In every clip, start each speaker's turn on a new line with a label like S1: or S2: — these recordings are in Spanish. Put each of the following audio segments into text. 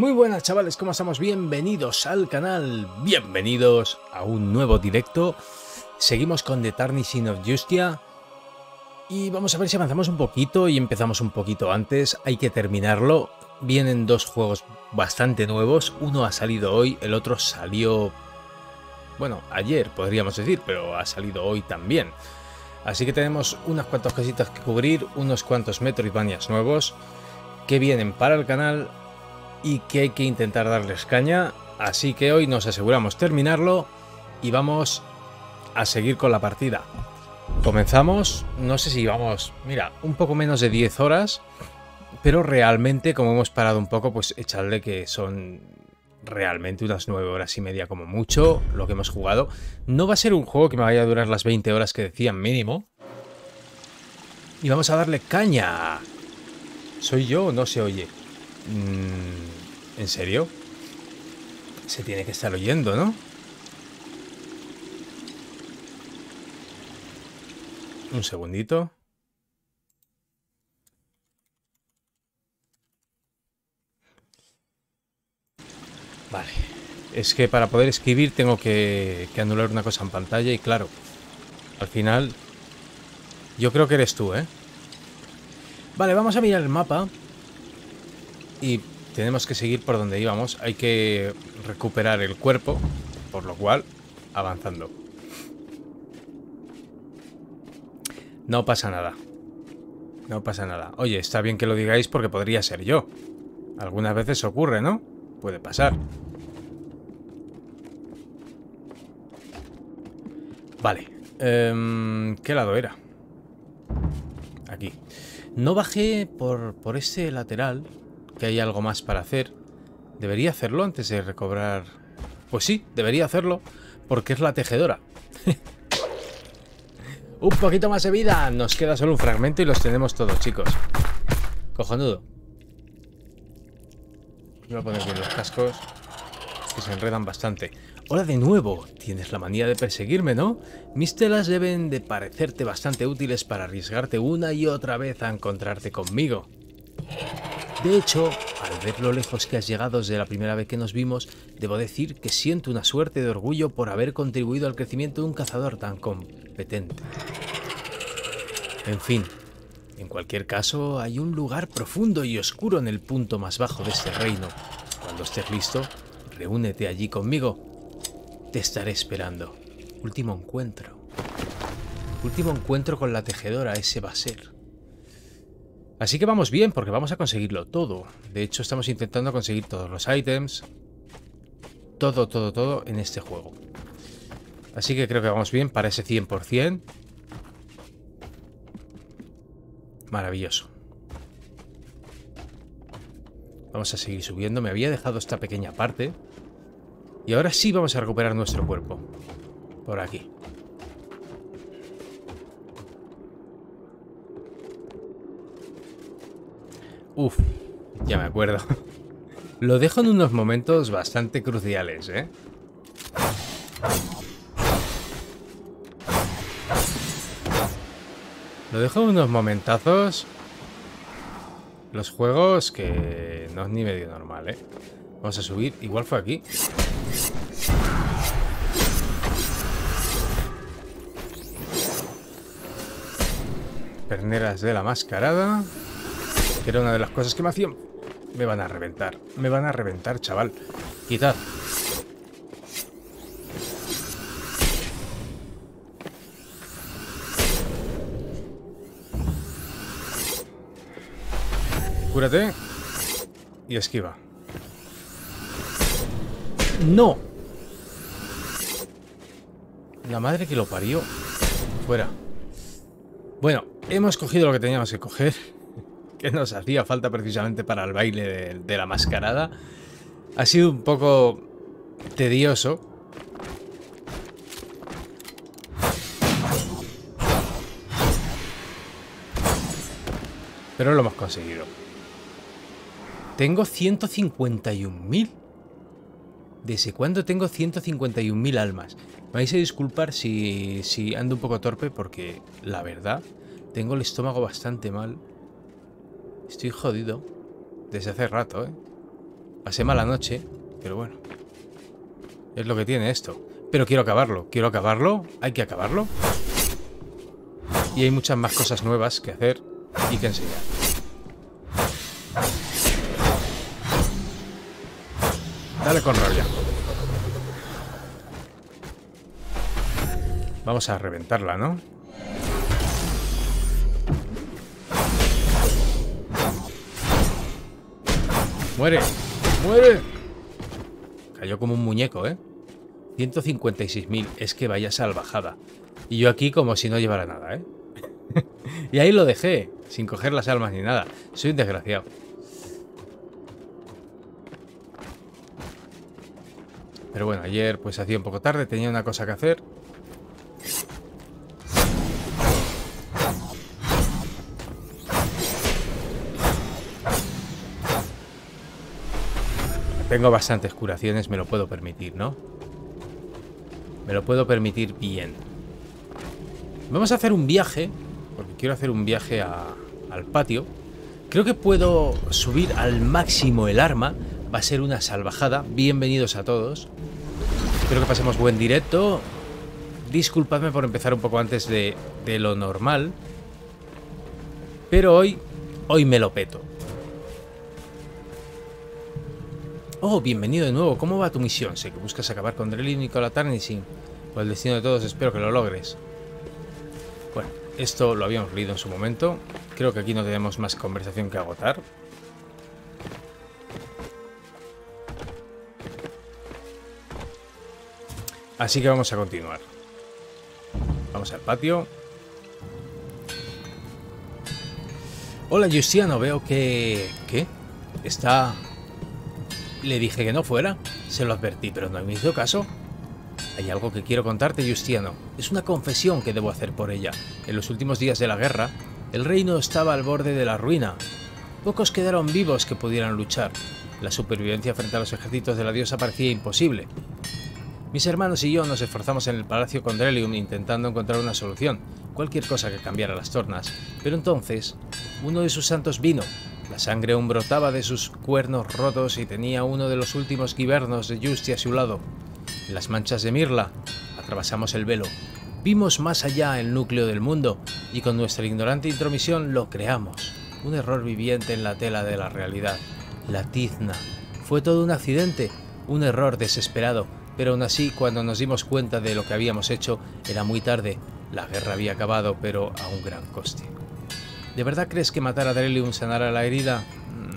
S1: Muy buenas chavales, ¿cómo estamos? Bienvenidos al canal, bienvenidos a un nuevo directo. Seguimos con The Tarnishing of Justia y vamos a ver si avanzamos un poquito y empezamos un poquito antes. Hay que terminarlo. Vienen dos juegos bastante nuevos, uno ha salido hoy, el otro salió, bueno, ayer podríamos decir, pero ha salido hoy también. Así que tenemos unas cuantas cositas que cubrir, unos cuantos Metroidvanias nuevos que vienen para el canal y que hay que intentar darles caña, así que hoy nos aseguramos terminarlo y vamos a seguir con la partida. Comenzamos, no sé si vamos, mira, un poco menos de 10 horas, pero realmente como hemos parado un poco, pues echadle que son realmente unas 9 horas y media como mucho lo que hemos jugado. No va a ser un juego que me vaya a durar las 20 horas que decían mínimo. Y vamos a darle caña. ¿Soy yo o no se oye? ¿En serio? Se tiene que estar oyendo, ¿no? Un segundito. Vale. Es que para poder escribir tengo que anular una cosa en pantalla y claro, al final yo creo que eres tú, ¿eh? Vale, vamos a mirar el mapa y tenemos que seguir por donde íbamos. Hay que recuperar el cuerpo, por lo cual, avanzando. No pasa nada. No pasa nada. Oye, está bien que lo digáis porque podría ser yo. Algunas veces ocurre, ¿no? Puede pasar. Vale. ¿Qué lado era? Aquí. No bajé por este lateral, que hay algo más para hacer. ¿Debería hacerlo antes de recobrar? Pues sí, debería hacerlo, porque es la tejedora. Un poquito más de vida. Nos queda solo un fragmento y los tenemos todos, chicos. Cojonudo. Voy a poner bien los cascos, que se enredan bastante. Hola de nuevo. Tienes la manía de perseguirme, ¿no? Mis telas deben de parecerte bastante útiles para arriesgarte una y otra vez a encontrarte conmigo. De hecho, al ver lo lejos que has llegado desde la primera vez que nos vimos, debo decir que siento una suerte de orgullo por haber contribuido al crecimiento de un cazador tan competente. En fin, en cualquier caso, hay un lugar profundo y oscuro en el punto más bajo de este reino. Cuando estés listo, reúnete allí conmigo. Te estaré esperando. Último encuentro. Último encuentro con la tejedora, ese va a ser. Así que vamos bien, porque vamos a conseguirlo todo. De hecho, estamos intentando conseguir todos los ítems. Todo en este juego. Así que creo que vamos bien para ese 100%. Maravilloso. Vamos a seguir subiendo. Me había dejado esta pequeña parte. Y ahora sí vamos a recuperar nuestro cuerpo. Por aquí. Uf, ya me acuerdo. Lo dejo en unos momentos bastante cruciales, ¿eh? Lo dejo en unos momentazos. Los juegos que no es ni medio normal, ¿eh? Vamos a subir. Igual fue aquí. Perneras de la mascarada. Que era una de las cosas que me hacían. Me van a reventar. Me van a reventar, chaval. Quitad. Cúrate. Y esquiva. ¡No! La madre que lo parió. Fuera. Bueno, hemos cogido lo que teníamos que coger. Que nos hacía falta precisamente para el baile de la mascarada. Ha sido un poco tedioso. Pero lo hemos conseguido. Tengo 151.000. ¿Desde cuándo tengo 151.000 almas? Me vais a disculpar si ando un poco torpe porque, la verdad, tengo el estómago bastante mal. Estoy jodido. Desde hace rato, ¿eh? Pasé mala noche, pero bueno. Es lo que tiene esto. Pero quiero acabarlo. Quiero acabarlo. Hay que acabarlo. Y hay muchas más cosas nuevas que hacer y que enseñar. Dale con rabia. Vamos a reventarla, ¿no? ¡Muere! ¡Muere! Cayó como un muñeco, ¿eh? 156.000. Es que vaya salvajada. Y yo aquí como si no llevara nada, ¿eh? Y ahí lo dejé, sin coger las almas ni nada. Soy un desgraciado. Pero bueno, ayer pues hacía un poco tarde, tenía una cosa que hacer. Tengo bastantes curaciones, me lo puedo permitir, ¿no? Me lo puedo permitir bien. Vamos a hacer un viaje, porque quiero hacer un viaje al patio. Creo que puedo subir al máximo el arma. Va a ser una salvajada. Bienvenidos a todos. Espero que pasemos buen directo. Disculpadme por empezar un poco antes de lo normal. Pero hoy me lo peto. Oh, bienvenido de nuevo. ¿Cómo va tu misión? Sé que buscas acabar con Drellin y con la Tarnishing. Por el destino de todos, espero que lo logres. Bueno, esto lo habíamos leído en su momento. Creo que aquí no tenemos más conversación que agotar. Así que vamos a continuar. Vamos al patio. Hola, Giustiano. Veo que... ¿Qué? Está... Le dije que no fuera. Se lo advertí, pero no me hizo caso. Hay algo que quiero contarte, Giustiano. Es una confesión que debo hacer por ella. En los últimos días de la guerra, el reino estaba al borde de la ruina. Pocos quedaron vivos que pudieran luchar. La supervivencia frente a los ejércitos de la diosa parecía imposible. Mis hermanos y yo nos esforzamos en el palacio con Drellin intentando encontrar una solución, cualquier cosa que cambiara las tornas. Pero entonces, uno de sus santos vino. La sangre aún brotaba de sus cuernos rotos y tenía uno de los últimos guibernos de Justia a su lado. En las manchas de Mirla, atravesamos el velo. Vimos más allá el núcleo del mundo y con nuestra ignorante intromisión lo creamos. Un error viviente en la tela de la realidad. La tizna. Fue todo un accidente, un error desesperado, pero aún así, cuando nos dimos cuenta de lo que habíamos hecho, era muy tarde. La guerra había acabado, pero a un gran coste. ¿De verdad crees que matar a Drellin sanará la herida?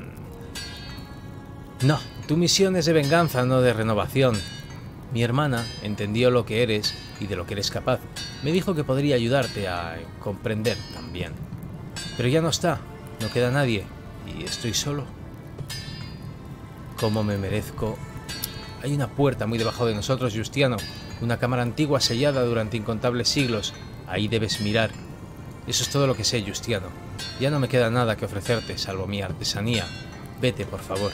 S1: No, tu misión es de venganza, no de renovación. Mi hermana entendió lo que eres y de lo que eres capaz. Me dijo que podría ayudarte a comprender también. Pero ya no está, no queda nadie y estoy solo. ¿Cómo me merezco? Hay una puerta muy debajo de nosotros, Giustiano. Una cámara antigua sellada durante incontables siglos. Ahí debes mirar. Eso es todo lo que sé, Giustiano. Ya no me queda nada que ofrecerte, salvo mi artesanía. Vete, por favor.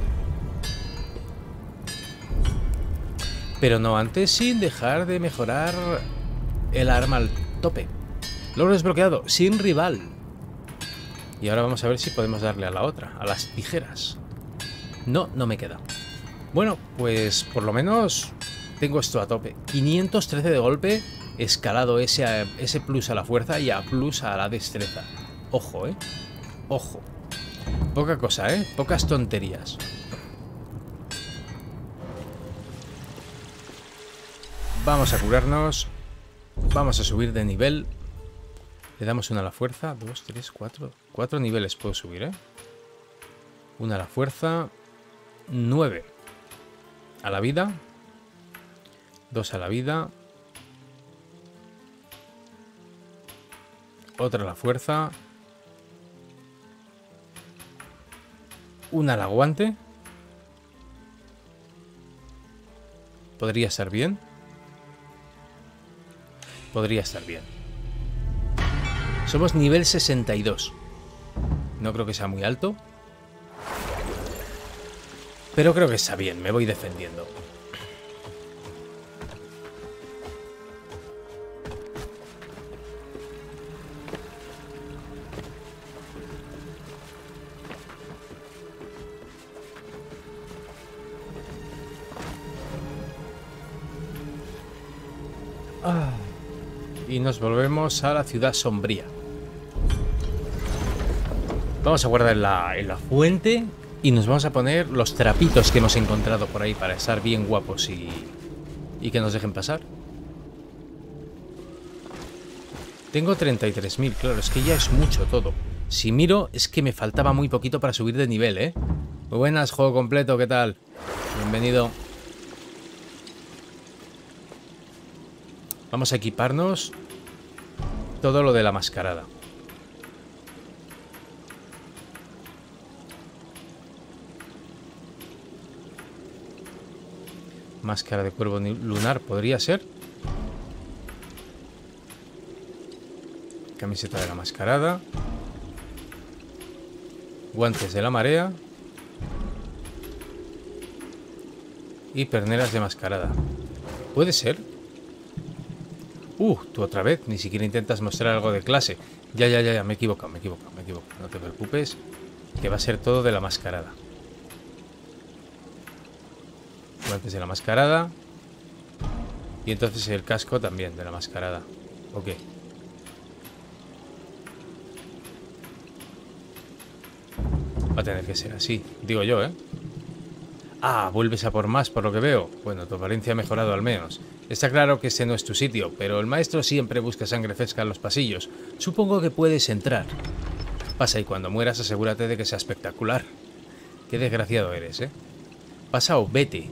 S1: Pero no antes sin dejar de mejorar el arma al tope. Logro desbloqueado, sin rival. Y ahora vamos a ver si podemos darle a la otra, a las tijeras. No, no me queda. Bueno, pues por lo menos tengo esto a tope. 513 de golpe, escalado ese plus a la fuerza y a plus a la destreza. Ojo, ojo. Poca cosa, pocas tonterías. Vamos a curarnos. Vamos a subir de nivel. Le damos una a la fuerza. 2, 3, 4. 4 niveles puedo subir, Una a la fuerza. 9 a la vida. 2 a la vida. Otra a la fuerza. Una al aguante. Podría estar bien. Podría estar bien. Somos nivel 62. No creo que sea muy alto. Pero creo que está bien. Me voy defendiendo. Y nos volvemos a la ciudad sombría. Vamos a guardar en la fuente y nos vamos a poner los trapitos que hemos encontrado por ahí para estar bien guapos y que nos dejen pasar. Tengo 33.000, claro, es que ya es mucho todo. Si miro, es que me faltaba muy poquito para subir de nivel, ¿eh? Muy buenas, juego completo, ¿qué tal? Bienvenido. Vamos a equiparnos todo lo de la mascarada. Máscara de cuervo lunar, ¿podría ser? Camiseta de la mascarada. Guantes de la marea. Y perneras de mascarada. ¿Puede ser? Tú otra vez. Ni siquiera intentas mostrar algo de clase. Ya, me he equivocado. No te preocupes, que va a ser todo de la mascarada. Guantes de la mascarada. Y entonces el casco también de la mascarada. Ok. Va a tener que ser así, digo yo, ¿eh? Vuelves a por más, por lo que veo. Bueno, tu apariencia ha mejorado al menos. Está claro que este no es tu sitio, pero el maestro siempre busca sangre fresca en los pasillos. Supongo que puedes entrar. Pasa y cuando mueras asegúrate de que sea espectacular. Qué desgraciado eres, ¿eh? Pasa o vete.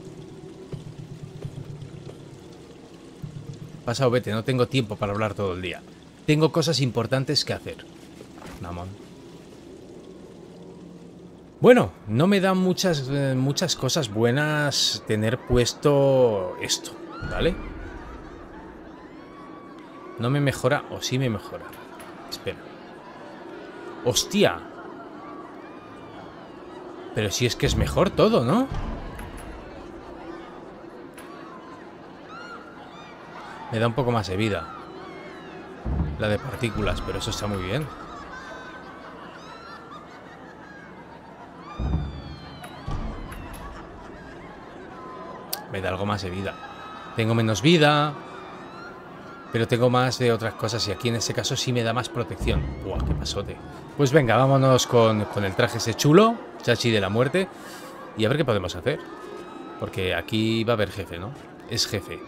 S1: Pasa o vete, no tengo tiempo para hablar todo el día. Tengo cosas importantes que hacer. Mamón. Bueno, no me da muchas cosas buenas tener puesto esto, ¿vale? No me mejora, o sí me mejora. Espera. ¡Hostia! Pero si es que es mejor todo, ¿no? Me da un poco más de vida. La de partículas, pero eso está muy bien. Me da algo más de vida. Tengo menos vida, pero tengo más de otras cosas y aquí en este caso sí me da más protección. ¡Buah, qué pasote! Pues venga, vámonos con el traje ese chulo, Chachi de la muerte, y a ver qué podemos hacer. Porque aquí va a haber jefe, ¿no? Es jefe.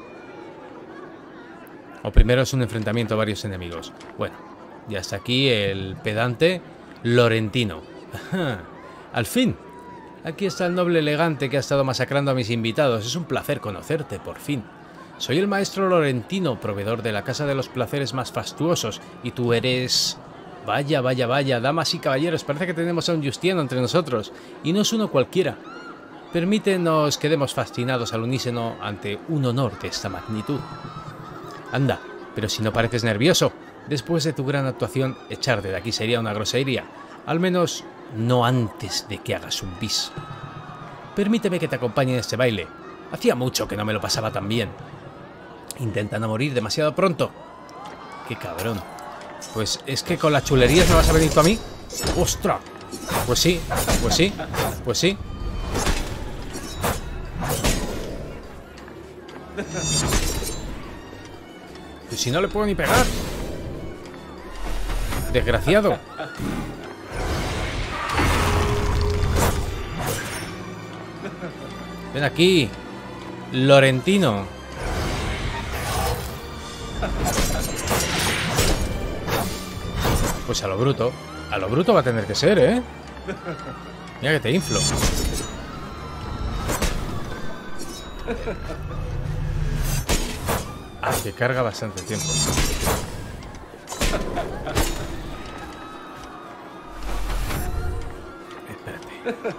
S1: O primero es un enfrentamiento a varios enemigos. Bueno, ya está aquí el pedante Lorentino. ¡Al fin! Aquí está el noble elegante que ha estado masacrando a mis invitados. Es un placer conocerte, por fin. Soy el maestro Lorentino, proveedor de la casa de los placeres más fastuosos. Y tú eres... Vaya, damas y caballeros, parece que tenemos a un Justiano entre nosotros. Y no es uno cualquiera. Permítenos que quedemos fascinados al unísono ante un honor de esta magnitud. Anda, pero si no pareces nervioso. Después de tu gran actuación, echarte de aquí sería una grosería. Al menos... no antes de que hagas un bis. Permíteme que te acompañe en este baile. Hacía mucho que no me lo pasaba tan bien. Intenta no morir demasiado pronto. Qué cabrón. Pues es que con las chulerías me vas a venir tú a mí. ¡Ostras! Pues sí. Pues si no le puedo ni pegar. Desgraciado. Ven aquí, Lorentino. Pues a lo bruto. A lo bruto va a tener que ser, ¿eh? Mira que te inflo. Que carga bastante tiempo. Espérate.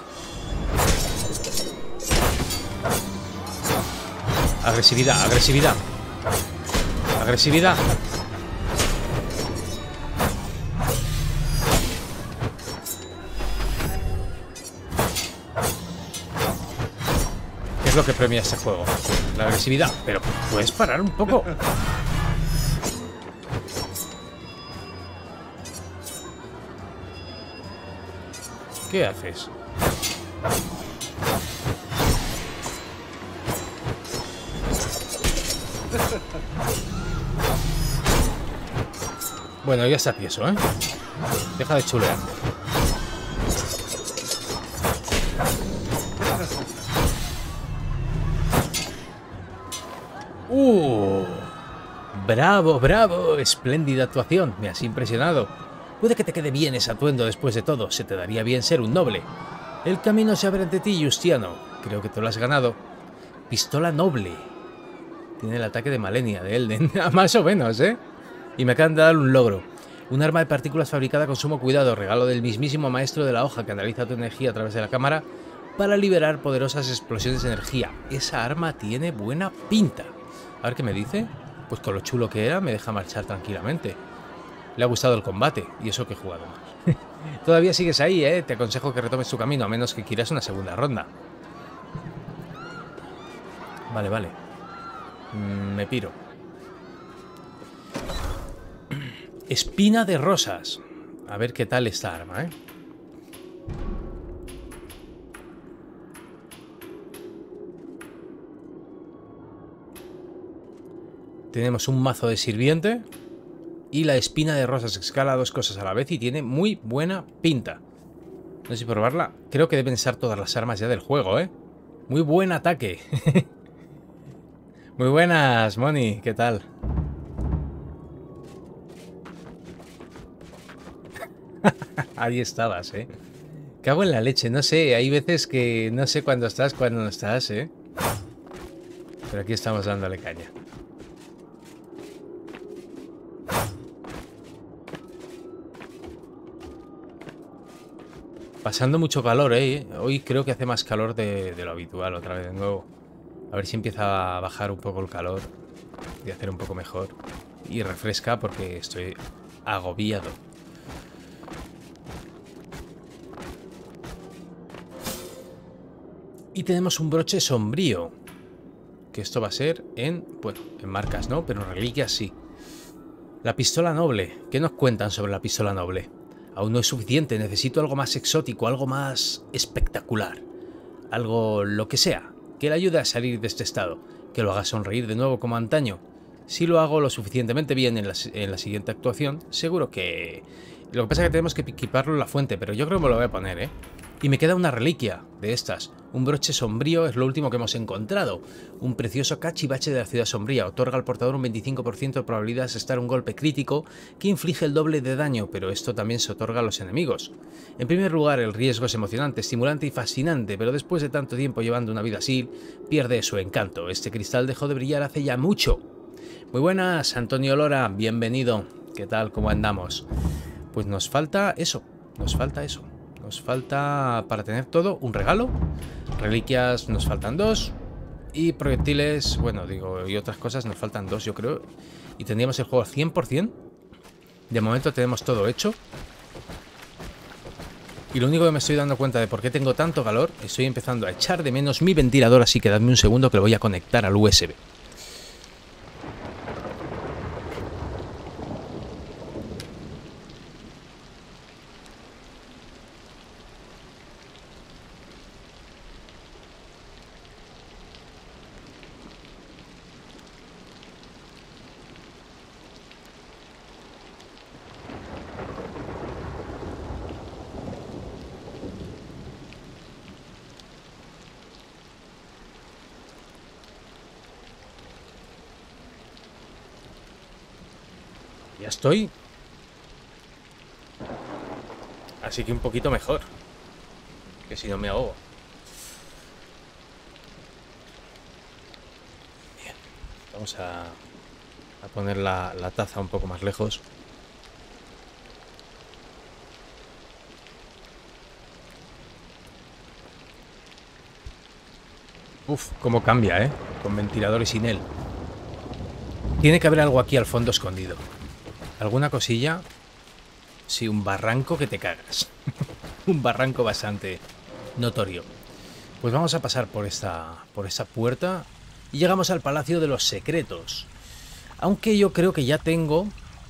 S1: Agresividad. ¿Qué es lo que premia este juego? La agresividad. Pero puedes parar un poco. ¿Qué haces? Bueno, ya está tieso, ¿eh? Deja de chulear. Bravo, bravo. Espléndida actuación. Me has impresionado. Puede que te quede bien ese atuendo después de todo. Se te daría bien ser un noble. El camino se abre ante ti, Justiano. Creo que te lo has ganado. Pistola noble. Tiene el ataque de Malenia, de Elden. Más o menos, ¿eh? Y me acaban de dar un logro. Un arma de partículas fabricada con sumo cuidado. Regalo del mismísimo maestro de la hoja que analiza tu energía a través de la cámara para liberar poderosas explosiones de energía. Esa arma tiene buena pinta. A ver qué me dice. Pues con lo chulo que era, me deja marchar tranquilamente. Le ha gustado el combate, y eso que he jugado más. Todavía sigues ahí, ¿eh? Te aconsejo que retomes tu camino, a menos que quieras una segunda ronda. Vale, vale. Me piro. Espina de rosas. A ver qué tal esta arma, ¿eh? Tenemos un mazo de sirviente y la espina de rosas. Escala dos cosas a la vez y tiene muy buena pinta. No sé si probarla. Creo que deben ser todas las armas ya del juego, ¿eh? Muy buen ataque. Muy buenas, Moni. ¿Qué tal? Ahí estabas, ¿eh? Cago en la leche. No sé, hay veces que no sé cuándo estás, cuándo no estás, ¿eh? Pero aquí estamos dándole caña. Pasando mucho calor, ¿eh? Hoy creo que hace más calor de lo habitual, otra vez de nuevo. A ver si empieza a bajar un poco el calor y a hacer un poco mejor. Y refresca porque estoy agobiado. Y tenemos un broche sombrío. Que esto va a ser en... Bueno, en marcas no, pero en reliquias sí. La pistola noble. ¿Qué nos cuentan sobre la pistola noble? Aún no es suficiente, necesito algo más exótico, algo más espectacular. Algo, lo que sea, que le ayude a salir de este estado, que lo haga sonreír de nuevo como antaño. Si lo hago lo suficientemente bien en la siguiente actuación, seguro que... Lo que pasa es que tenemos que equiparlo en la fuente, pero yo creo que me lo voy a poner, ¿eh? Y me queda una reliquia de estas. Un broche sombrío es lo último que hemos encontrado. Un precioso cachivache de la ciudad sombría. Otorga al portador un 25% de probabilidad de asestar un golpe crítico que inflige el doble de daño, pero esto también se otorga a los enemigos. En primer lugar, el riesgo es emocionante, estimulante y fascinante, pero después de tanto tiempo llevando una vida así, pierde su encanto. Este cristal dejó de brillar hace ya mucho. Muy buenas, Antonio Lora, bienvenido. ¿Qué tal? ¿Cómo andamos? Pues nos falta eso, nos falta eso. Nos falta, para tener todo, un regalo. Reliquias nos faltan 2. Y proyectiles, bueno, digo, y otras cosas nos faltan 2, yo creo. Y tendríamos el juego al 100%. De momento tenemos todo hecho. Y lo único que me estoy dando cuenta de por qué tengo tanto calor, estoy empezando a echar de menos mi ventilador, así que dadme un segundo que lo voy a conectar al USB. Ya estoy. Así que un poquito mejor. Que si no me ahogo. Bien. Vamos a poner la taza un poco más lejos. Uf, cómo cambia, ¿eh? Con ventilador y sin él. Tiene que haber algo aquí al fondo escondido. ¿Alguna cosilla? Sí, un barranco que te cagas. Un barranco bastante notorio. Pues vamos a pasar por esta puerta y llegamos al Palacio de los Secretos. Aunque yo creo que ya tengo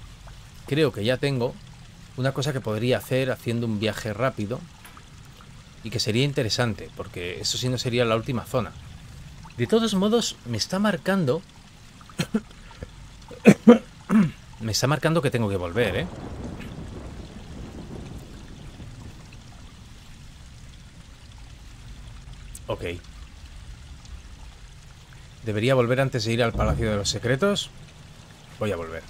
S1: una cosa que podría hacer haciendo un viaje rápido y que sería interesante, porque eso sí no sería la última zona. De todos modos, me está marcando Me está marcando que tengo que volver, ¿eh? Ok. ¿Debería volver antes de ir al Palacio de los Secretos? Voy a volver.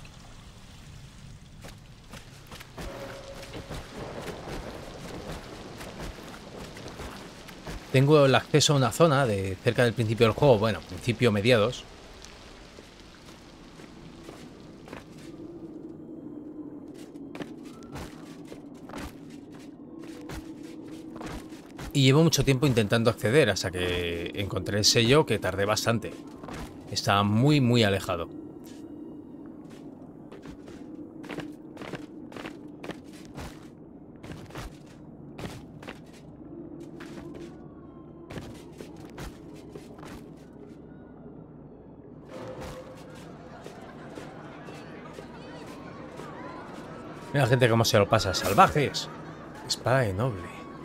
S1: Tengo el acceso a una zona de cerca del principio del juego. Bueno, principio, mediados. Y llevo mucho tiempo intentando acceder hasta que encontré el sello, que tardé bastante. Está muy, muy alejado. Mira la gente cómo se lo pasa. ¡Salvajes! Espada de noble.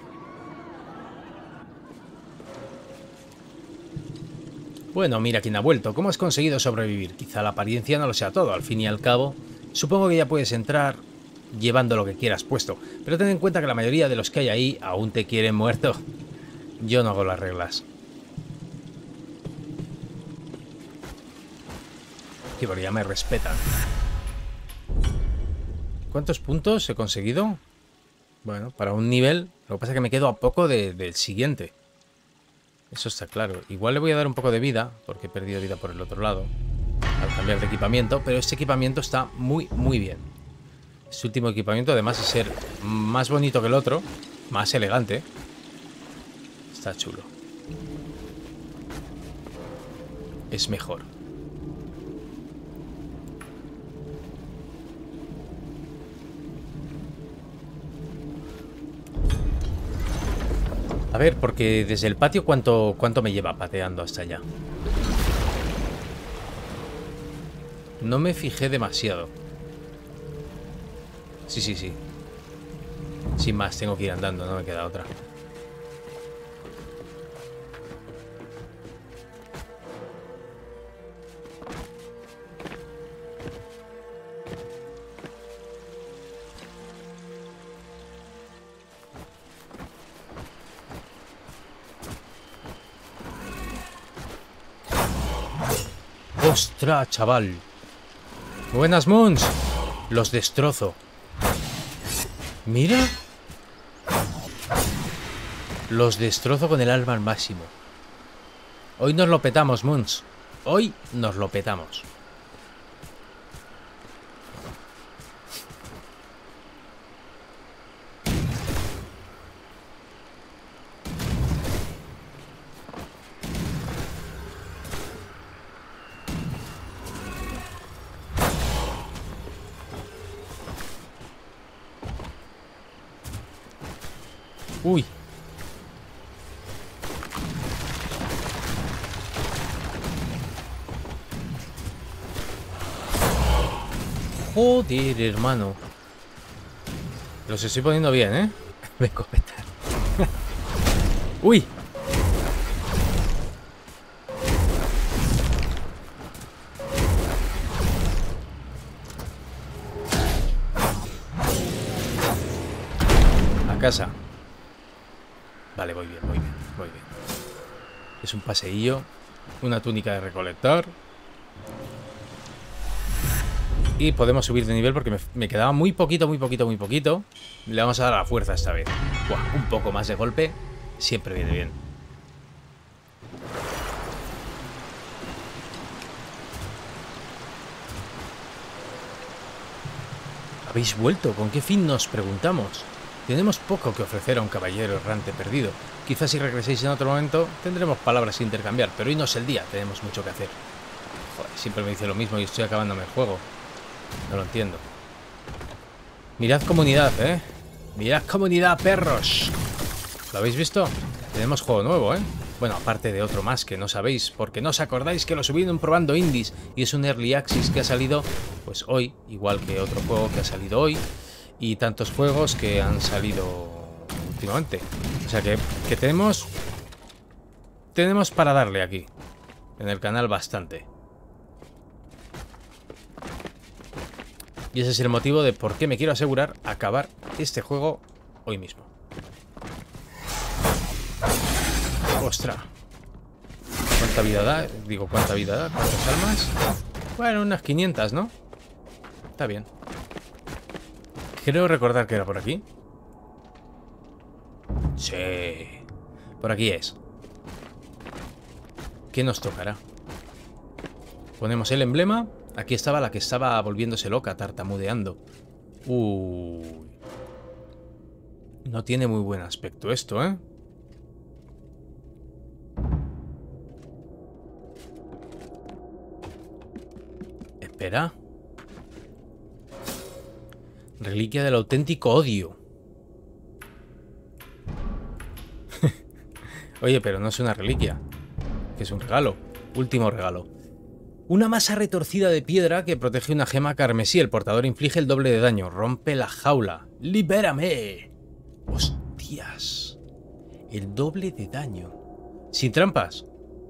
S1: Bueno, mira quién ha vuelto. ¿Cómo has conseguido sobrevivir? Quizá la apariencia no lo sea todo. Al fin y al cabo, supongo que ya puedes entrar llevando lo que quieras puesto. Pero ten en cuenta que la mayoría de los que hay ahí aún te quieren muerto. Yo no hago las reglas. Que porque ya me respetan. ¿Cuántos puntos he conseguido? Bueno, para un nivel. Lo que pasa es que me quedo a poco del siguiente. Eso está claro. Igual le voy a dar un poco de vida, porque he perdido vida por el otro lado, al cambiar de equipamiento, pero este equipamiento está muy, muy bien. Este último equipamiento, además de ser más bonito que el otro, más elegante, está chulo. Es mejor. A ver, porque desde el patio, ¿cuánto me lleva pateando hasta allá? No me fijé demasiado. Sí, sí, sí. Sin más, tengo que ir andando, no me queda otra. ¡Ostras, chaval! Buenas, Moons. Los destrozo. Mira. Los destrozo con el arma al máximo. Hoy nos lo petamos, Moons. Hoy nos lo petamos. Uy. Joder, hermano. Los estoy poniendo bien, ¿eh? Me escopeta. Uy. A casa. Vale, voy bien, voy bien, voy bien. Es un paseillo. Una túnica de recolector. Y podemos subir de nivel porque me quedaba muy poquito, muy poquito, muy poquito. Le vamos a dar a la fuerza esta vez. Buah, un poco más de golpe siempre viene bien. ¿Habéis vuelto? ¿Con qué fin nos preguntamos? Tenemos poco que ofrecer a un caballero errante perdido. Quizás si regreséis en otro momento tendremos palabras que intercambiar, pero hoy no es el día, tenemos mucho que hacer. Joder, siempre me dice lo mismo y estoy acabándome el juego. No lo entiendo. Mirad comunidad, ¿eh? Mirad comunidad, perros. ¿Lo habéis visto? Tenemos juego nuevo, ¿eh? Bueno, aparte de otro más que no sabéis, porque no os acordáis que lo subí en Probando Indies y es un Early Access que ha salido, pues hoy, igual que otro juego que ha salido hoy y tantos juegos que han salido últimamente. O sea que tenemos para darle aquí, en el canal bastante. Y ese es el motivo de por qué me quiero asegurar acabar este juego hoy mismo. ¡Ostras! ¿Cuánta vida da? Digo, ¿cuánta vida da? ¿Cuántas almas? Bueno, unas 500, ¿no? Está bien. Creo recordar que era por aquí. Sí. Por aquí es. ¿Qué nos tocará? Ponemos el emblema. Aquí estaba la que estaba volviéndose loca, tartamudeando. Uy. No tiene muy buen aspecto esto, ¿eh? Espera. Reliquia del auténtico odio. Oye, pero no es una reliquia. Que es un regalo. Último regalo. Una masa retorcida de piedra que protege una gema carmesí. El portador inflige el doble de daño. Rompe la jaula. ¡Libérame! ¡Hostias! El doble de daño. Sin trampas.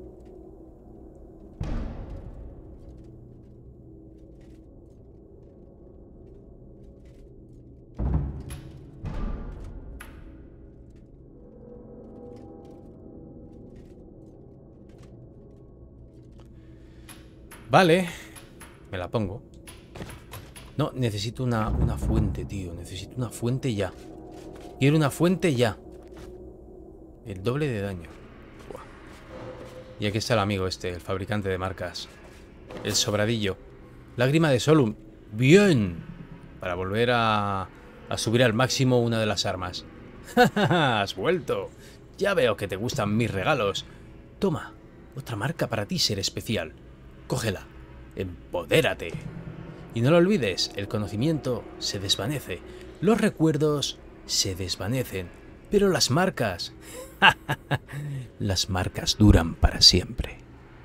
S1: Vale, me la pongo. No, necesito una fuente, tío. Necesito una fuente ya. Quiero una fuente ya. El doble de daño. Buah. Y aquí está el amigo este, el fabricante de marcas. El sobradillo. Lágrima de Solum. Bien. Para volver a subir al máximo una de las armas. Has vuelto. Ya veo que te gustan mis regalos. Toma, otra marca para ti, ser especial. Cógela, empodérate. Y no lo olvides, el conocimiento se desvanece, los recuerdos se desvanecen, pero las marcas, las marcas duran para siempre.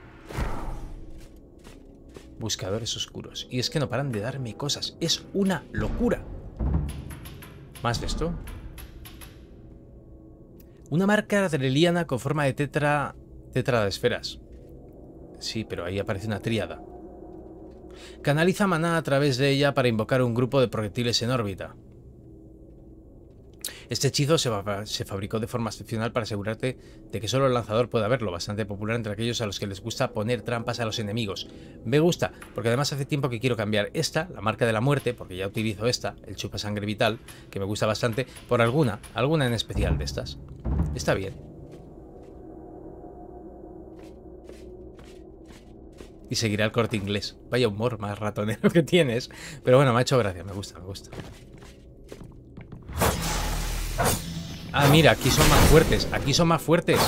S1: Buscadores oscuros. Y es que no paran de darme cosas, es una locura. ¿Más de esto? Una marca adreliana con forma de tetra de esferas. Sí, pero ahí aparece una tríada. Canaliza maná a través de ella para invocar un grupo de proyectiles en órbita. Este hechizo se fabricó de forma excepcional para asegurarte de que solo el lanzador pueda verlo, bastante popular entre aquellos a los que les gusta poner trampas a los enemigos. Me gusta, porque además hace tiempo que quiero cambiar esta, la marca de la muerte, porque ya utilizo esta, el chupa sangre vital, que me gusta bastante, por alguna en especial de estas. Está bien. Y seguirá el Corte Inglés. Vaya humor más ratonero que tienes. Pero bueno, me ha hecho gracia, me gusta, me gusta. Ah, mira, aquí son más fuertes. Aquí son más fuertes.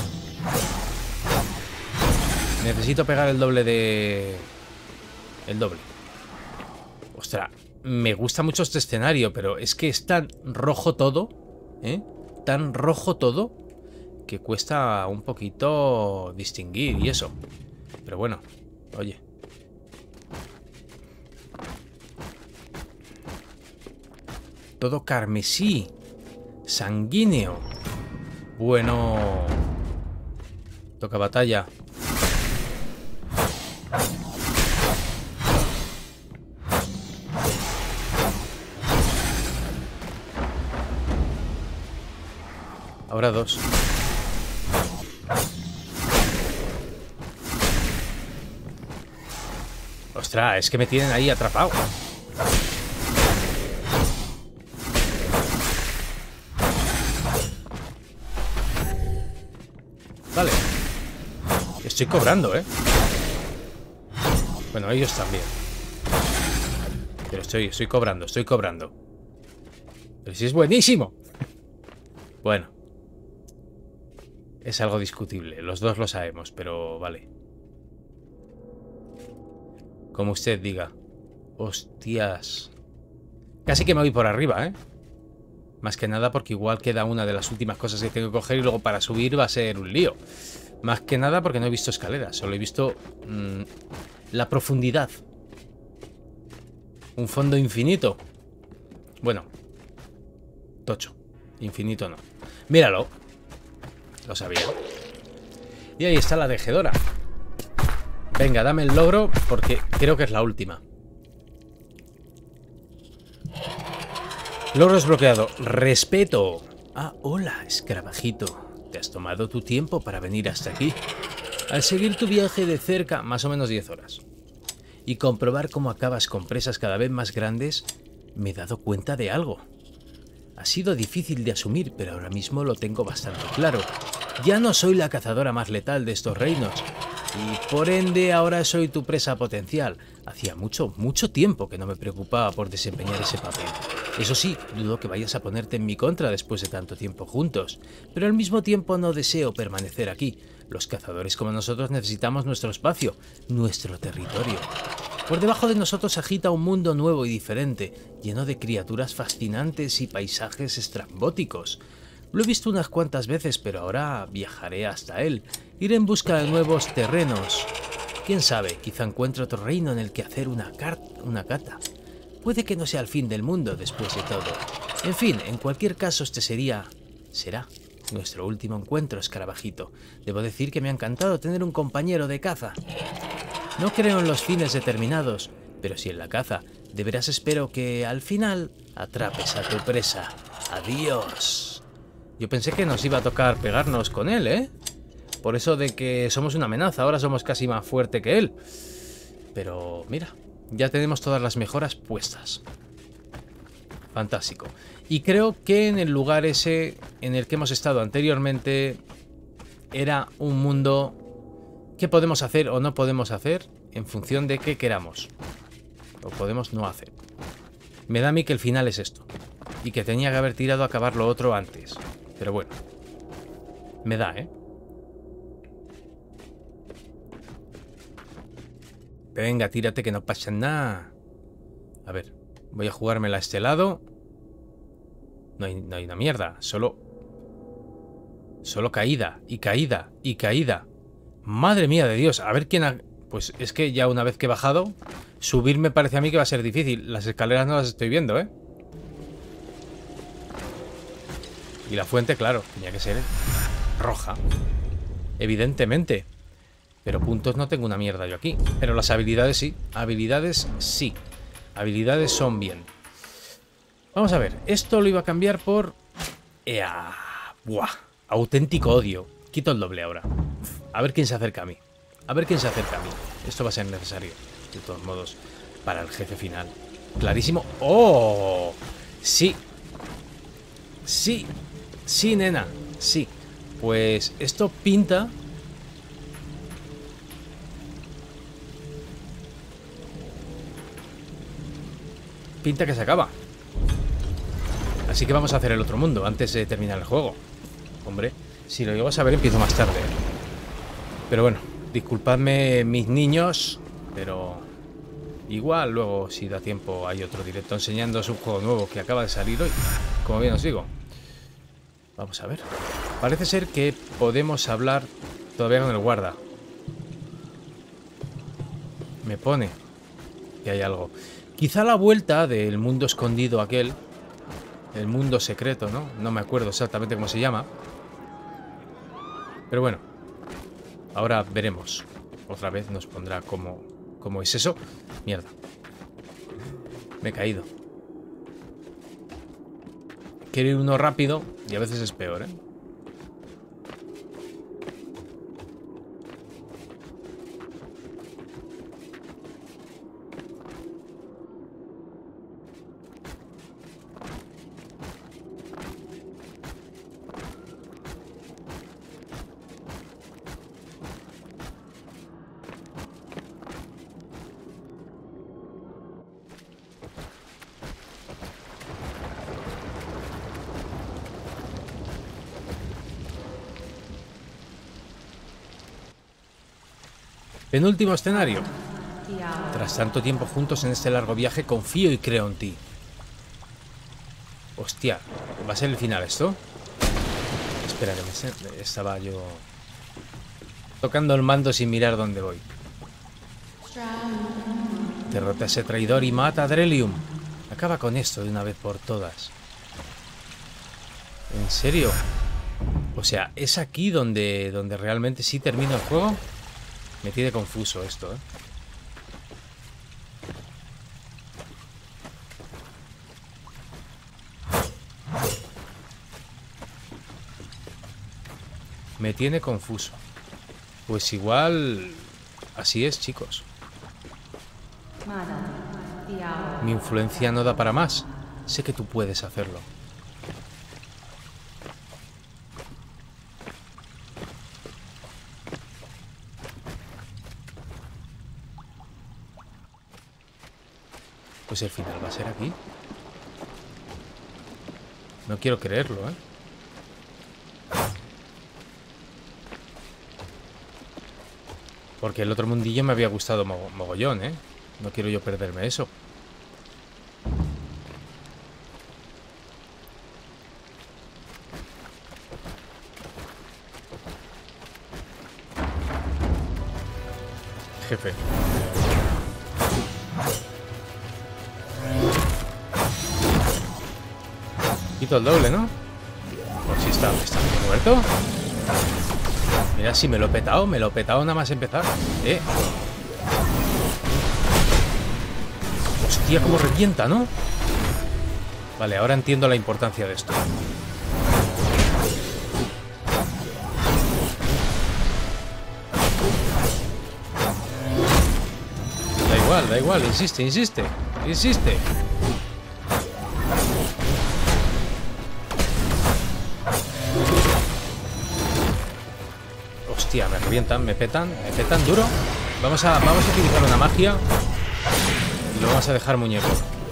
S1: Necesito pegar el doble de... El doble. Ostras, me gusta mucho este escenario, pero es que es tan rojo todo, ¿eh? Tan rojo todo, que cuesta un poquito distinguir y eso. Pero bueno, oye. Todo carmesí. Sanguíneo. Bueno. Toca batalla. Ahora dos. Ostras, es que me tienen ahí atrapado. Vale. Estoy cobrando, ¿eh? Bueno, ellos también. Pero estoy cobrando, estoy cobrando. Pero si es buenísimo. Bueno. Es algo discutible, los dos lo sabemos, pero vale. Como usted diga. Hostias. Casi que me voy por arriba, ¿eh? Más que nada porque igual queda una de las últimas cosas que tengo que coger y luego para subir va a ser un lío. Más que nada porque no he visto escaleras, solo he visto la profundidad. Un fondo infinito. Bueno. Tocho. Infinito no. Míralo. Lo sabía. Y ahí está la tejedora. Venga, dame el logro porque creo que es la última. Logro desbloqueado. Respeto. Ah, hola, escarabajito. Te has tomado tu tiempo para venir hasta aquí. Al seguir tu viaje de cerca, más o menos 10 horas, y comprobar cómo acabas con presas cada vez más grandes, me he dado cuenta de algo. Ha sido difícil de asumir, pero ahora mismo lo tengo bastante claro. Ya no soy la cazadora más letal de estos reinos, y por ende ahora soy tu presa potencial. Hacía mucho tiempo que no me preocupaba por desempeñar ese papel. Eso sí, dudo que vayas a ponerte en mi contra después de tanto tiempo juntos, pero al mismo tiempo no deseo permanecer aquí. Los cazadores como nosotros necesitamos nuestro espacio, nuestro territorio. Por debajo de nosotros agita un mundo nuevo y diferente, lleno de criaturas fascinantes y paisajes estrambóticos. Lo he visto unas cuantas veces, pero ahora viajaré hasta él. Iré en busca de nuevos terrenos. Quién sabe, quizá encuentre otro reino en el que hacer una cata. Puede que no sea el fin del mundo después de todo. En fin, en cualquier caso será nuestro último encuentro, escarabajito. Debo decir que me ha encantado tener un compañero de caza. No creo en los fines determinados, pero sí en la caza. De veras espero que al final atrapes a tu presa. Adiós. Yo pensé que nos iba a tocar pegarnos con él, ¿eh? Por eso de que somos una amenaza, ahora somos casi más fuerte que él. Pero mira, ya tenemos todas las mejoras puestas. Fantástico. Y creo que en el lugar ese en el que hemos estado anteriormente era un mundo que podemos hacer o no podemos hacer en función de qué queramos. O podemos no hacer. Me da a mí que el final es esto. Y que tenía que haber tirado a acabar lo otro antes. Pero bueno. Me da, ¿eh? Venga, tírate que no pasa nada. A ver, voy a jugármela a este lado. No hay una mierda. Solo caída, y caída, y caída. Madre mía de Dios. A ver quién ha... Pues es que ya una vez que he bajado, subir me parece a mí que va a ser difícil. Las escaleras no las estoy viendo, ¿eh? Y la fuente, claro, tenía que ser roja. Evidentemente. Pero puntos no tengo una mierda yo aquí. Pero las habilidades sí. Habilidades sí. Habilidades son bien. Vamos a ver. Esto lo iba a cambiar por... ¡Buah! Auténtico odio. Quito el doble ahora. A ver quién se acerca a mí. A ver quién se acerca a mí. Esto va a ser necesario. De todos modos. Para el jefe final. Clarísimo. ¡Oh! Sí. Sí. Sí, nena. Sí. Pues esto pinta... Pinta que se acaba. Así que vamos a hacer el otro mundo antes de terminar el juego. Hombre, si lo llego a saber empiezo más tarde. Pero bueno, disculpadme mis niños, pero igual luego si da tiempo hay otro directo enseñándoos un juego nuevo que acaba de salir hoy. Como bien os digo. Vamos a ver. Parece ser que podemos hablar todavía con el guarda. Me pone que hay algo. Quizá la vuelta del mundo escondido aquel, el mundo secreto, ¿no? No me acuerdo exactamente cómo se llama. Pero bueno, ahora veremos. Otra vez nos pondrá cómo es eso. Mierda. Me he caído. Quiero ir uno rápido y a veces es peor, ¿eh? Penúltimo escenario. Tras tanto tiempo juntos en este largo viaje, confío y creo en ti. Hostia, ¿va a ser el final esto? Espera, que estaba yo tocando el mando sin mirar dónde voy. Derrota a ese traidor y mata a Drelium. Acaba con esto de una vez por todas. ¿En serio? O sea, ¿es aquí donde realmente sí termina el juego? Me tiene confuso esto, ¿eh? Me tiene confuso. Pues igual... Así es, chicos. Mi influencia no da para más. Sé que tú puedes hacerlo. Pues el final va a ser aquí. No quiero creerlo, ¿eh? Porque el otro mundillo me había gustado mogollón, ¿eh? No quiero yo perderme eso. Jefe. Quito el doble, ¿no? Pues sí está muerto. Mira, si me lo he petado nada más empezar. Hostia, cómo revienta, ¿no? Vale, ahora entiendo la importancia de esto. Da igual, insiste. Hostia, me revientan, me petan duro. Vamos a utilizar una magia y lo vamos a dejar muñeco.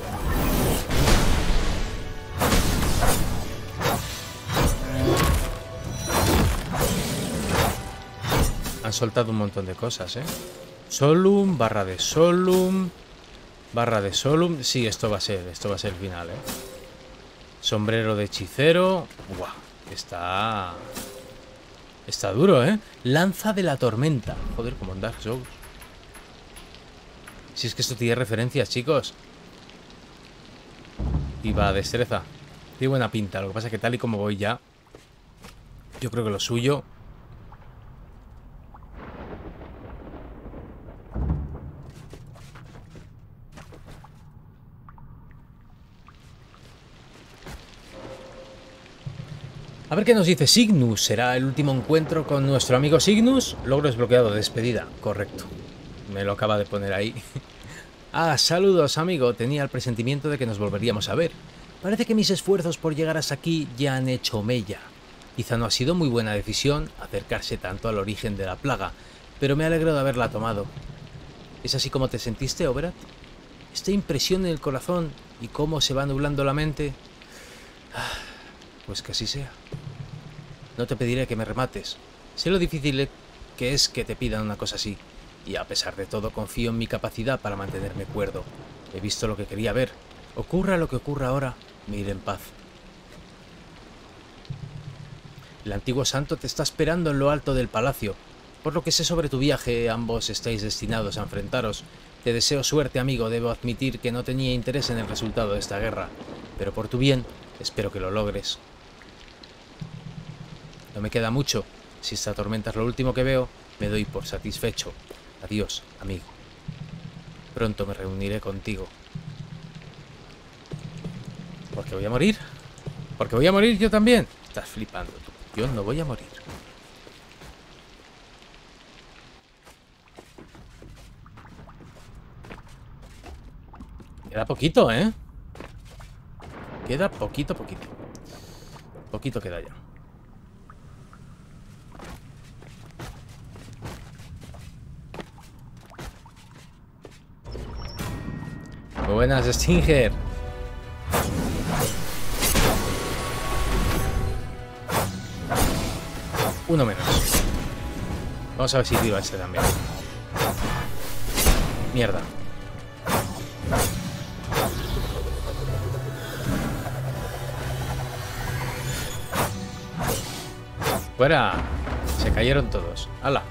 S1: Han soltado un montón de cosas, ¿eh? Solum, barra de Solum. Sí, esto va a ser el final, ¿eh? Sombrero de hechicero. Buah, está duro, ¿eh? Lanza de la tormenta. Joder, como en Dark Souls. Si es que esto tiene referencias, chicos. Y va, destreza. Tiene buena pinta. Lo que pasa es que tal y como voy ya, yo creo que lo suyo... A ver qué nos dice Cygnus. ¿Será el último encuentro con nuestro amigo Cygnus? Logro desbloqueado. Despedida. Correcto. Me lo acaba de poner ahí. Ah, saludos, amigo. Tenía el presentimiento de que nos volveríamos a ver. Parece que mis esfuerzos por llegar hasta aquí ya han hecho mella. Quizá no ha sido muy buena decisión acercarse tanto al origen de la plaga, pero me alegro de haberla tomado. ¿Es así como te sentiste, Oberat? Esta impresión en el corazón y cómo se va nublando la mente... Pues que así sea. No te pediré que me remates. Sé lo difícil que es que te pidan una cosa así. Y a pesar de todo confío en mi capacidad para mantenerme cuerdo. He visto lo que quería ver. Ocurra lo que ocurra ahora, me iré en paz. El antiguo santo te está esperando en lo alto del palacio. Por lo que sé sobre tu viaje, ambos estáis destinados a enfrentaros. Te deseo suerte, amigo. Debo admitir que no tenía interés en el resultado de esta guerra. Pero por tu bien, espero que lo logres. No me queda mucho. Si esta tormenta es lo último que veo, me doy por satisfecho. Adiós, amigo. Pronto me reuniré contigo. ¿Por qué voy a morir? ¿Porque voy a morir yo también? Estás flipando tú. Yo no voy a morir. Queda poquito, ¿eh? Queda poquito. Poquito queda ya. Muy buenas, Stinger. Uno menos. Vamos a ver si tiro a este también. Mierda. ¡Fuera! Se cayeron todos. ¡Hala!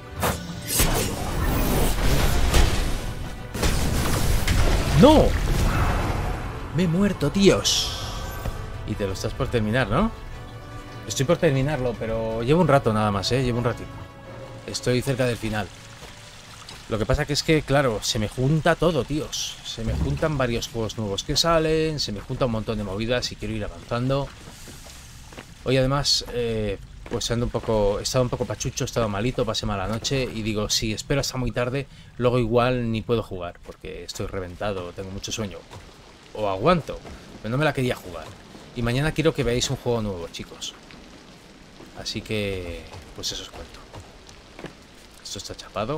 S1: ¡No! Me he muerto, tíos. Y te lo estás por terminar, ¿no? Estoy por terminarlo, pero llevo un rato nada más, ¿eh? Llevo un ratito. Estoy cerca del final. Lo que pasa que es que, claro, se me junta todo, tíos. Se me juntan varios juegos nuevos que salen, se me junta un montón de movidas y quiero ir avanzando. Hoy además pues he estado un poco pachucho, he estado malito, pasé mala noche y digo, si espero hasta muy tarde, luego igual ni puedo jugar porque estoy reventado, tengo mucho sueño. O aguanto, pero no me la quería jugar. Y mañana quiero que veáis un juego nuevo, chicos. Así que, pues eso os cuento. Esto está chapado.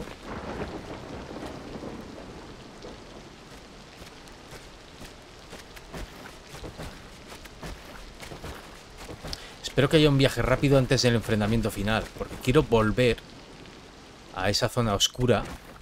S1: Espero que haya un viaje rápido antes del enfrentamiento final, porque quiero volver a esa zona oscura.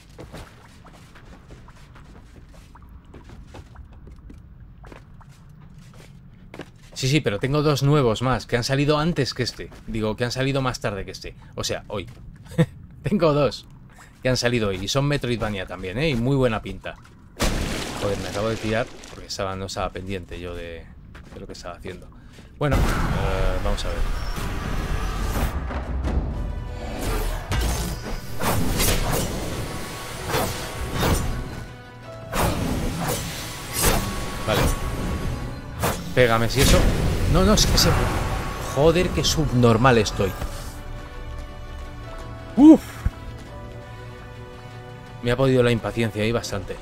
S1: Sí, pero tengo dos nuevos más, que han salido antes que este. Digo, que han salido más tarde que este. O sea, hoy. Tengo dos que han salido hoy. Y son Metroidvania también, ¿eh? Y muy buena pinta. Joder, me acabo de tirar porque no estaba pendiente yo de lo que estaba haciendo. Bueno, vamos a ver. Vale. Pégame si eso... No, es que se... Joder, que subnormal estoy. ¡Uf! Me ha podido la impaciencia ahí bastante.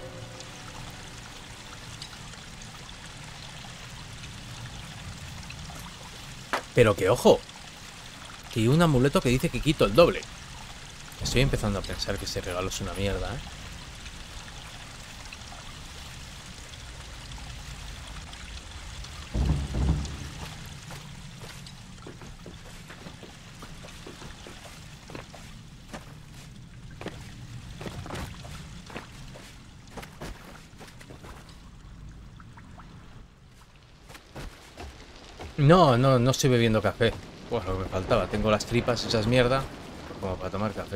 S1: Pero que ojo, que hay un amuleto que dice que quito el doble. Estoy empezando a pensar que este regalo es una mierda, ¿eh? No estoy bebiendo café. Pues lo que me faltaba. Tengo las tripas, esas mierda, como para tomar café.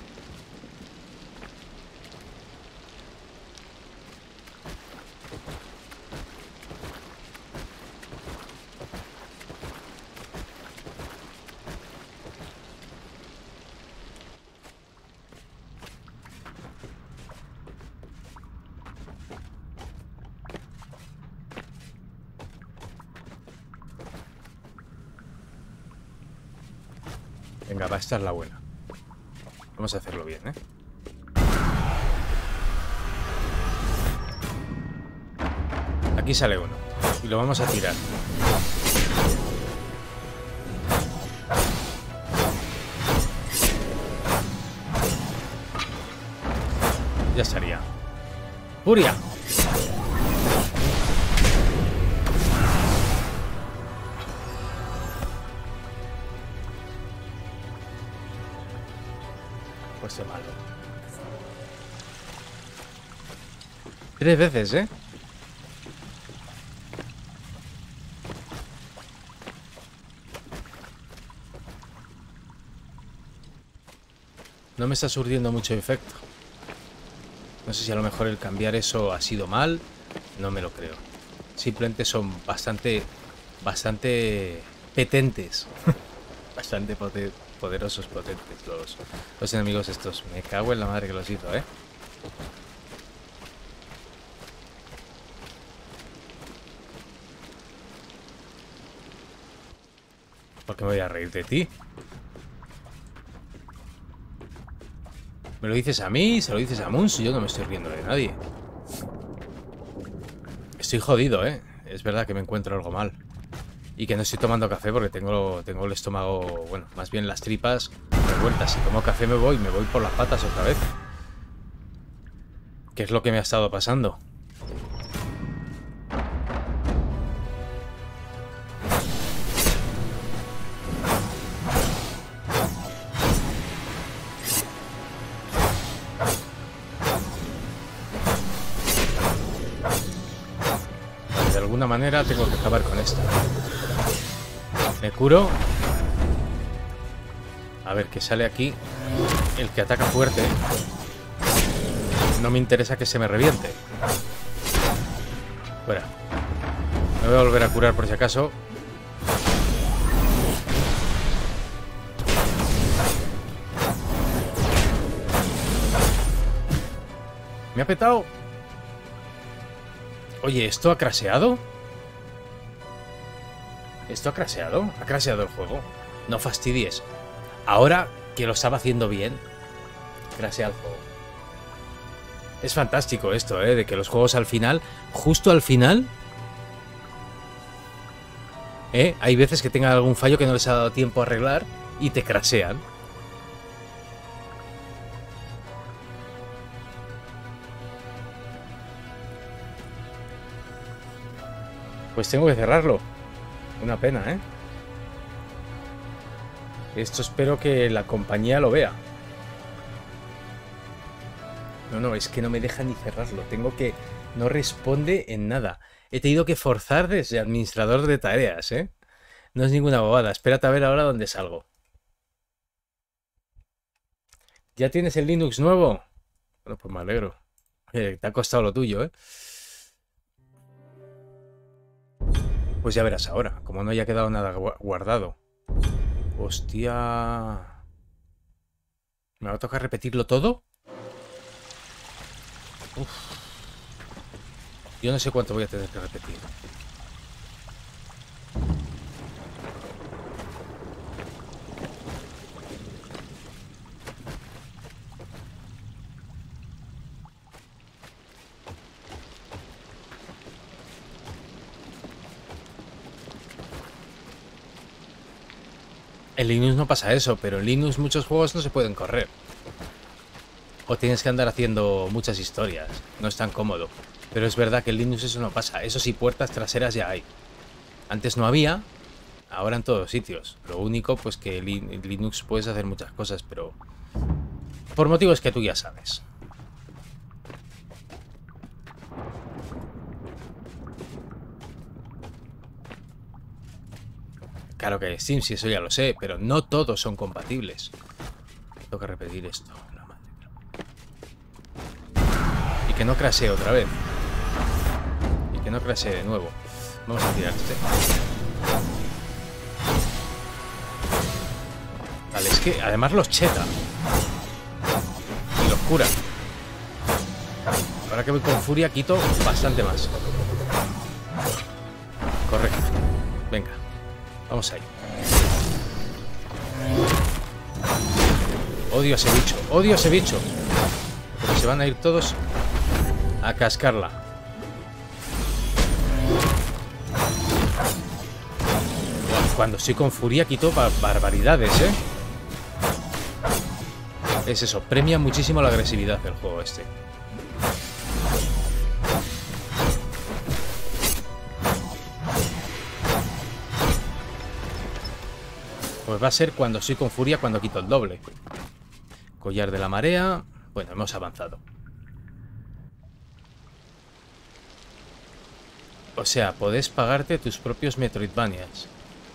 S1: Venga, va a estar la buena. Vamos a hacerlo bien, ¿eh? Aquí sale uno. Y lo vamos a tirar. Ya estaría. ¡Furia! Pues de malo. 3 veces, ¿eh? No me está surtiendo mucho efecto. No sé si a lo mejor el cambiar eso ha sido mal. No me lo creo. Simplemente son bastante petentes. Bastante poderosos, potentes los enemigos estos. Me cago en la madre que los hizo, ¿eh? ¿Por qué me voy a reír de ti? ¿Me lo dices a mí? ¿Se lo dices a Moons? Yo no me estoy riendo de nadie. Estoy jodido, ¿eh? Es verdad que me encuentro algo mal. Y que no estoy tomando café porque tengo el estómago... Bueno, más bien las tripas revueltas. Si tomo café me voy por las patas otra vez. ¿Qué es lo que me ha estado pasando? De alguna manera tengo que acabar con esto. Me curo. A ver, que sale aquí el que ataca fuerte. No me interesa que se me reviente. Fuera. Me voy a volver a curar por si acaso. Me ha petado. Oye, ¿esto ha crasheado? ¿Esto ha crasheado? ¿Ha crasheado el juego? No fastidies. Ahora que lo estaba haciendo bien, crashea el juego. Es fantástico esto, de que los juegos al final, justo al final, hay veces que tengan algún fallo que no les ha dado tiempo a arreglar y te crashean. Pues tengo que cerrarlo. Una pena, ¿eh? Esto espero que la compañía lo vea. No, es que no me deja ni cerrarlo. Tengo que... No responde en nada. He tenido que forzar desde administrador de tareas, ¿eh? No es ninguna bobada. Espérate a ver ahora dónde salgo. ¿Ya tienes el Linux nuevo? Bueno, pues me alegro. Te ha costado lo tuyo, ¿eh? Pues ya verás ahora, como no haya quedado nada guardado. Hostia. ¿Me va a tocar repetirlo todo? Uf. Yo no sé cuánto voy a tener que repetir. En Linux no pasa eso, pero en Linux muchos juegos no se pueden correr. O tienes que andar haciendo muchas historias. No es tan cómodo. Pero es verdad que en Linux eso no pasa. Eso sí, puertas traseras ya hay. Antes no había, ahora en todos sitios. Lo único, pues que en Linux puedes hacer muchas cosas, pero... por motivos que tú ya sabes. Claro que Steam, sí, eso ya lo sé, pero no todos son compatibles. Tengo que repetir esto. La madre. Y que no crashee otra vez. Y que no crashee de nuevo. Vamos a tirar este. Vale, es que además los cheta. Y los cura. Ahora que voy con furia quito bastante más. Correcto. Venga. Vamos ahí. Odio a ese bicho. Odio a ese bicho. Porque se van a ir todos a cascarla. Cuando estoy con furia quito barbaridades, ¿eh? Es eso. Premia muchísimo la agresividad del juego este. Pues va a ser cuando estoy con furia, cuando quito el doble. Collar de la marea. Bueno, hemos avanzado. O sea, podés pagarte tus propios Metroidvanias.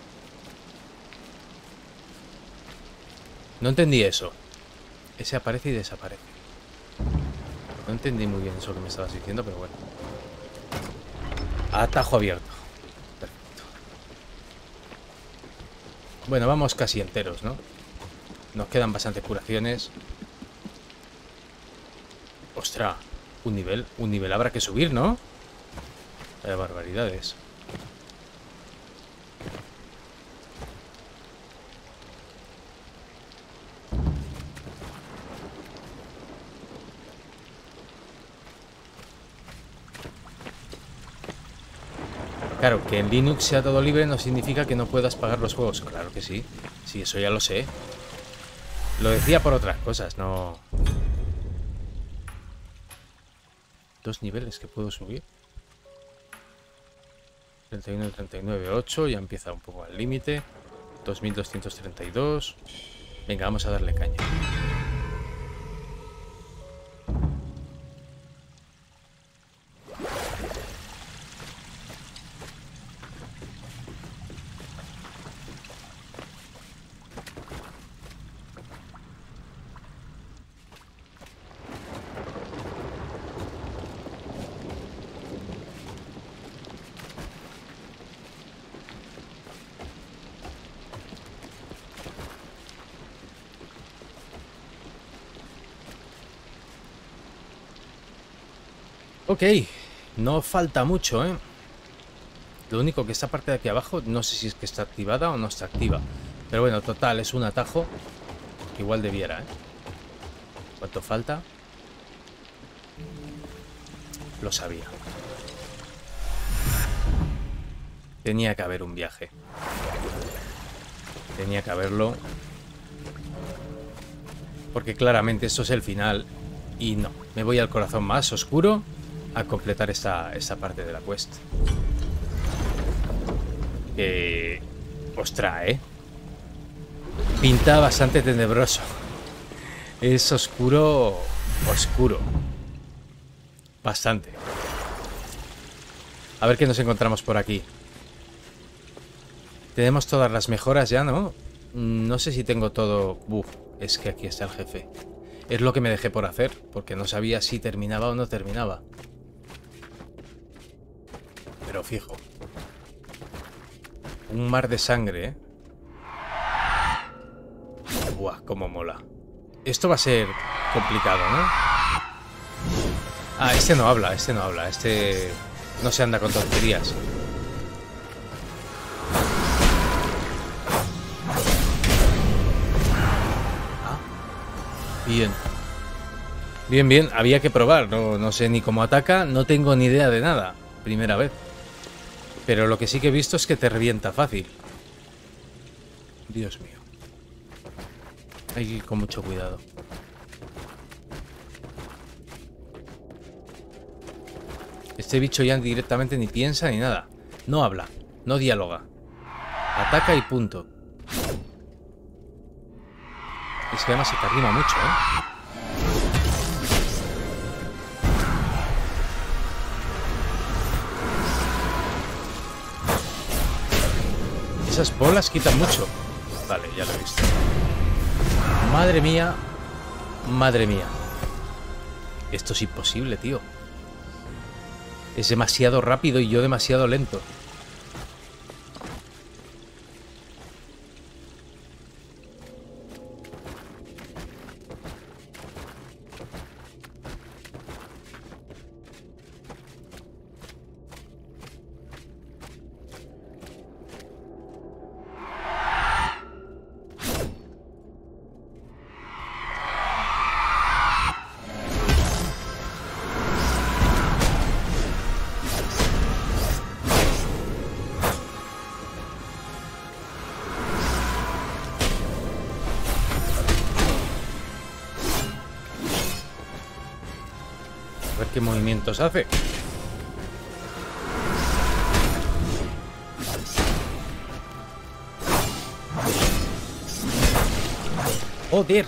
S1: No entendí eso. Ese aparece y desaparece. No entendí muy bien eso que me estabas diciendo, pero bueno. Atajo abierto. Bueno, vamos casi enteros, ¿no? Nos quedan bastantes curaciones. ¡Ostras! Un nivel habrá que subir, ¿no? Vaya barbaridades. Claro, que en Linux sea todo libre no significa que no puedas pagar los juegos. Claro que sí. Sí, eso ya lo sé. Lo decía por otras cosas, no... 2 niveles que puedo subir. 31, 39, 8. Ya empieza un poco al límite. 2232. Venga, vamos a darle caña. Ok, no falta mucho, ¿eh? Lo único que esta parte de aquí abajo, no sé si es que está activada o no está activa. Pero bueno, total, es un atajo que igual debiera, ¿eh? ¿Cuánto falta? Lo sabía. Tenía que haber un viaje. Tenía que haberlo. Porque claramente esto es el final. Y no, me voy al corazón más oscuro a completar esta parte de la quest. Ostras, pinta bastante tenebroso. Es oscuro. Oscuro. Bastante. A ver qué nos encontramos por aquí. Tenemos todas las mejoras ya, ¿no? No sé si tengo todo... Uf, es que aquí está el jefe. Es lo que me dejé por hacer, porque no sabía si terminaba o no terminaba. Pero fijo. Un mar de sangre, ¿eh? Buah, cómo mola. Esto va a ser complicado, ¿no? Ah, este no habla, este no habla. Este no se anda con tonterías. Ah, bien. Bien, bien. Había que probar. No sé ni cómo ataca. No tengo ni idea de nada. Primera vez. Pero lo que sí que he visto es que te revienta fácil. Dios mío. Hay que ir con mucho cuidado. Este bicho ya directamente ni piensa ni nada. No habla, no dialoga. Ataca y punto. Es que además se te arrima mucho, ¿eh? Esas bolas quitan mucho. Vale, ya lo he visto. Madre mía. Madre mía. Esto es imposible, tío. Es demasiado rápido y yo demasiado lento. A ver qué movimientos hace. ¡Joder!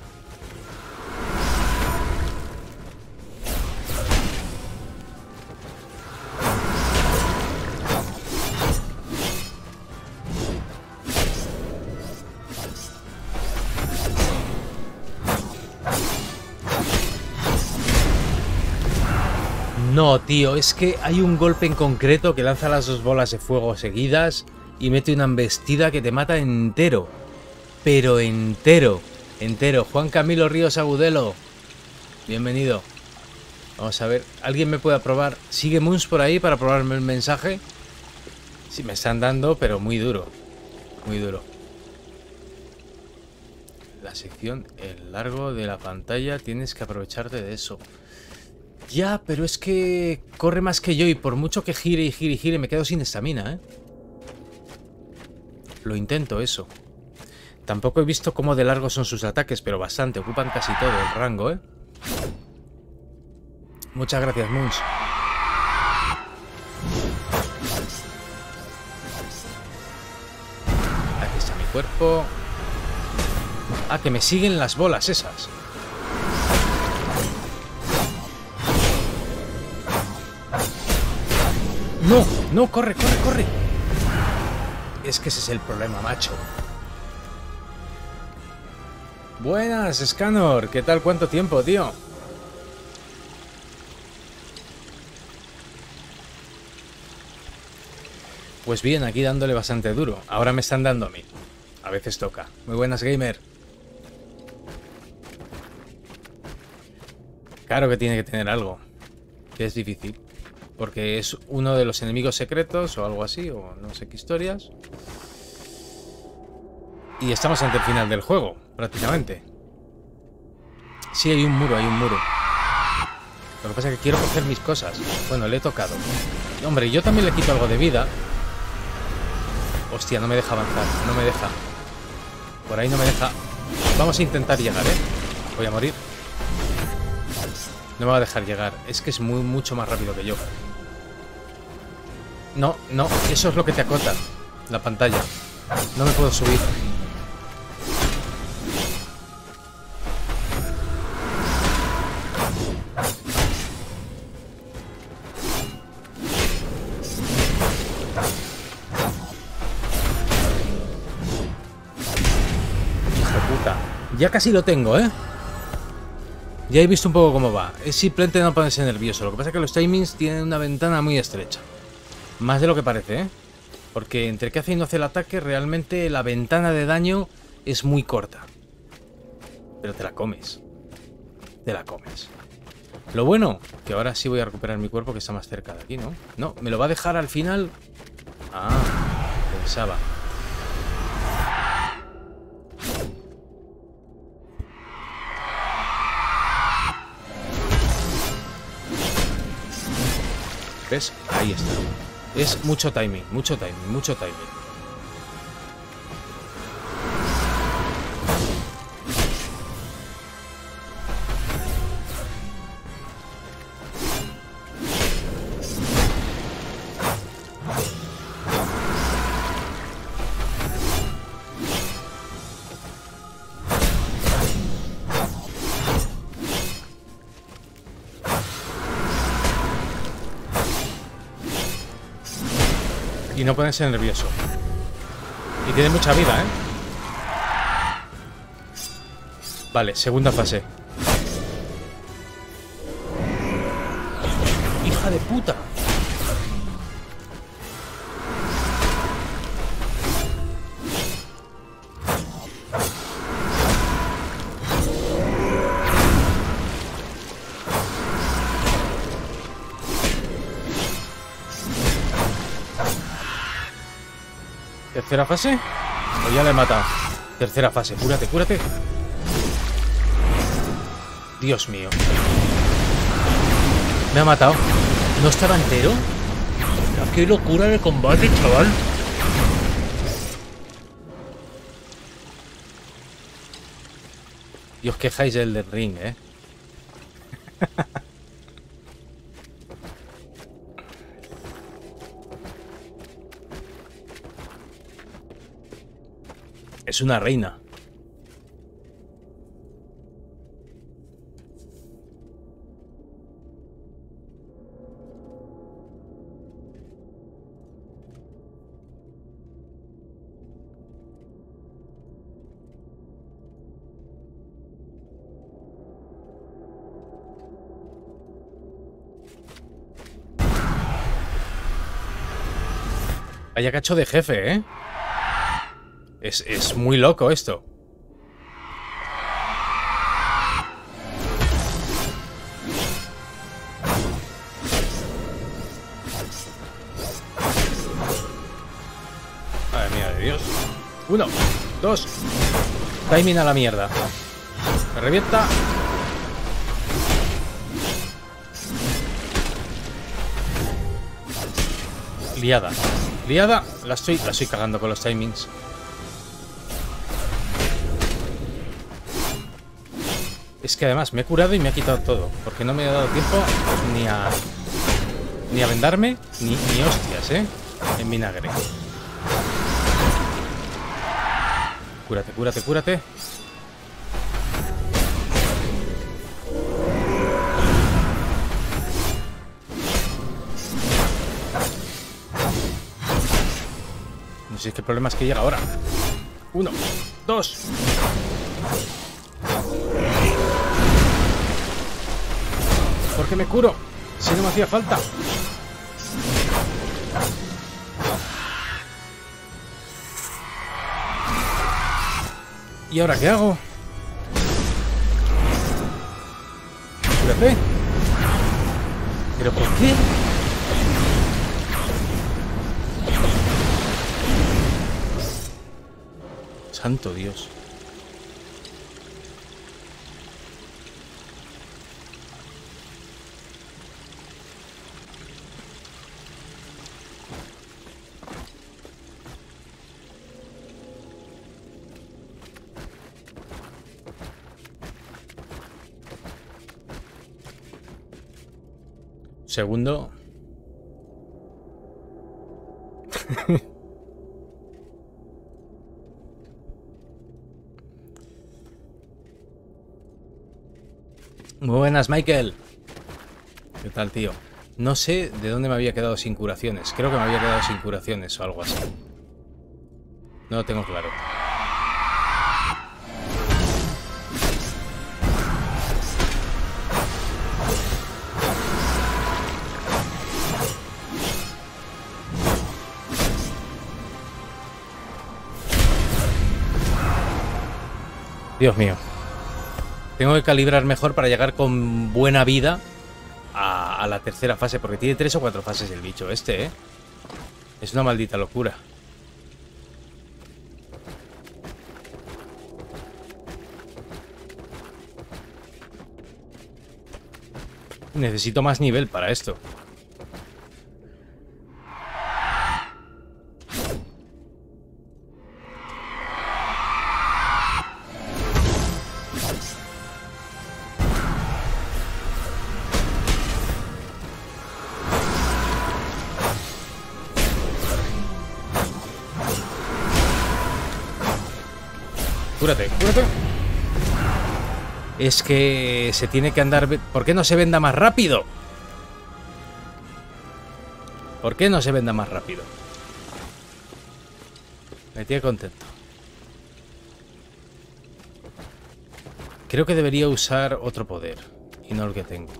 S1: No, tío, es que hay un golpe en concreto que lanza las dos bolas de fuego seguidas y mete una embestida que te mata entero. Pero entero, entero. Juan Camilo Ríos Agudelo, bienvenido. Vamos a ver, ¿alguien me puede aprobar? ¿Sigue Moons por ahí para probarme el mensaje? Sí, me están dando, pero muy duro. Muy duro. La sección, el largo de la pantalla, tienes que aprovecharte de eso. Ya, pero es que corre más que yo y por mucho que gire y gire y gire me quedo sin estamina, ¿eh? Lo intento, eso. Tampoco he visto cómo de largo son sus ataques, pero bastante. Ocupan casi todo el rango, ¿eh? Muchas gracias, Moons. Aquí está mi cuerpo. Ah, que me siguen las bolas esas. ¡No! ¡No! ¡Corre, corre, corre! Es que ese es el problema, macho. Buenas, Scanor. ¿Qué tal? ¿Cuánto tiempo, tío? Pues bien, aquí dándole bastante duro. Ahora me están dando a mí. A veces toca. Muy buenas, gamer. Claro que tiene que tener algo. Que es difícil. Porque es uno de los enemigos secretos o algo así, o no sé qué historias. Y estamos ante el final del juego, prácticamente. Sí, hay un muro, hay un muro. Lo que pasa es que quiero coger mis cosas. Bueno, le he tocado. Y, hombre, yo también le quito algo de vida. Hostia, no me deja avanzar. No me deja. Por ahí no me deja. Vamos a intentar llegar, ¿eh? Voy a morir. No me va a dejar llegar. Es que es mucho más rápido que yo. No, no. Eso es lo que te acota la pantalla. No me puedo subir. Ya casi lo tengo, ¿eh? Ya he visto un poco cómo va. Es simplemente no ponerse nervioso. Lo que pasa es que los timings tienen una ventana muy estrecha. Más de lo que parece, ¿eh? Porque entre que hace y no hace el ataque, realmente la ventana de daño es muy corta. Pero te la comes. Te la comes. Lo bueno, que ahora sí voy a recuperar mi cuerpo, que está más cerca de aquí, ¿no? No, me lo va a dejar al final. Ah, pensaba. ¿Ves? Ahí está. Es mucho timing, mucho timing, mucho timing. Y no ponerse nervioso. Y tiene mucha vida, ¿eh? Vale, segunda fase. ¡Hija de puta! ¿Tercera fase? ¿O ya la he matado? Tercera fase, cúrate, cúrate. Dios mío. Me ha matado. ¿No estaba entero? ¡Qué locura de combate, chaval! Y os quejáis del Elden Ring, ¿eh? Es una reina. Vaya cacho de jefe, ¿eh? Es muy loco esto. Madre mía de Dios. 1, 2. Timing a la mierda. Me revienta. Liada. Liada. La estoy cagando con los timings. Es que además me he curado y me ha quitado todo. Porque no me ha dado tiempo ni a vendarme, ni hostias, ¿eh? En vinagre. Cúrate, cúrate, cúrate. No sé si es que el problema es que llega ahora. 1, 2. ¿Por qué me curo? Si no me hacía falta. ¿Y ahora qué hago? Cúrate. ¿Pero por qué? santo Dios. Segundo. Muy buenas, Michael. ¿Qué tal, tío? No sé de dónde me había quedado sin curaciones. Creo que me había quedado sin curaciones o algo así. No lo tengo claro. Dios mío. Tengo que calibrar mejor para llegar con buena vida a la tercera fase, porque tiene 3 o 4 fases el bicho este, ¿eh? Es una maldita locura. Necesito más nivel para esto. Cúrate, cúrate. Es que se tiene que andar... ¿Por qué no se venda más rápido? ¿Por qué no se venda más rápido? Me tiene contento. Creo que debería usar otro poder y no el que tengo.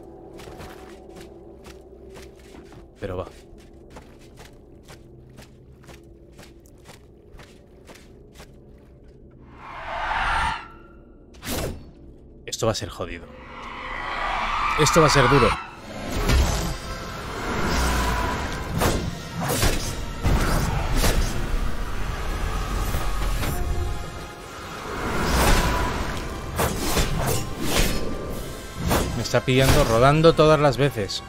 S1: Pero va. Esto va a ser jodido. Esto va a ser duro. Me está pillando rodando todas las veces.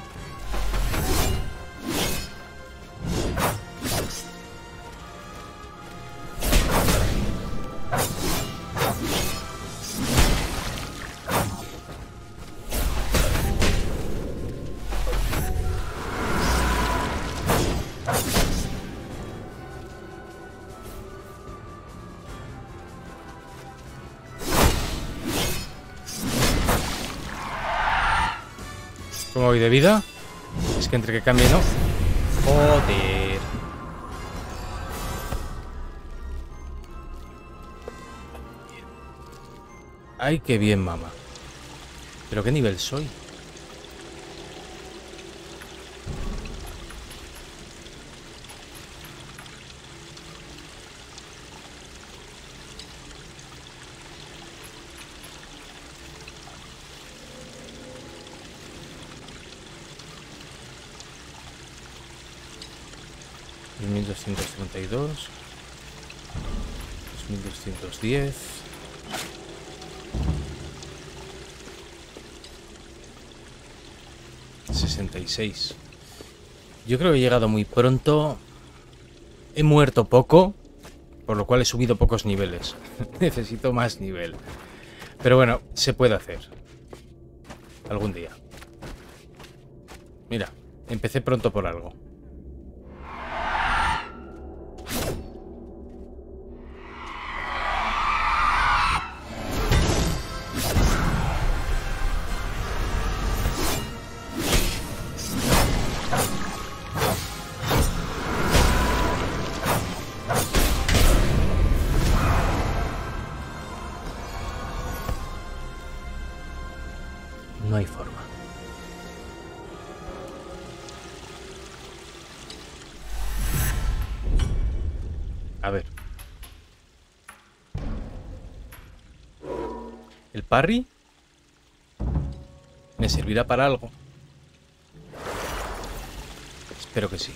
S1: ¿Cómo voy de vida? Es que entre que cambie, ¿no? Joder. Ay, qué bien, mamá. ¿Pero qué nivel soy? $1232, 2210, 66. Yo creo que he llegado muy pronto. He muerto poco, por lo cual he subido pocos niveles. Necesito más nivel. Pero bueno, se puede hacer. Algún día. Mira, empecé pronto por algo. No hay forma. A ver. ¿El parry? ¿Me servirá para algo? Espero que sí.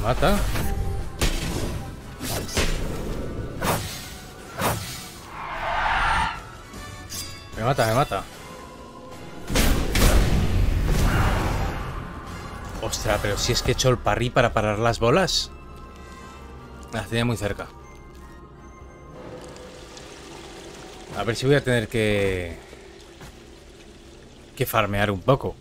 S1: mata. Me mata, me mata. Ostras, pero si es que he hecho el parry para parar las bolas. Las tenía muy cerca. A ver si voy a tener que farmear un poco.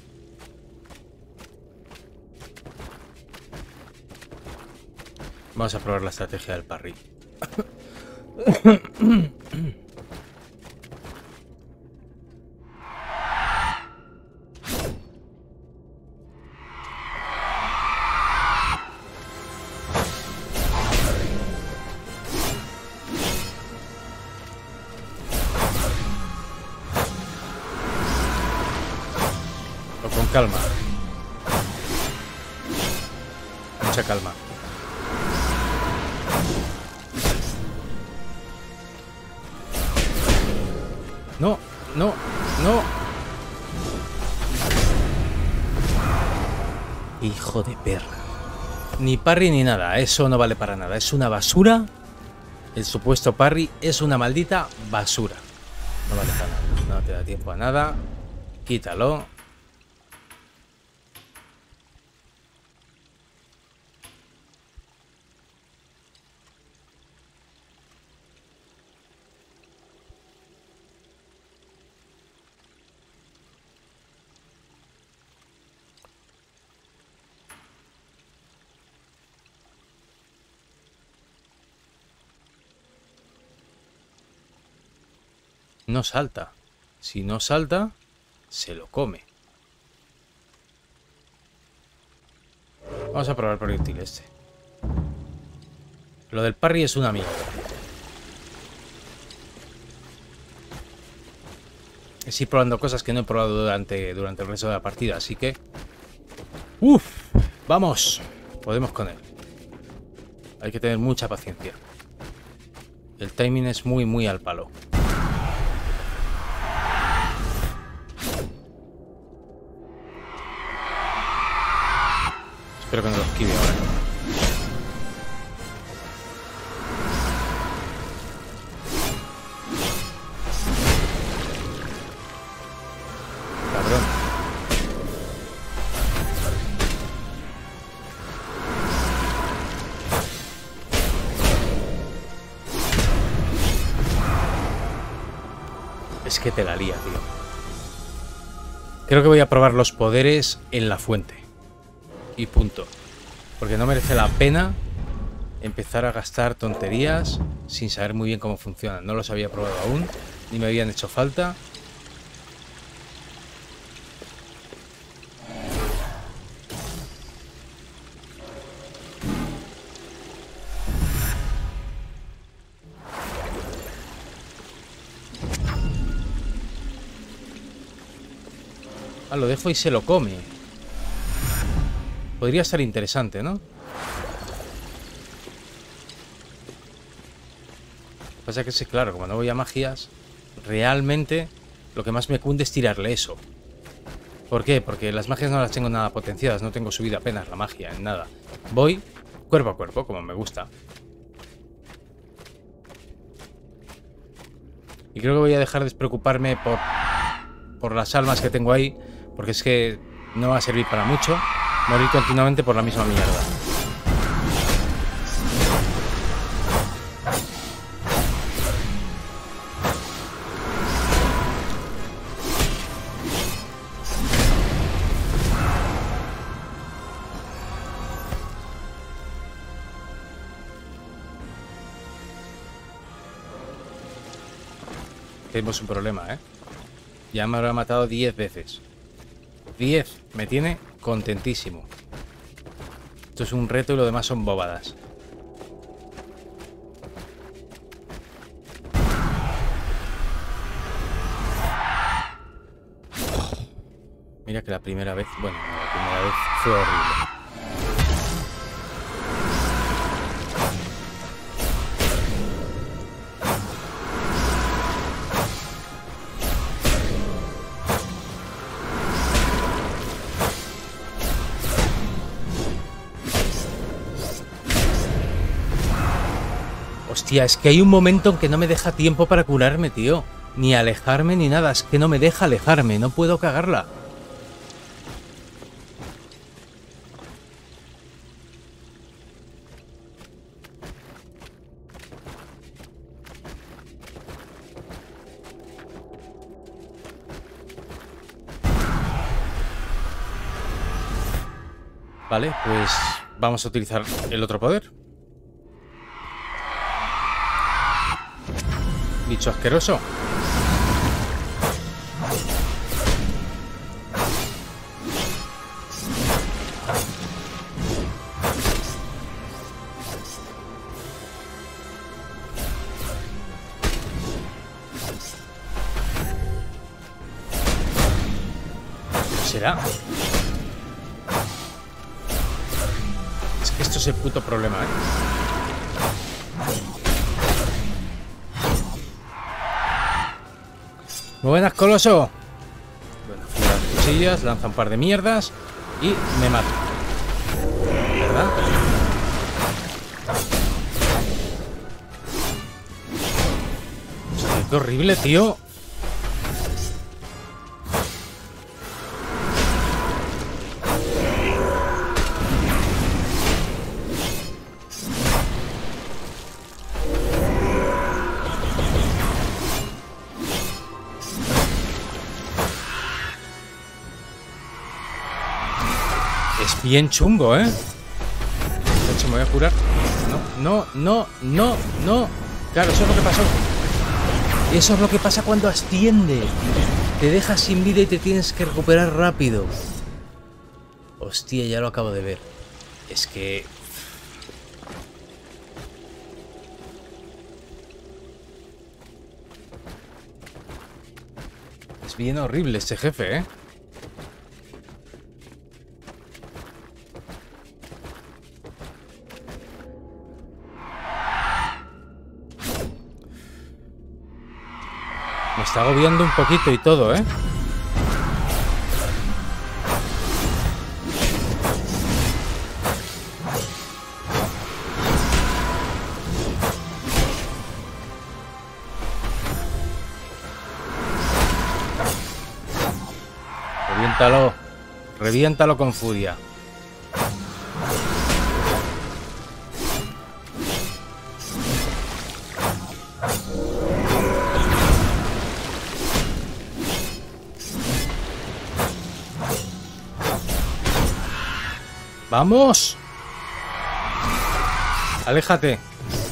S1: Vamos a probar la estrategia del parry. O con calma. Mucha calma. No, no, no. Hijo de perra. Ni parry ni nada. Eso no vale para nada. Es una basura. El supuesto parry es una maldita basura. No vale para nada. No te da tiempo a nada. Quítalo. No salta. Si no salta, se lo come. Vamos a probar el proyectil este. Lo del parry es una mierda. Es ir probando cosas que no he probado durante el resto de la partida, así que... ¡Uf! ¡Vamos! Podemos con él. Hay que tener mucha paciencia. El timing es muy, muy al palo. Espero que no lo esquive ahora. Cabrón. Es que te la lía, tío. Creo que voy a probar los poderes en la fuente. Y punto. Porque no merece la pena empezar a gastar tonterías sin saber muy bien cómo funcionan. No los había probado aún, ni me habían hecho falta. Ah, lo dejo y se lo come. Podría estar interesante, ¿no? Lo que pasa es que, claro, como no voy a magias, realmente lo que más me cunde es tirarle eso. ¿Por qué? Porque las magias no las tengo nada potenciadas, no tengo subida apenas la magia, en nada. Voy cuerpo a cuerpo, como me gusta. Y creo que voy a dejar de despreocuparme por las almas que tengo ahí, porque es que no va a servir para mucho. Morir continuamente por la misma mierda. Tenemos un problema, ¿eh? Ya me habrá matado 10 veces. 10. Me tiene contentísimo. Esto es un reto y lo demás son bobadas. Mira que la primera vez... Bueno, la primera vez fue horrible. Hostia, es que hay un momento en que no me deja tiempo para curarme, tío. Ni alejarme ni nada. Es que no me deja alejarme. No puedo cagarla. Vale, pues vamos a utilizar el otro poder. Bicho asqueroso. ¿Qué será? Es que esto es el puto problema, ¿eh? Muy buenas, Coloso. Bueno, fuera las cuchillas, lanza un par de mierdas y me mata. ¿Verdad? Hostia, qué horrible, tío. Es bien chungo, ¿eh? De hecho, me voy a curar. No. Claro, eso es lo que pasó. Eso es lo que pasa cuando asciende. Te dejas sin vida y te tienes que recuperar rápido. Hostia, ya lo acabo de ver. Es que... es bien horrible este jefe, ¿eh? Me está agobiando un poquito y todo, ¿eh? Reviéntalo. Reviéntalo con furia. ¡Vamos! ¡Aléjate!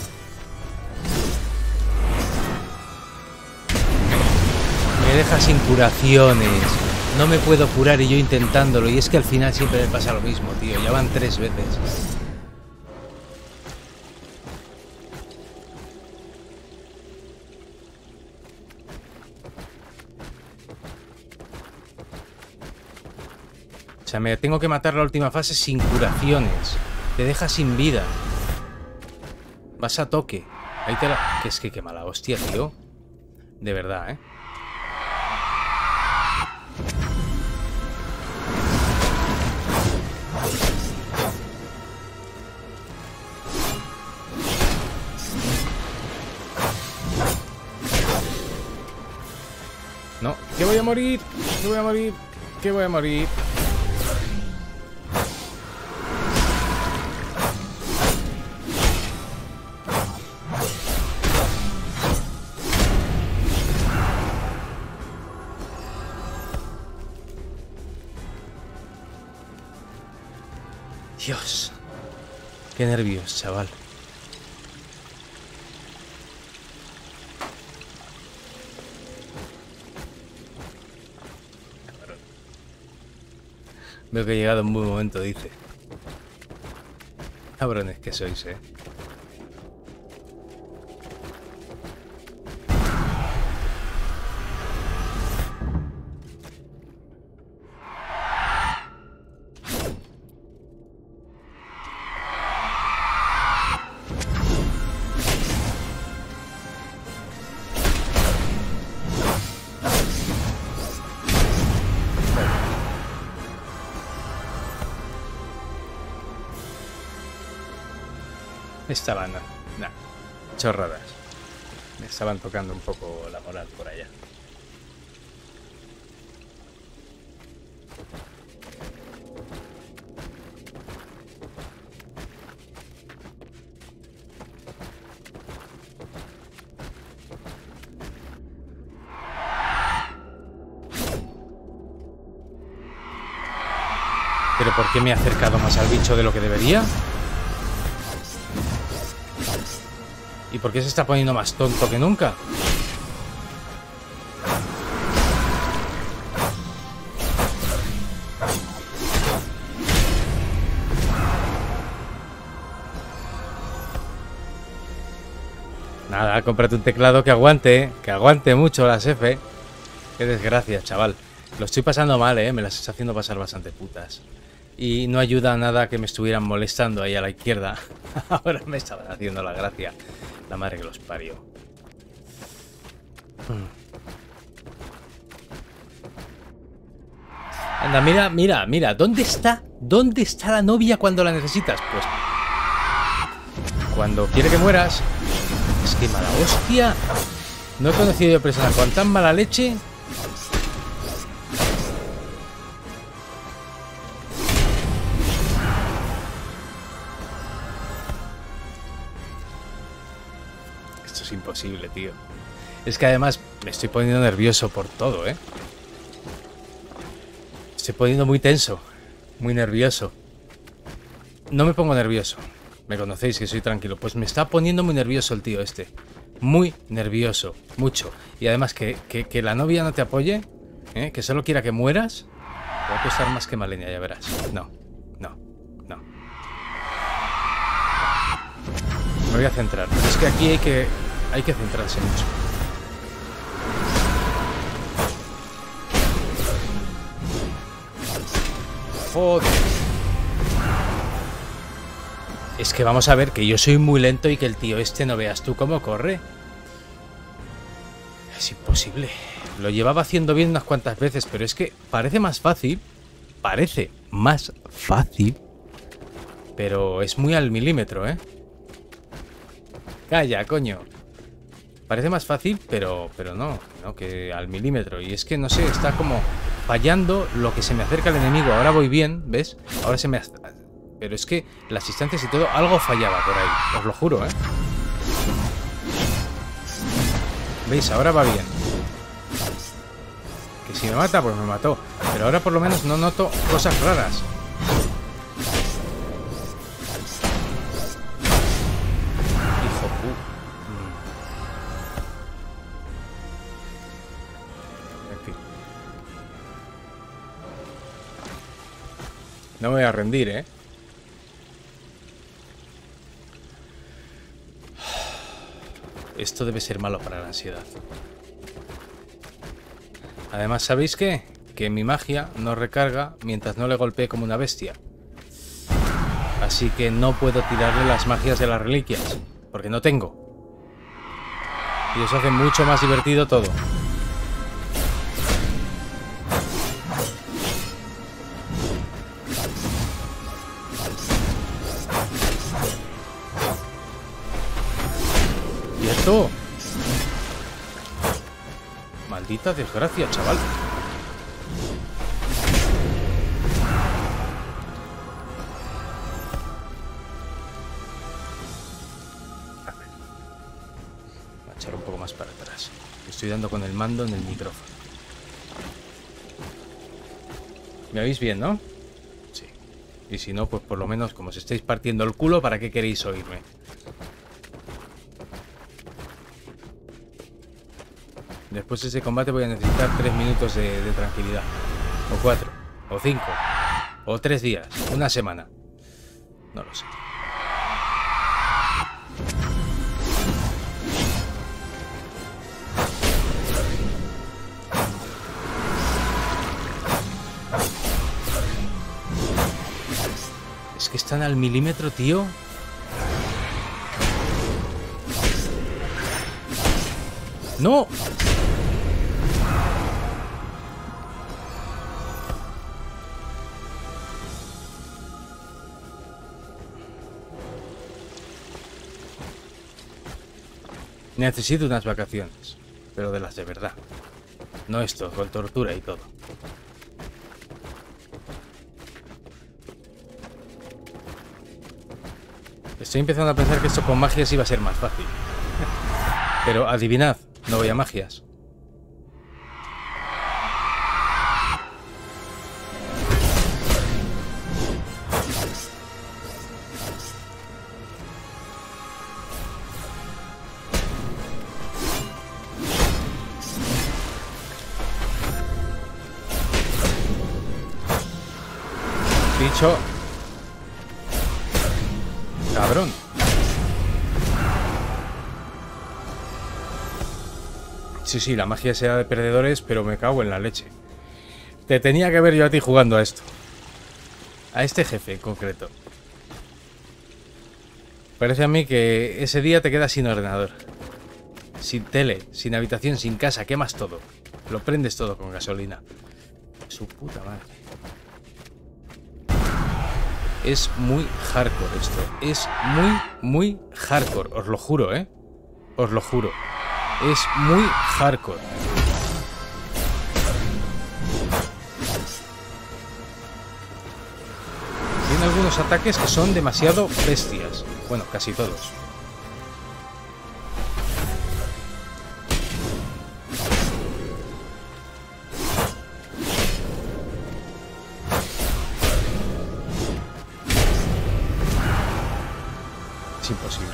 S1: Me deja sin curaciones. No me puedo curar y yo intentándolo. Y es que al final siempre me pasa lo mismo, tío. Ya van 3 veces. O sea, me tengo que matar la última fase sin curaciones. Te deja sin vida. Vas a toque. Ahí te la... Que es que qué mala hostia, tío. De verdad, ¿eh? No, que voy a morir. Que voy a morir. Que voy a morir. Dios, qué nervios, chaval. Veo que he llegado en buen momento, dice. Cabrones que sois, ¿eh? Esta banda. Nah. chorradas. Me estaban tocando un poco la moral por allá. ¿Pero por qué me he acercado más al bicho de lo que debería? ¿Y por qué se está poniendo más tonto que nunca? Nada, cómprate un teclado que aguante mucho las F. Qué desgracia, chaval. Lo estoy pasando mal, me las estoy haciendo pasar bastante putas. Y no ayuda a nada que me estuvieran molestando ahí a la izquierda. Ahora me estaban haciendo la gracia. La madre que los parió. Anda, mira. ¿Dónde está? ¿Dónde está la novia cuando la necesitas? Pues cuando quiere que mueras. Es que mala hostia. No he conocido yo persona con tan mala leche. Es imposible, tío. Es que además me estoy poniendo nervioso por todo, Estoy poniendo muy tenso, muy nervioso. No me pongo nervioso. Me conocéis que soy tranquilo. Pues me está poniendo muy nervioso el tío este. Muy nervioso, mucho. Y además que la novia no te apoye, que solo quiera que mueras, te va a costar más que Malenia, ya verás. No. Me voy a centrar. Pero es que aquí hay que centrarse mucho. Joder. Es que vamos a ver que yo soy muy lento y que el tío este no veas tú cómo corre. Es imposible. Lo llevaba haciendo bien unas cuantas veces, pero es que parece más fácil. Parece más fácil. Pero es muy al milímetro, Calla, coño. Parece más fácil, pero no, que al milímetro. Y es que, no sé, está como fallando lo que se me acerca al enemigo. Ahora voy bien, ¿ves? Ahora se me... Pero es que las distancias y todo, algo fallaba por ahí. Os lo juro, ¿Veis? Ahora va bien. Que si me mata, pues me mató. Pero ahora por lo menos no noto cosas raras. No me voy a rendir, Esto debe ser malo para la ansiedad. Además, ¿sabéis qué? Que mi magia no recarga mientras no le golpee como una bestia. Así que no puedo tirarle las magias de las reliquias, porque no tengo. Y eso hace mucho más divertido todo. Maldita desgracia, chaval. Voy a echar un poco más para atrás. Estoy dando con el mando en el micrófono. ¿Me oís bien, no? Sí. Y si no, pues por lo menos como os estáis partiendo el culo, ¿para qué queréis oírme? Después de ese combate voy a necesitar 3 minutos de tranquilidad. O 4. O 5. O 3 días. Una semana. No lo sé. Es que están al milímetro, tío. ¡No! Necesito unas vacaciones, pero de las de verdad. No esto, con tortura y todo. Estoy empezando a pensar que esto con magias iba a ser más fácil. Pero adivinad, no voy a magias. Bicho. Cabrón. Sí, la magia sea de perdedores, pero me cago en la leche. Te tenía que ver yo a ti jugando a esto. A este jefe en concreto. Parece a mí que ese día te quedas sin ordenador. Sin tele, sin habitación, sin casa, quemas todo. Lo prendes todo con gasolina. Su puta madre. Es muy hardcore esto. Es muy hardcore. Os lo juro, ¿eh? Os lo juro. Es muy hardcore. Tiene algunos ataques que son demasiado bestias. Bueno, casi todos. Es imposible.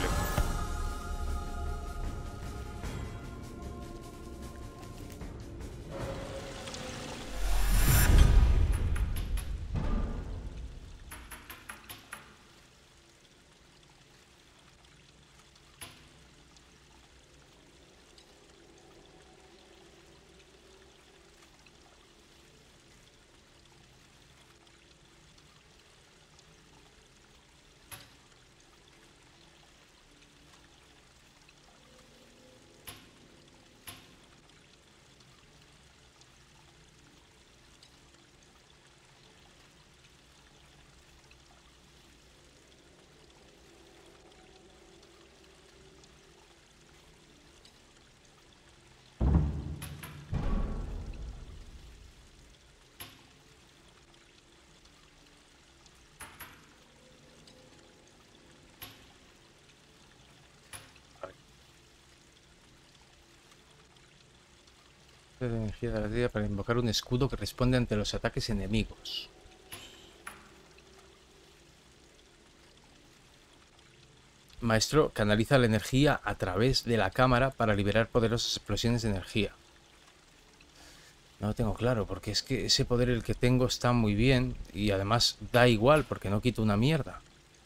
S1: De energía de la tía para invocar un escudo que responde ante los ataques enemigos. Maestro canaliza la energía a través de la cámara para liberar poderosas explosiones de energía. No lo tengo claro, porque es que ese poder el que tengo está muy bien y además da igual porque no quito una mierda.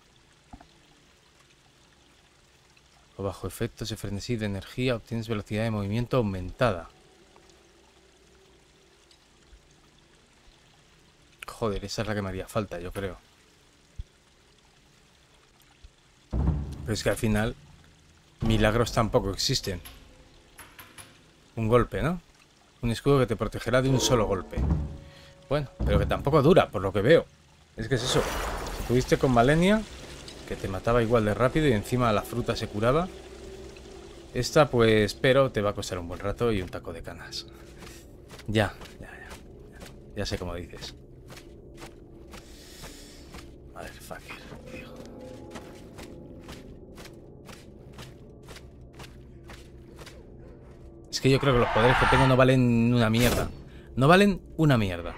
S1: O bajo efectos de frenesí de energía obtienes velocidad de movimiento aumentada. Joder, esa es la que me haría falta, yo creo. Pero es que al final milagros tampoco existen. Un golpe, ¿no? Un escudo que te protegerá de un solo golpe. Bueno, pero que tampoco dura, por lo que veo. Es que es eso. Estuviste con Malenia, que te mataba igual de rápido y encima la fruta se curaba. Esta, pues, pero te va a costar un buen rato y un taco de canas. Ya sé cómo dices. Motherfucker, tío. Es que yo creo que los poderes que tengo no valen una mierda. No valen una mierda.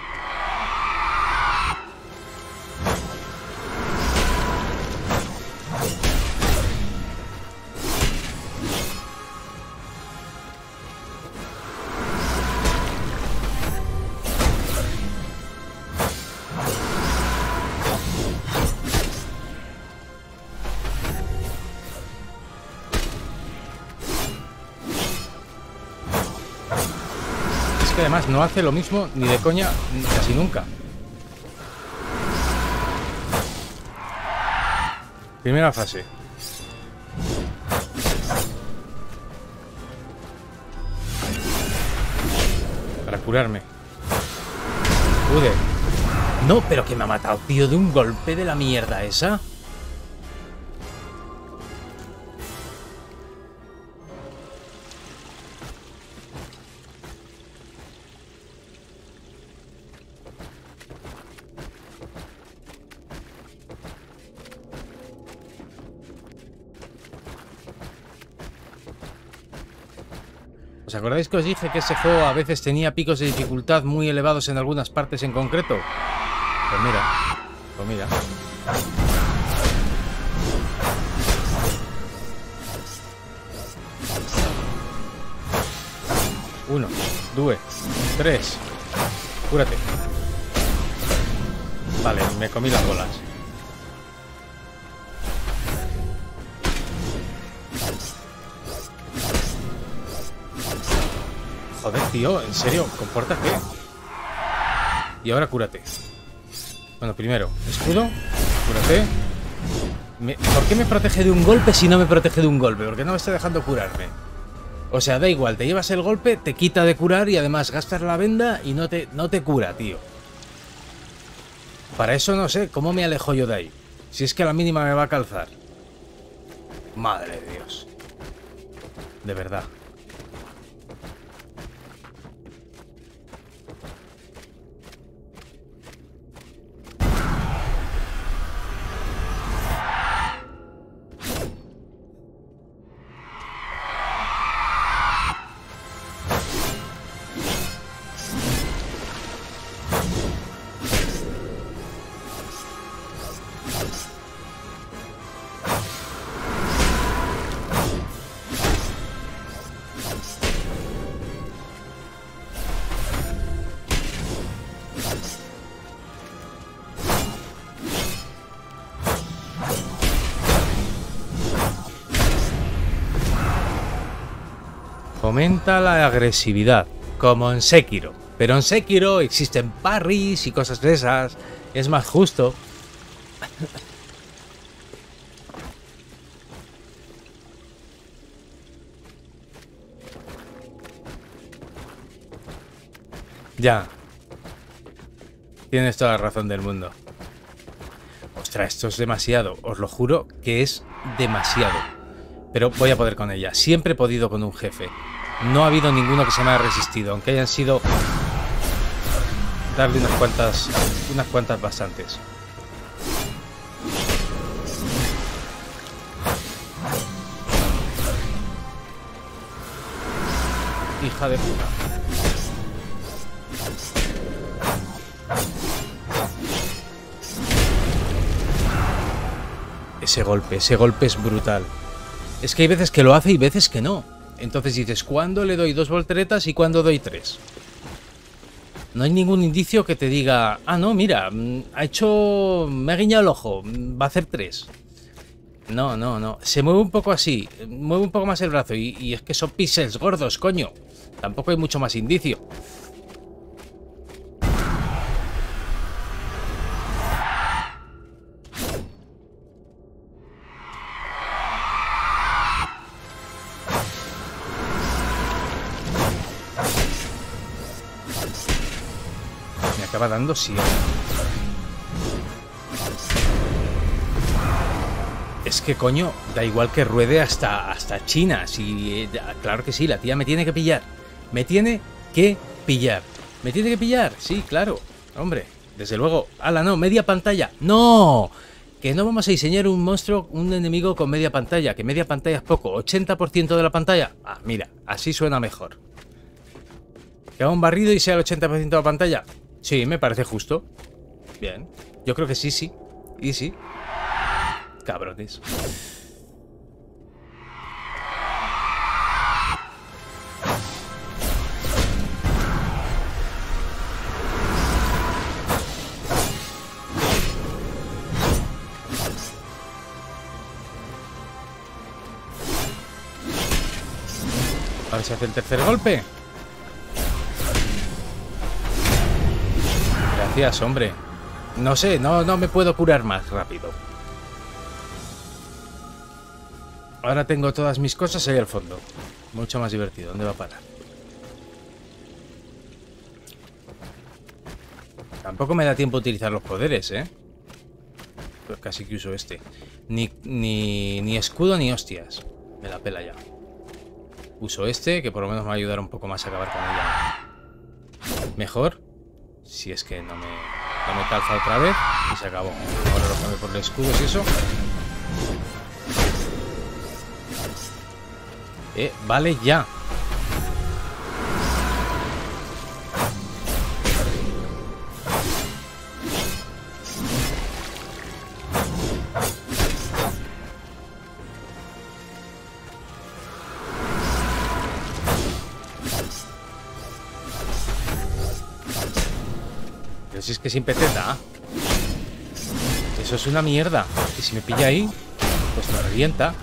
S1: Además no hace lo mismo ni de coña casi nunca. Primera fase. Para curarme. Pude. No, pero que me ha matado, tío, de un golpe de la mierda esa. ¿Os acordáis que os dije que ese juego a veces tenía picos de dificultad muy elevados en algunas partes en concreto? Pues mira, pues mira. 1, 2, 3. Cúrate. Vale, me comí las bolas. Joder, tío, ¿en serio? ¿Compórtate? Y ahora cúrate. Bueno, primero, escudo. Cúrate. ¿Por qué me protege de un golpe si no me protege de un golpe? ¿Por qué no me está dejando curarme? O sea, da igual, te llevas el golpe, te quita de curar y además gastas la venda y no te cura, tío. Para eso no sé, ¿cómo me alejo yo de ahí? Si es que a la mínima me va a calzar. Madre de Dios. De verdad. Fomenta la agresividad, como en Sekiro. Pero en Sekiro existen parries y cosas de esas. Es más justo. Ya. Tienes toda la razón del mundo. Ostras, esto es demasiado. Os lo juro que es demasiado. Pero voy a poder con ella. Siempre he podido con un jefe. No ha habido ninguno que se me haya resistido, aunque hayan sido... darle unas cuantas bastantes. Hija de puta. Ese golpe es brutal. Es que hay veces que lo hace y veces que no. Entonces dices, ¿cuándo le doy 2 volteretas y cuándo doy 3? No hay ningún indicio que te diga, ah, no, mira, me ha guiñado el ojo, va a hacer 3. No, no, no. Se mueve un poco así, mueve un poco más el brazo y es que son píxeles gordos, coño. Tampoco hay mucho más indicio. Acaba dando sí. Es que coño, da igual que ruede hasta China. Si, claro que sí, la tía me tiene que pillar. Me tiene que pillar. ¿Me tiene que pillar? Sí, claro. Hombre, desde luego. ¡Hala, no! ¡Media pantalla! ¡No! Que no vamos a diseñar un monstruo, un enemigo con media pantalla. Que media pantalla es poco. ¿80% de la pantalla? Ah, mira, así suena mejor. ¿Que haga un barrido y sea el 80% de la pantalla? Sí, me parece justo. Bien. Yo creo que sí, sí. Y sí. Cabrones. A ver si hace el tercer golpe. Gracias, hombre. No sé, no me puedo curar más rápido. Ahora tengo todas mis cosas ahí al fondo. Mucho más divertido. ¿Dónde va a parar? Tampoco me da tiempo a utilizar los poderes, ¿eh? Pues casi que uso este. Ni escudo ni hostias. Me la pela ya. Uso este, que por lo menos me va a ayudar un poco más a acabar con ella. Mejor. Si es que no me calza otra vez. Y se acabó. Ahora lo cambio por el escudo y eso. Vale ya. Pero si es que siempre te da. Eso es una mierda. Y si me pilla ahí, pues me revienta.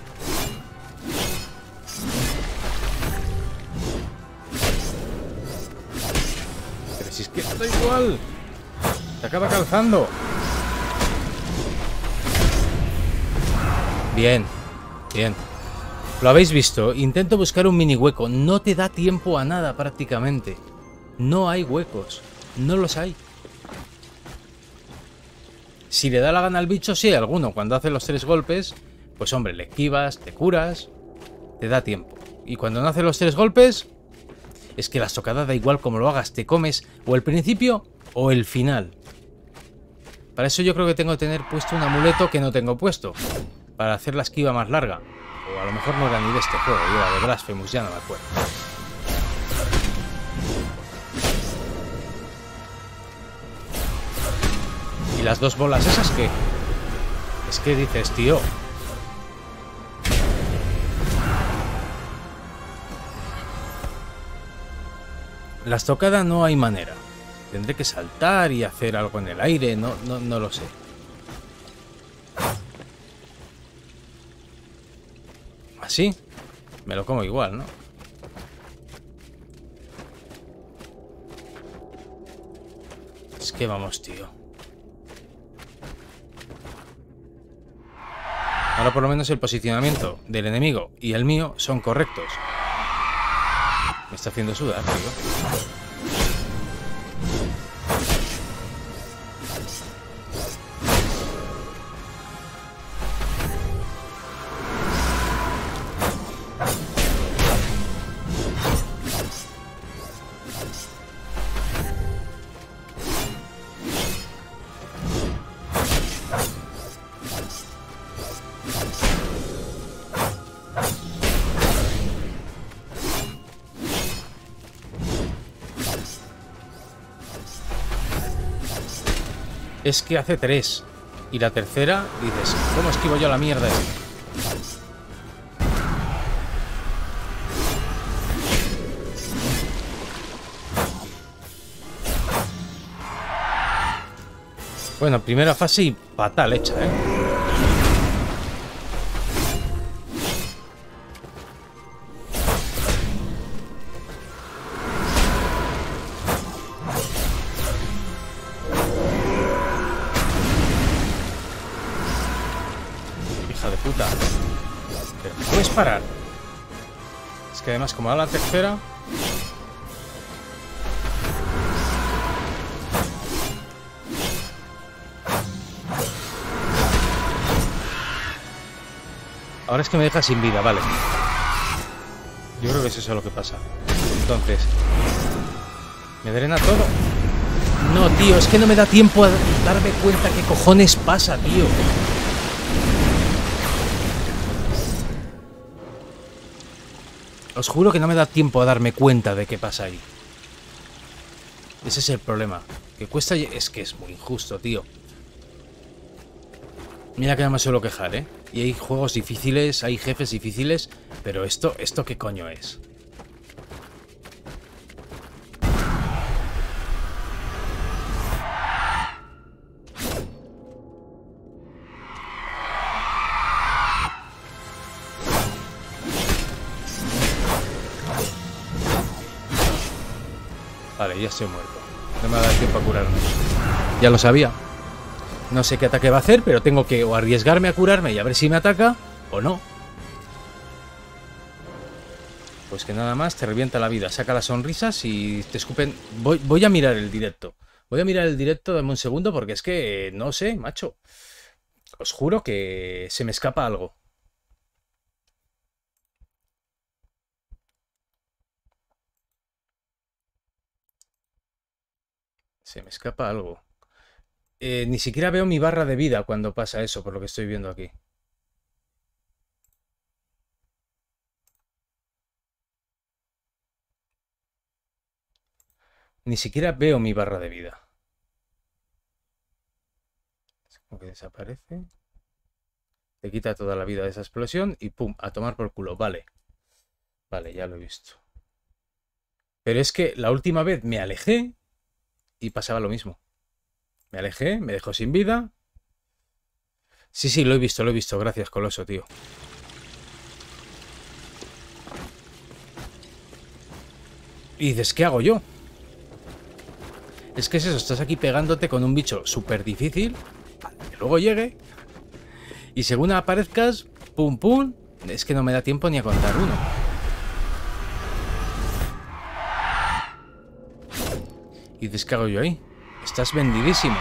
S1: Pero si es que da igual. Se acaba calzando. Bien. Bien. Lo habéis visto. Intento buscar un mini hueco. No te da tiempo a nada prácticamente. No hay huecos. No los hay. Si le da la gana al bicho, sí hay alguno. Cuando hace los 3 golpes, pues hombre, le esquivas, te curas, te da tiempo. Y cuando no hace los 3 golpes, es que la estocada da igual como lo hagas. Te comes o el principio o el final. Para eso yo creo que tengo que tener puesto un amuleto que no tengo puesto. Para hacer la esquiva más larga. O a lo mejor no era ni de este juego, era de Blasphemous, ya no me acuerdo. ¿Y las 2 bolas esas qué? Es que dices, tío. La estocada no hay manera. Tendré que saltar y hacer algo en el aire, no lo sé. Así, me lo como igual, ¿no? Es que vamos, tío. Ahora por lo menos el posicionamiento del enemigo y el mío son correctos. Me está haciendo sudar, tío. Es que hace 3. Y la tercera, dices, ¿cómo esquivo yo la mierda esta? Bueno, primera fase y fatal hecha, ¿eh? Parar. Es que además como da la tercera. Ahora es que me deja sin vida, vale. Yo creo que es eso lo que pasa. Entonces, ¿me drena todo? No, tío, es que no me da tiempo a darme cuenta qué cojones pasa, tío. Os juro que no me da tiempo a darme cuenta de qué pasa ahí. Ese es el problema. Que cuesta... Es que es muy injusto, tío. Mira que no me suelo quejar, ¿eh? Y hay juegos difíciles, hay jefes difíciles, pero ¿esto qué coño es? Vale, ya estoy muerto. No me va a dar tiempo a curarme. Ya lo sabía. No sé qué ataque va a hacer, pero tengo que o arriesgarme a curarme y a ver si me ataca, o no. Pues que nada más te revienta la vida. Saca las sonrisas y te escupen... Voy a mirar el directo. Voy a mirar el directo, dame un segundo, porque es que... No sé, macho. Os juro que se me escapa algo. Se me escapa algo. Ni siquiera veo mi barra de vida cuando pasa eso, por lo que estoy viendo aquí. Ni siquiera veo mi barra de vida. Como que desaparece. Te quita toda la vida de esa explosión y pum, a tomar por culo. Vale. Vale, ya lo he visto. Pero es que la última vez me alejé y pasaba lo mismo. Me alejé, me dejó sin vida. Sí, sí, lo he visto, lo he visto. Gracias, Coloso, tío. Y dices, ¿qué hago yo? Es que es eso, estás aquí pegándote con un bicho súper difícil, que luego llegue, y según aparezcas, pum pum, es que no me da tiempo ni a contar uno. Y dices, ¿qué hago yo ahí? Estás vendidísimo.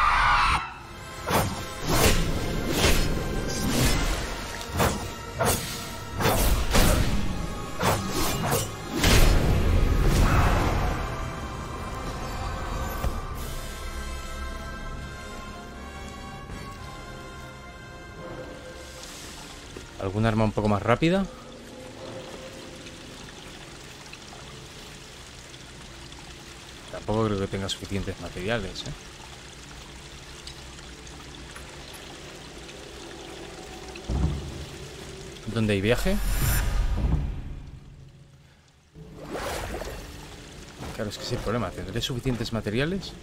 S1: ¿Algún arma un poco más rápida? Tampoco creo que tenga suficientes materiales, ¿eh? ¿Dónde hay viaje? Claro, es que es el problema. ¿Tendré suficientes materiales?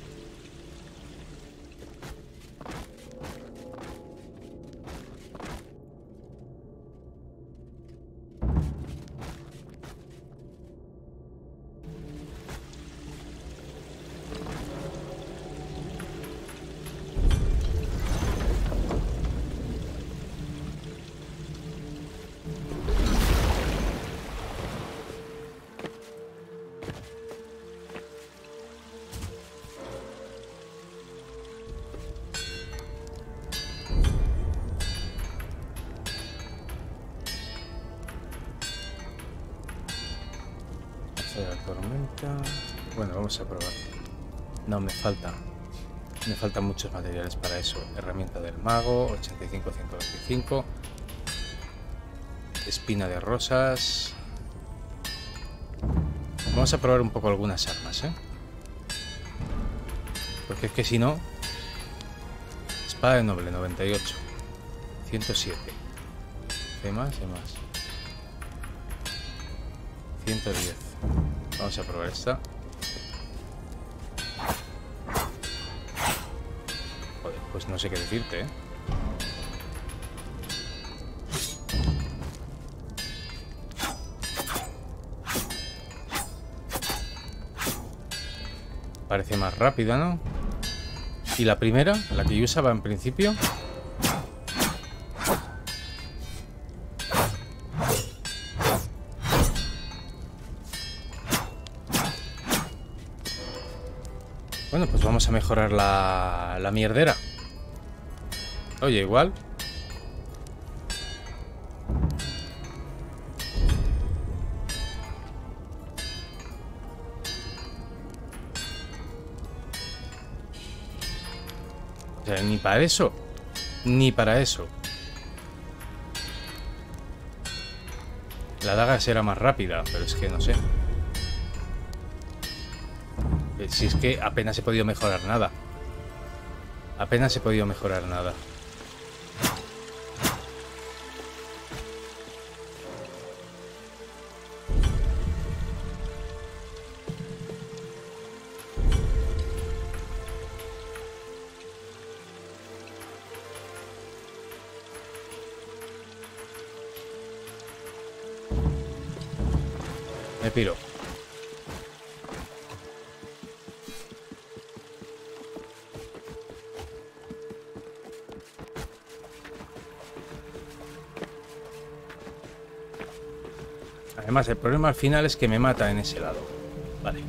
S1: La tormenta. Bueno, vamos a probar. No, me faltan muchos materiales para eso. Herramienta del mago, 85-125. Espina de rosas. Vamos a probar un poco algunas armas, ¿eh? Porque es que si no... Espada de noble, 98. 107. ¿Qué más? ¿Qué más? 110. Vamos a probar esta. Joder, pues no sé qué decirte, ¿eh? Parece más rápida, ¿no? Y la primera, la que yo usaba en principio... Bueno, pues vamos a mejorar la mierdera. Oye, igual. O sea, ni para eso. Ni para eso. La daga será más rápida, pero es que no sé. Si es que apenas he podido mejorar nada. Apenas he podido mejorar nada. Me piro. Además, el problema al final es que me mata en ese lado. Vale.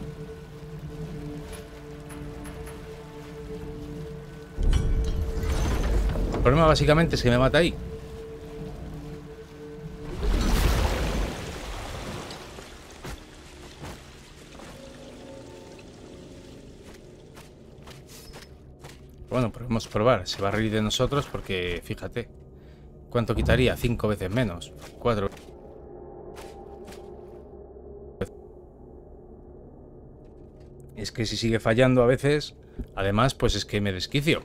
S1: El problema básicamente es que me mata ahí. Bueno, podemos probar. Se va a reír de nosotros porque, fíjate, ¿cuánto quitaría? 5 veces menos. 4. Es que si sigue fallando a veces, además, pues es que me desquicio.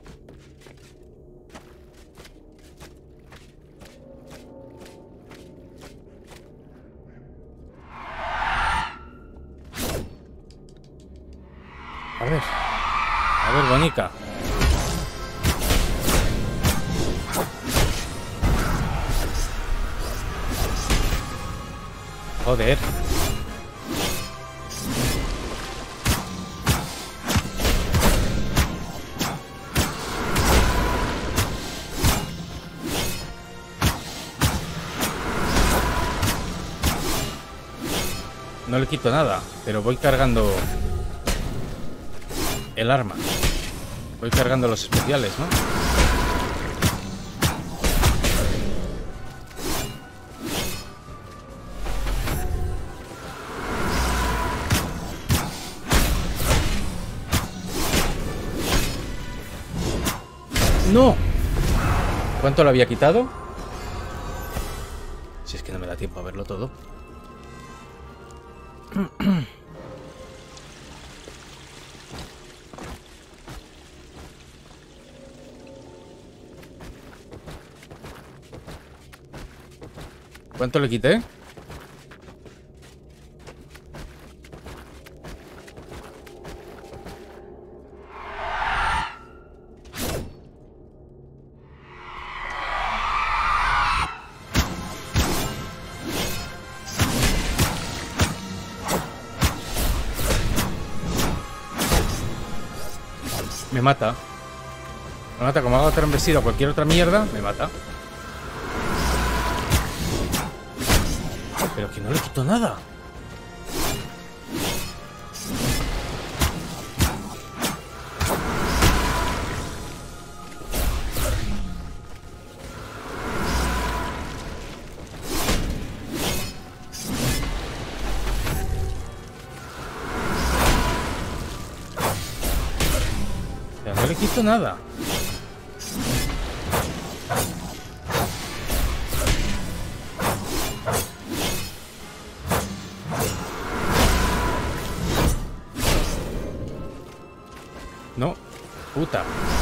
S1: A ver, Bonica. Joder. No le quito nada, pero voy cargando el arma. Voy cargando los especiales, ¿no? ¡No! ¿Cuánto le había quitado? Si es que no me da tiempo a verlo todo. ¿Cuánto le quité? Me mata. Me mata, como haga otra embestida o cualquier otra mierda, me mata. Pero que no le quito nada. No le quito nada. No, puta.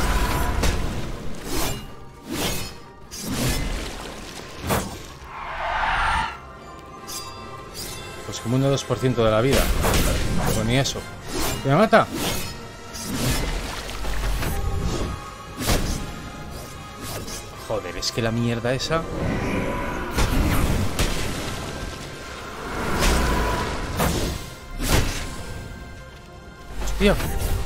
S1: Pues como un 2% de la vida. Pues ni eso. ¿Me mata? Joder, es que la mierda esa... Hostia.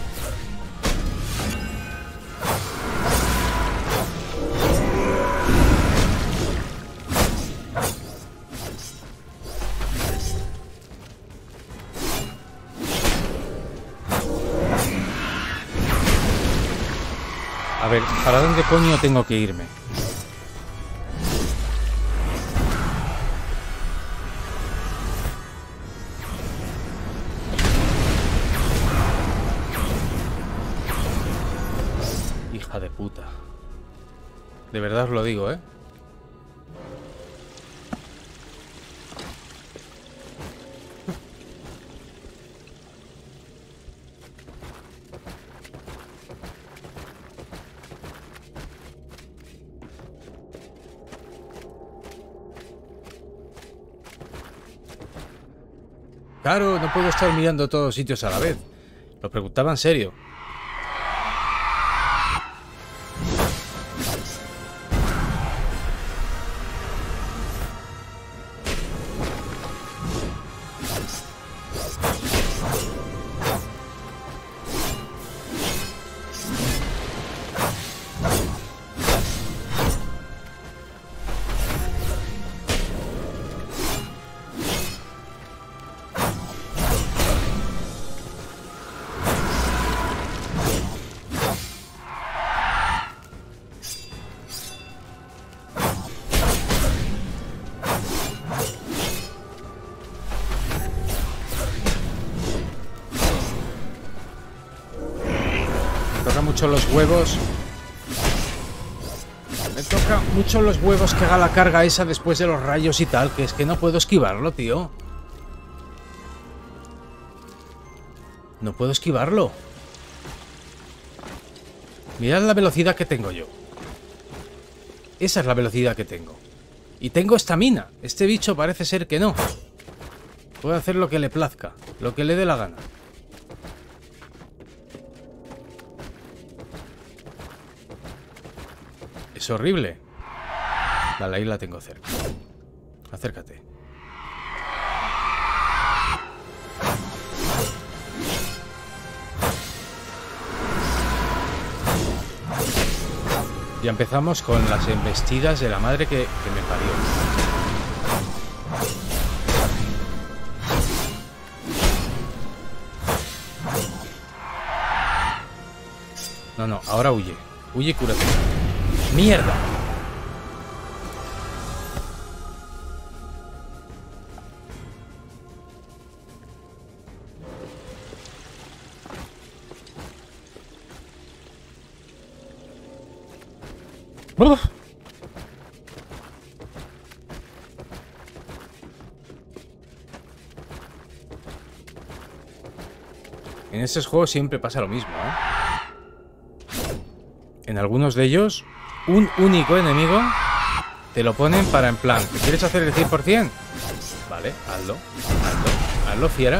S1: A ver, ¿para dónde coño tengo que irme? Hija de puta. De verdad os lo digo, ¿eh? Claro, no puedo estar mirando todos sitios a la vez. Lo preguntaba en serio. Mucho los huevos. Me toca mucho los huevos que haga la carga esa después de los rayos y tal, que es que no puedo esquivarlo, tío. No puedo esquivarlo. Mirad la velocidad que tengo yo. Esa es la velocidad que tengo. Y tengo estamina. Este bicho parece ser que no. Puede hacer lo que le plazca, lo que le dé la gana. Es horrible. Vale, ahí la tengo cerca. Acércate. Ya empezamos con las embestidas de la madre que me parió. No, ahora huye. Huye y cúrate. ¡Mierda! ¡Uf! En estos juegos siempre pasa lo mismo, ¿eh? En algunos de ellos, un único enemigo te lo ponen para en plan, ¿te quieres hacer el 100%? Vale, hazlo, fiera.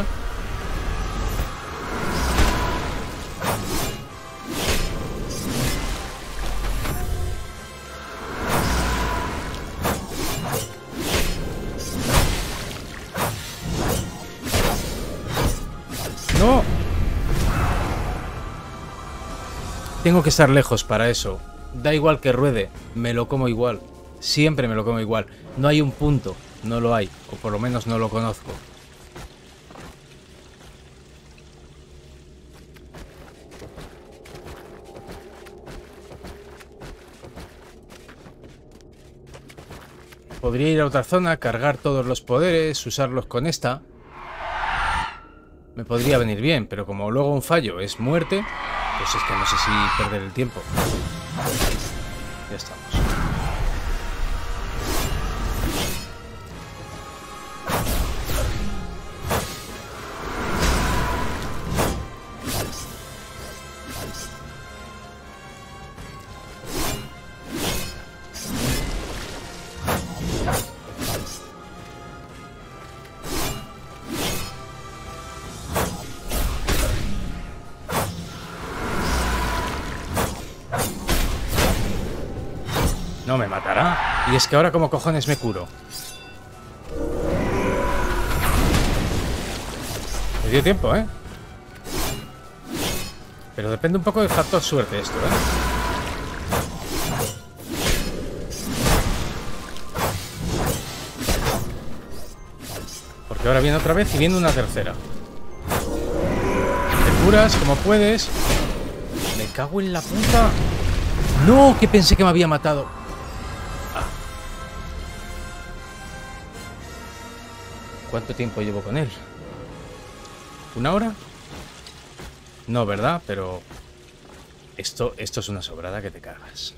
S1: ¡No! Tengo que estar lejos para eso. Da igual que ruede, me lo como igual. Siempre me lo como igual. No hay un punto, no lo hay. O por lo menos no lo conozco. Podría ir a otra zona, cargar todos los poderes, usarlos con esta. Me podría venir bien, pero como luego un fallo es muerte, pues es que no sé si perder el tiempo. Ya estamos. No me matará. Y es que ahora como cojones me curo. Me dio tiempo, ¿eh? Pero depende un poco del factor suerte esto, ¿eh? Porque ahora viene otra vez y viene una tercera. Te curas como puedes. Me cago en la puta. No, que pensé que me había matado. ¿Cuánto tiempo llevo con él? ¿Una hora? No, ¿verdad? Pero esto es una sobrada que te cagas.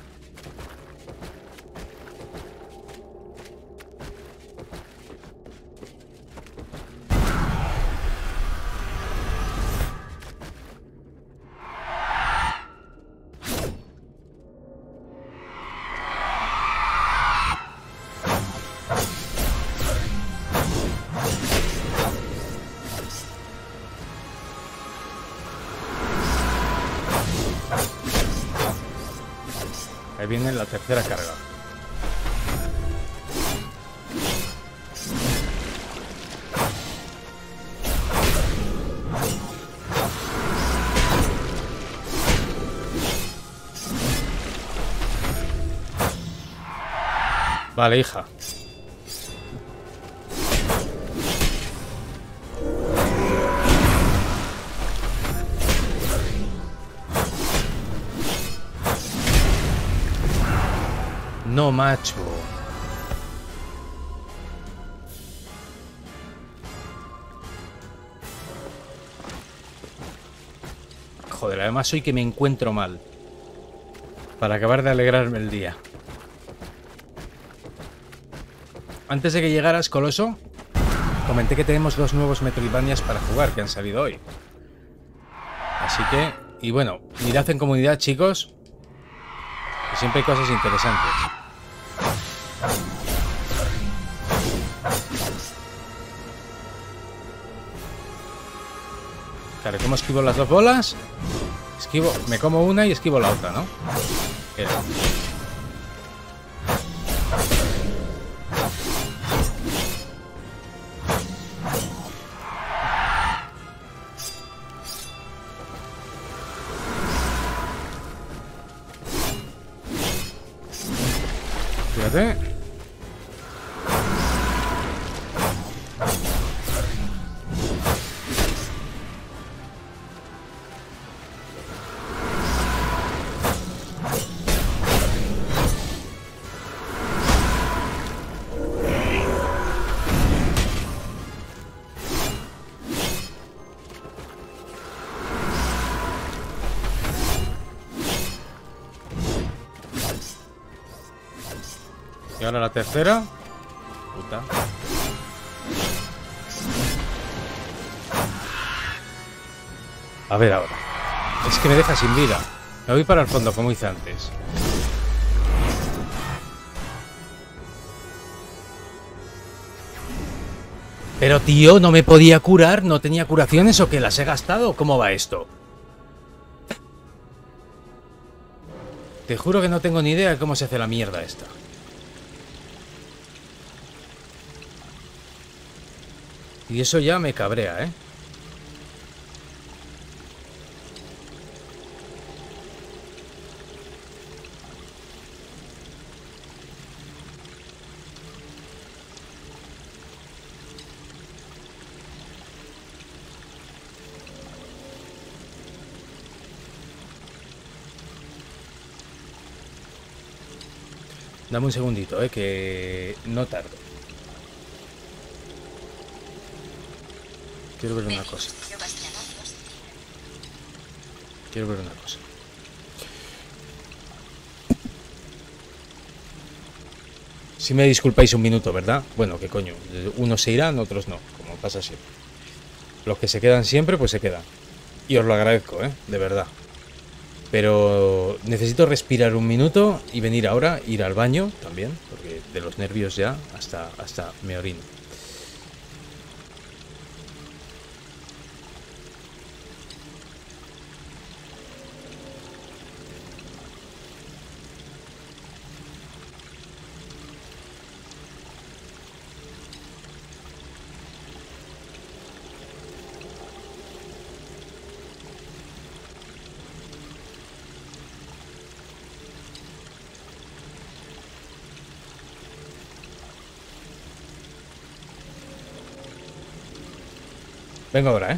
S1: Ahí viene la tercera carga. Vale, hija. No, macho. Joder, además hoy que me encuentro mal. Para acabar de alegrarme el día. Antes de que llegaras, Coloso, comenté que tenemos 2 nuevos Metroidvanias para jugar que han salido hoy. Así que, y bueno, mirad en comunidad, chicos, que siempre hay cosas interesantes. Claro, ¿cómo esquivo las 2 bolas? Esquivo, me como una y esquivo la otra, ¿no? Era. ¿eh? Y ahora la tercera. Puta. A ver ahora. Es que me deja sin vida. Me voy para el fondo, como hice antes. Pero tío, ¿no me podía curar? ¿No tenía curaciones o que las he gastado? ¿Cómo va esto? Te juro que no tengo ni idea de cómo se hace la mierda esta. Y eso ya me cabrea, ¿eh? Dame un segundito, que no tardo. Quiero ver una cosa. Quiero ver una cosa. Si me disculpáis un minuto, ¿verdad? Bueno, qué coño. Unos se irán, otros no, como pasa siempre. Los que se quedan siempre, pues se quedan. Y os lo agradezco, de verdad. Pero necesito respirar un minuto y venir ahora, ir al baño también, porque de los nervios ya hasta me orino. Vengo ahora,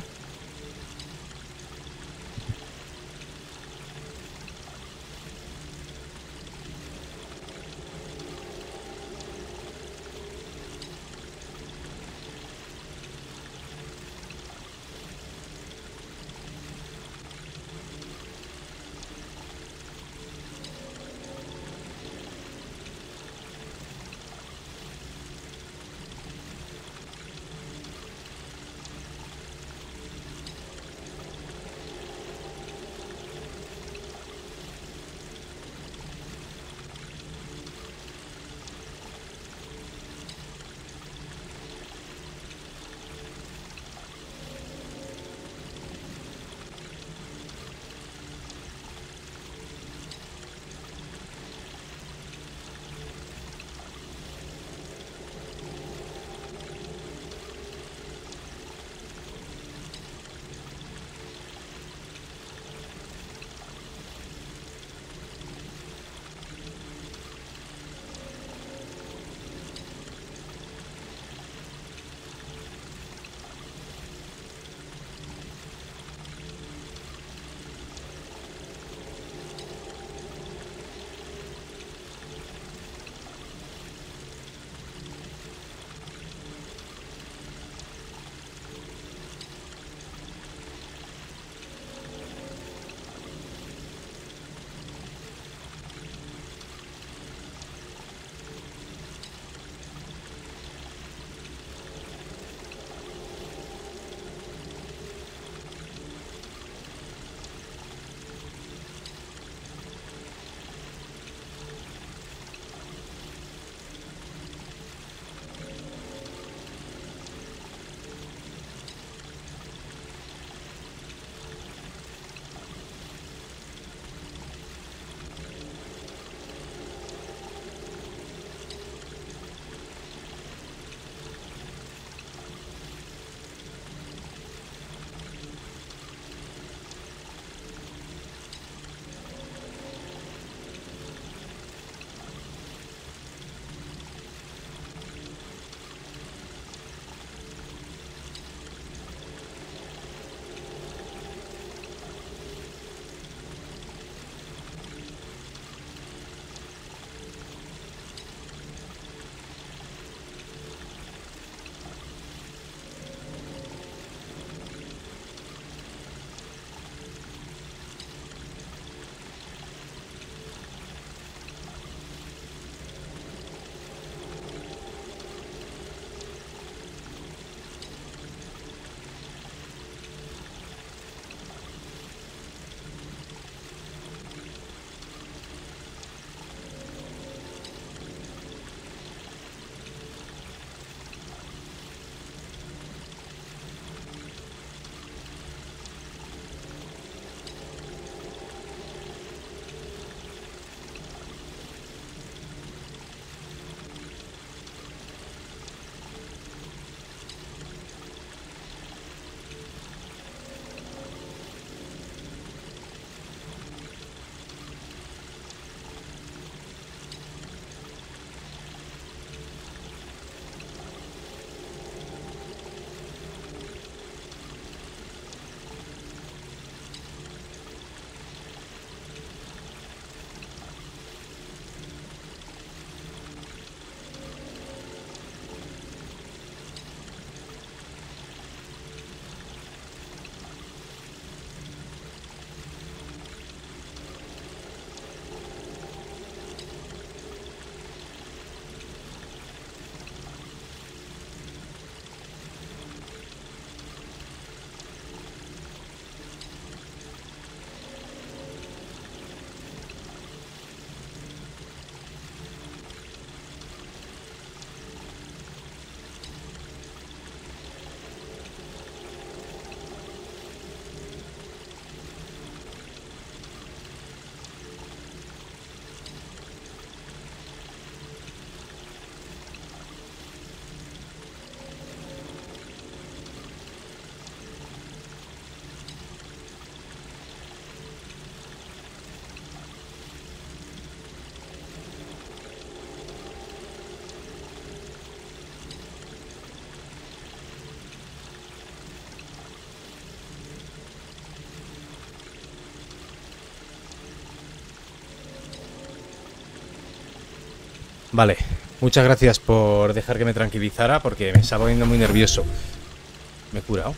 S1: Vale, muchas gracias por dejar que me tranquilizara porque me estaba poniendo muy nervioso. Me he curado.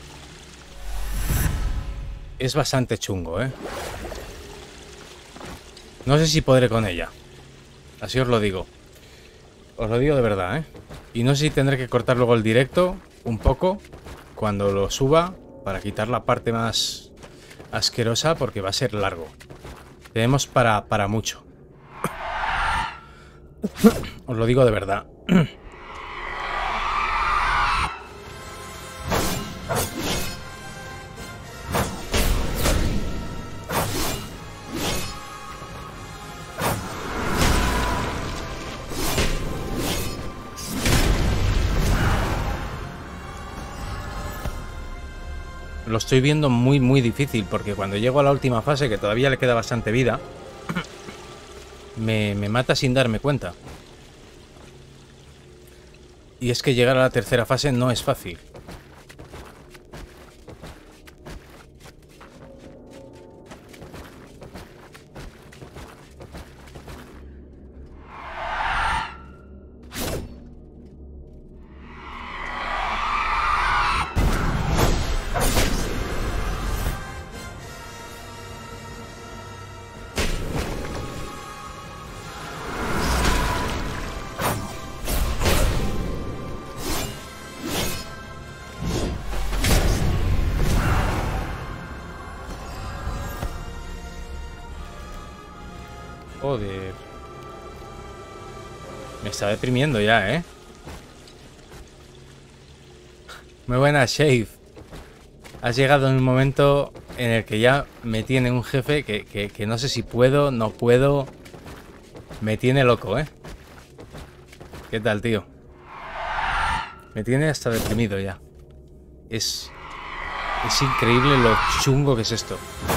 S1: Es bastante chungo, ¿eh? No sé si podré con ella. Así os lo digo. Os lo digo de verdad, ¿eh? Y no sé si tendré que cortar luego el directo un poco cuando lo suba para quitar la parte más asquerosa porque va a ser largo. Tenemos para mucho. Os lo digo de verdad. Lo estoy viendo muy difícil porque cuando llego a la última fase, que todavía le queda bastante vida, me mata sin darme cuenta. Y es que llegar a la tercera fase no es fácil. Joder. Me está deprimiendo ya, ¿eh? Muy buena, Shave. Has llegado en un momento en el que ya me tiene un jefe que no sé si puedo, no puedo. Me tiene loco, ¿eh? ¿Qué tal, tío? Me tiene hasta deprimido ya. Es increíble lo chungo que es esto.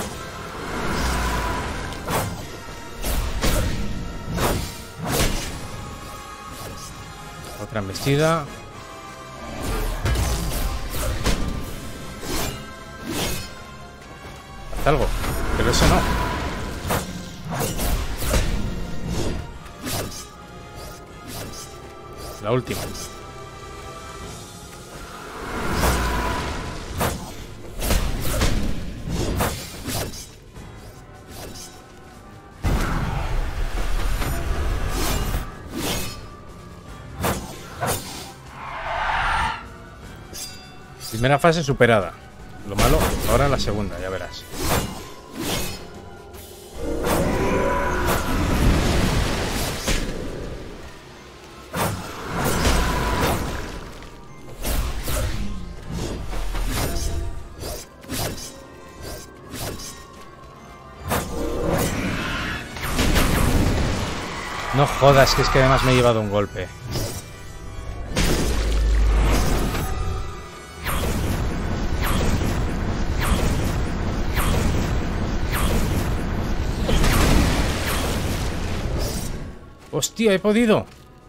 S1: Otra embestida. Haz algo. Pero eso no. La última. Primera fase superada. Lo malo, ahora la segunda, ya verás. No jodas, que es que además me he llevado un golpe. ¡Hostia, he podido!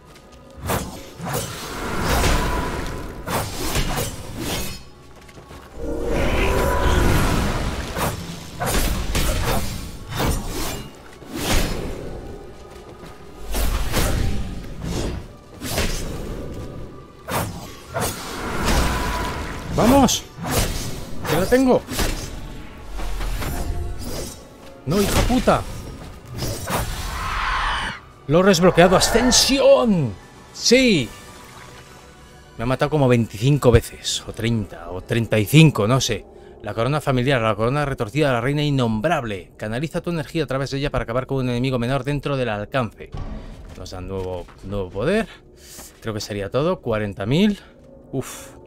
S1: ¡Vamos! ¡Que la tengo! ¡No, hija puta! Lo he desbloqueado. ¡Ascensión! ¡Sí! Me ha matado como 25 veces. O 30, o 35, no sé. La corona familiar, la corona retorcida de la reina innombrable. Canaliza tu energía a través de ella para acabar con un enemigo menor dentro del alcance. Nos dan nuevo poder. Creo que sería todo. 40.000. Uf.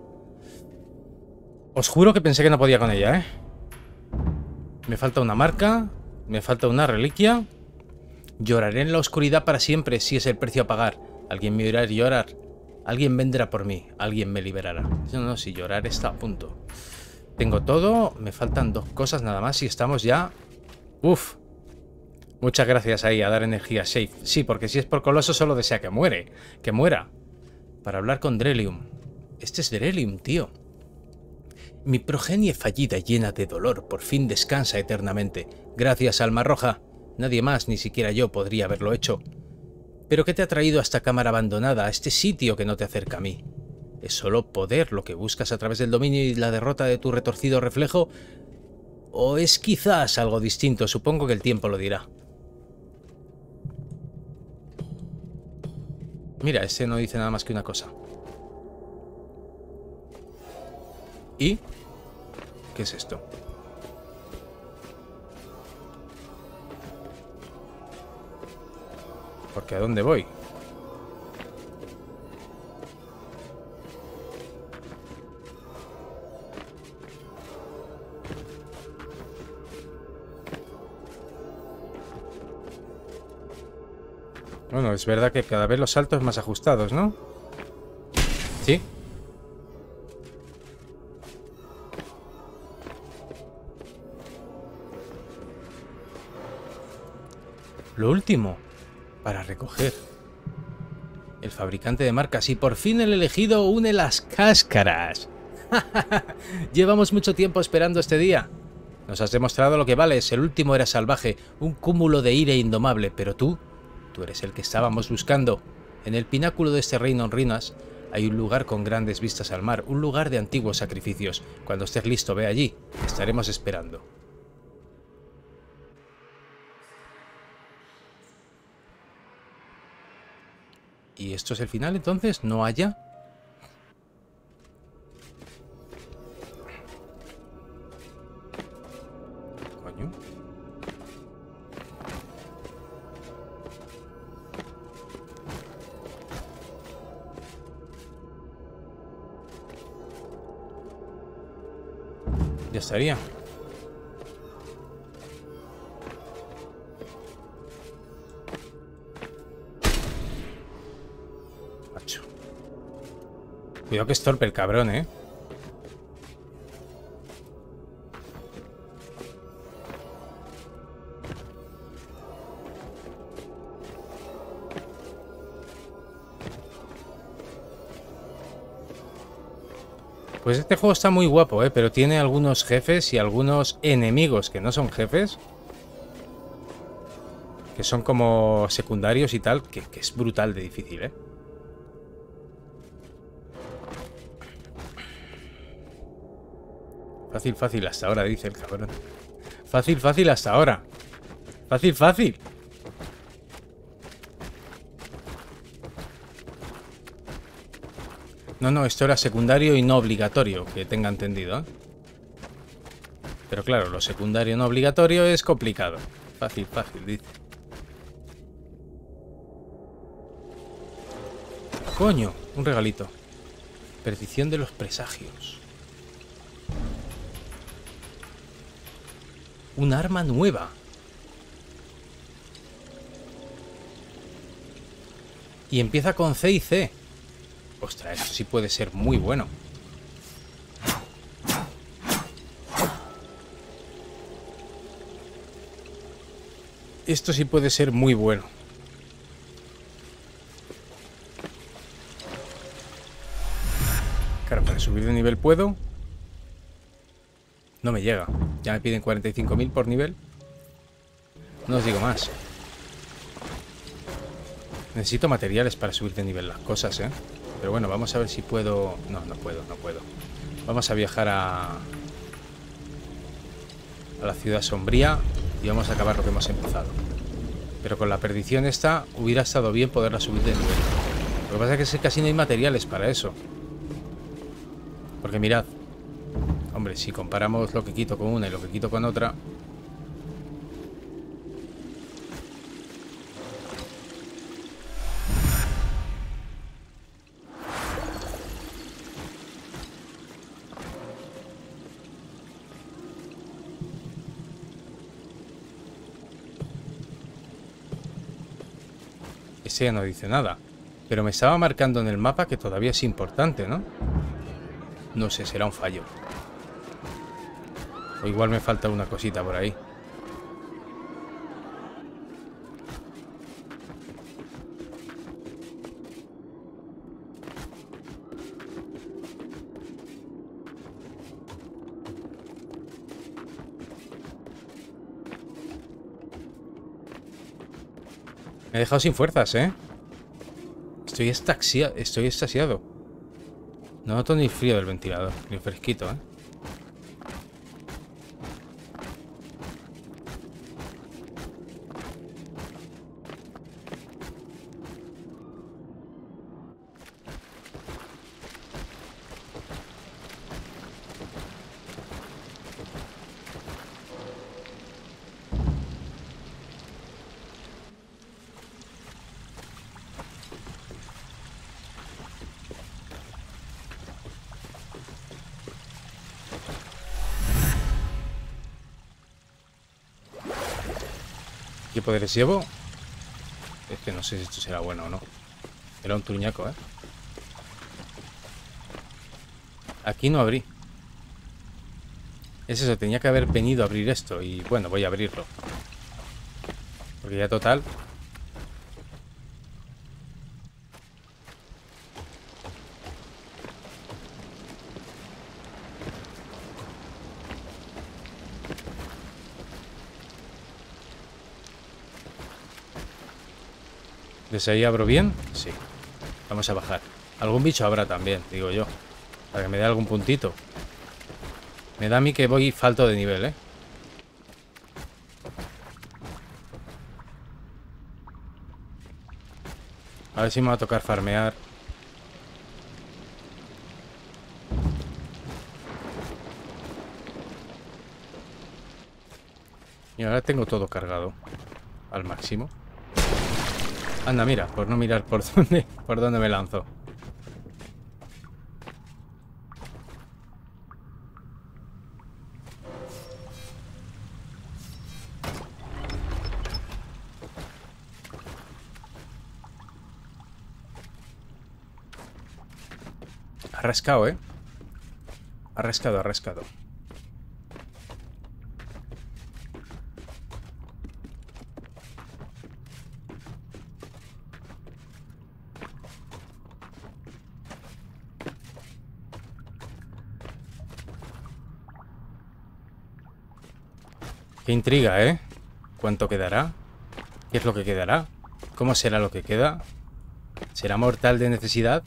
S1: Os juro que pensé que no podía con ella, ¿eh? Me falta una marca. Me falta una reliquia. Lloraré en la oscuridad para siempre si es el precio a pagar. Alguien me oirá llorar. Alguien vendrá por mí. Alguien me liberará. No, si llorar está a punto. Tengo todo. Me faltan 2 cosas nada más y estamos ya... Uf. Muchas gracias ahí a dar energía, Shave. Sí, porque si es por Coloso solo desea que muere. Que muera. Para hablar con Drelium. Este es Drelium, tío. Mi progenie fallida llena de dolor por fin descansa eternamente. Gracias, alma roja. Nadie más, ni siquiera yo, podría haberlo hecho. ¿Pero qué te ha traído a esta cámara abandonada, a este sitio que no te acerca a mí? ¿Es solo poder lo que buscas a través del dominio y la derrota de tu retorcido reflejo? ¿O es quizás algo distinto? Supongo que el tiempo lo dirá. Mira, ese no dice nada más que una cosa. ¿Y? ¿Qué es esto? ¿Porque a dónde voy? Bueno, es verdad que cada vez los saltos más ajustados, ¿no? ¿Sí? Lo último, para recoger. El fabricante de marcas y por fin el elegido une las cáscaras. Llevamos mucho tiempo esperando este día. Nos has demostrado lo que vales. El último era salvaje, un cúmulo de ira indomable, pero tú eres el que estábamos buscando. En el pináculo de este reino en ruinas hay un lugar con grandes vistas al mar, un lugar de antiguos sacrificios. Cuando estés listo, ve allí. Estaremos esperando. ¿Y esto es el final entonces? ¿No haya? Coño. Ya estaría. Macho. Cuidado que es torpe el cabrón, ¿eh? Pues este juego está muy guapo, ¿eh? Pero tiene algunos jefes y algunos enemigos que no son jefes. Que son como secundarios y tal, que es brutal de difícil, ¿eh? Fácil, fácil hasta ahora, dice el cabrón. Fácil, fácil hasta ahora. Fácil, fácil. No, no, esto era secundario y no obligatorio, que tenga entendido, ¿eh? Pero claro, lo secundario no obligatorio es complicado. Fácil, fácil, dice. Coño, un regalito. Perdición de los presagios. Un arma nueva. Y empieza con C y C. Ostras, esto sí puede ser muy bueno. Esto sí puede ser muy bueno. Claro, para subir de nivel puedo. No me llega. Ya me piden 45.000 por nivel. No os digo más. Necesito materiales para subir de nivel las cosas, ¿eh? Pero bueno, vamos a ver si puedo... No, no puedo, no puedo. Vamos a viajar a la ciudad sombría y vamos a acabar lo que hemos empezado. Pero con la perdición esta hubiera estado bien poderla subir de nivel. Lo que pasa es que casi no hay materiales para eso. Porque mirad. Hombre, si comparamos lo que quito con una y lo que quito con otra... Ese ya no dice nada. Pero me estaba marcando en el mapa que todavía es importante, ¿no? No sé, será un fallo. O igual me falta una cosita por ahí. Me he dejado sin fuerzas, ¿eh? Estoy extasiado. No noto ni el frío del ventilador, ni el fresquito, ¿eh? ¿Qué poderes llevo? Es que no sé si esto será bueno o no. Era un truñaco, ¿eh? Aquí no abrí. Es eso, tenía que haber venido a abrir esto. Y bueno, voy a abrirlo. Porque ya total... ¿Desde ahí abro bien? Sí. Vamos a bajar. Algún bicho habrá también, digo yo. Para que me dé algún puntito. Me da a mí que voy falto de nivel, ¿eh? A ver si me va a tocar farmear. Y ahora tengo todo cargado. Al máximo. Anda, mira, por no mirar por dónde me lanzo. Ha rascado, ¿eh? Ha rascado, ha rascado. Qué intriga, ¿eh? ¿Cuánto quedará? ¿Qué es lo que quedará? ¿Cómo será lo que queda? ¿Será mortal de necesidad?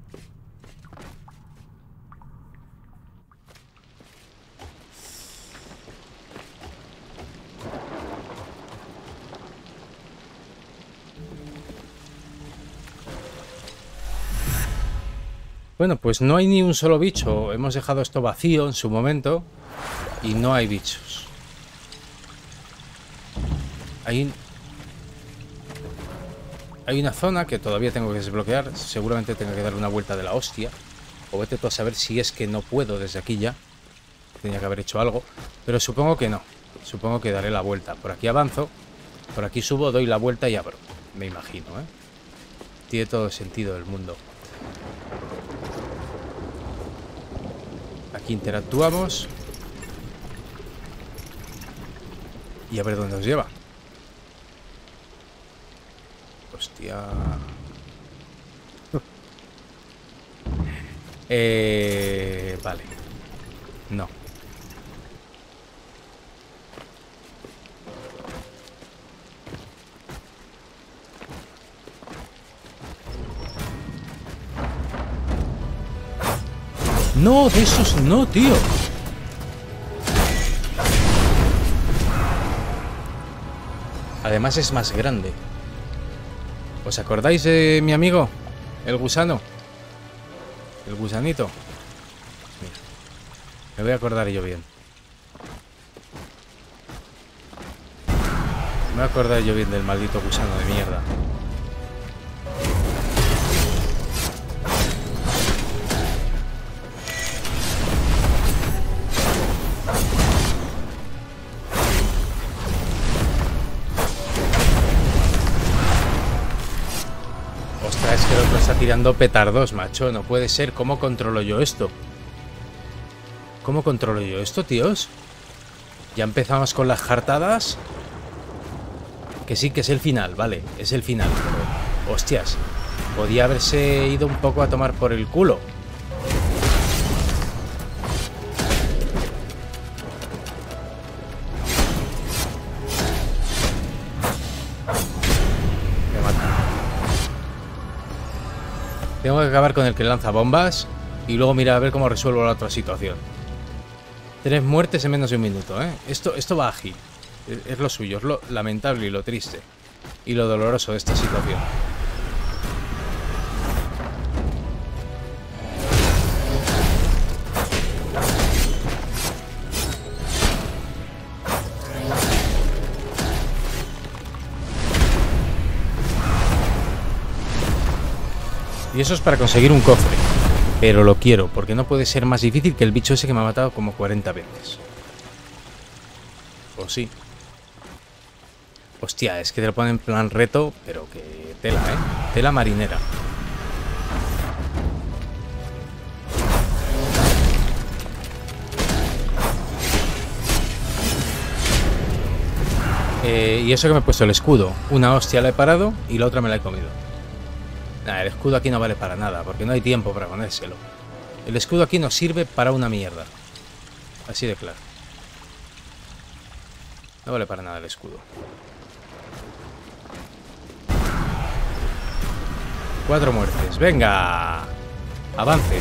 S1: Bueno, pues no hay ni un solo bicho. Hemos dejado esto vacío en su momento y no hay bichos. Hay una zona que todavía tengo que desbloquear. Seguramente tengo que dar una vuelta de la hostia. O vete tú a saber si es que no puedo desde aquí ya. Tenía que haber hecho algo. Pero supongo que no. Supongo que daré la vuelta. Por aquí avanzo. Por aquí subo, doy la vuelta y abro. Me imagino, ¿eh? Tiene todo el sentido del mundo. Aquí interactuamos. Y a ver dónde nos lleva. Hostia. Vale. No. No, de esos no, tío. Además es más grande. ¿Os acordáis de mi amigo? El gusano. El gusanito. Mira, me voy a acordar yo bien. Me voy a acordar yo bien del maldito gusano de mierda. Ostras, es que el otro está tirando petardos, macho. No puede ser. ¿Cómo controlo yo esto? ¿Cómo controlo yo esto, tíos? Ya empezamos con las jartadas. Que sí, que es el final, vale. Es el final, pero... Hostias. Podía haberse ido un poco a tomar por el culo. Me mata. Tengo que acabar con el que lanza bombas y luego mirar a ver cómo resuelvo la otra situación. 3 muertes en menos de un minuto, ¿eh? Esto va ágil. Es lo suyo, es lo lamentable y lo triste. Y lo doloroso de esta situación. Y eso es para conseguir un cofre. Pero lo quiero, porque no puede ser más difícil que el bicho ese que me ha matado como 40 veces. O sí. Hostia, es que te lo ponen en plan reto, pero que tela, ¿eh? Tela marinera. Y eso que me he puesto el escudo. Una hostia la he parado y la otra me la he comido. Nah, el escudo aquí no vale para nada, porque no hay tiempo para ponérselo. El escudo aquí no sirve para una mierda. Así de claro. No vale para nada el escudo. 4 muertes. ¡Venga! Avances.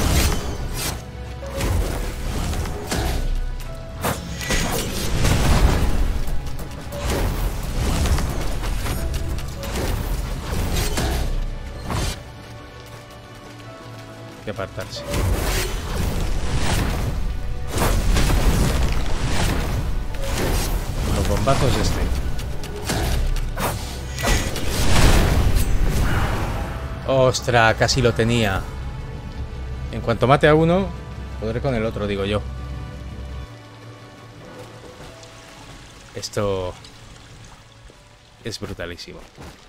S1: Hay que apartarse. Los bombazos este. ¡Ostras! Casi lo tenía. En cuanto mate a uno, podré con el otro, digo yo. Esto es brutalísimo.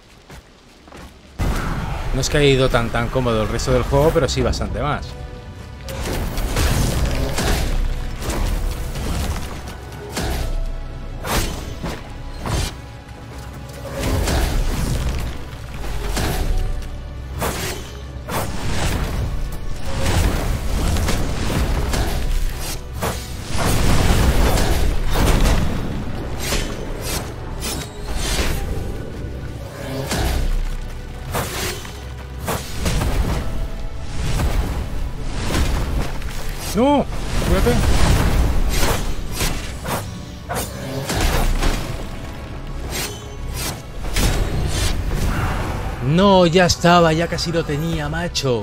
S1: No es que haya ido tan cómodo el resto del juego, pero sí bastante más. ¡No! ¡Cuídate! No, ya estaba, ya casi lo tenía, macho.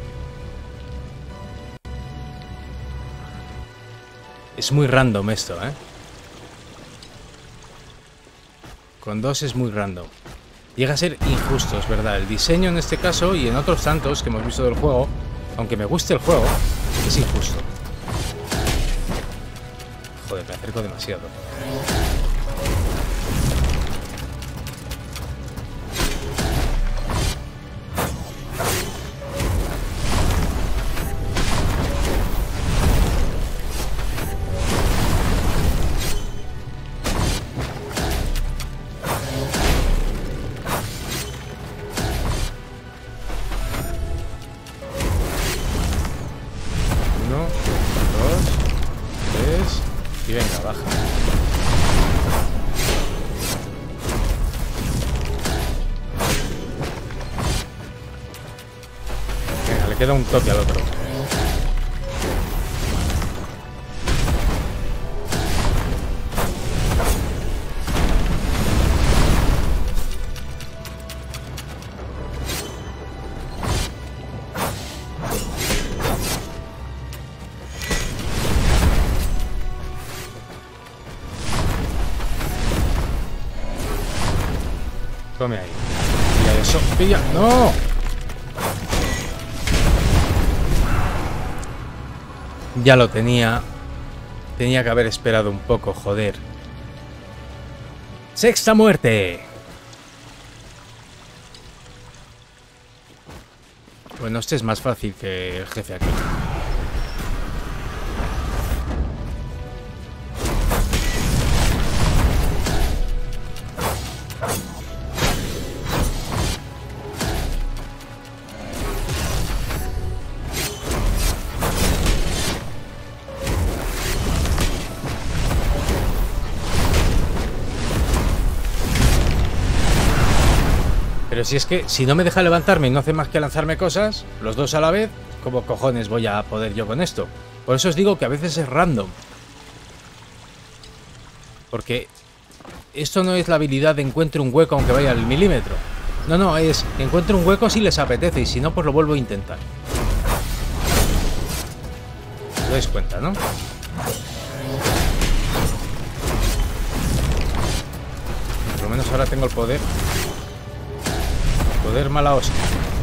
S1: Es muy random esto, ¿eh? Con 2 es muy random. Llega a ser injusto, es verdad. El diseño en este caso y en otros tantos que hemos visto del juego, aunque me guste el juego, es injusto. Joder, me acerco demasiado. Y venga, baja. Venga, le queda un toque al otro. Come ahí. Pilla eso. Pilla. ¡No! Ya lo tenía. Tenía que haber esperado un poco, joder. ¡Sexta muerte! Bueno, este es más fácil que el jefe aquí. Pero Pero si es que si no me deja levantarme y no hace más que lanzarme cosas, los dos a la vez, ¿cómo cojones voy a poder yo con esto? Por eso os digo que a veces es random. Porque esto no es la habilidad de encuentre un hueco aunque vaya al milímetro. No, no, es encuentre un hueco si les apetece y si no, pues lo vuelvo a intentar. ¿Os dais cuenta, no? Por lo menos ahora tengo el poder. Poder mala hostia.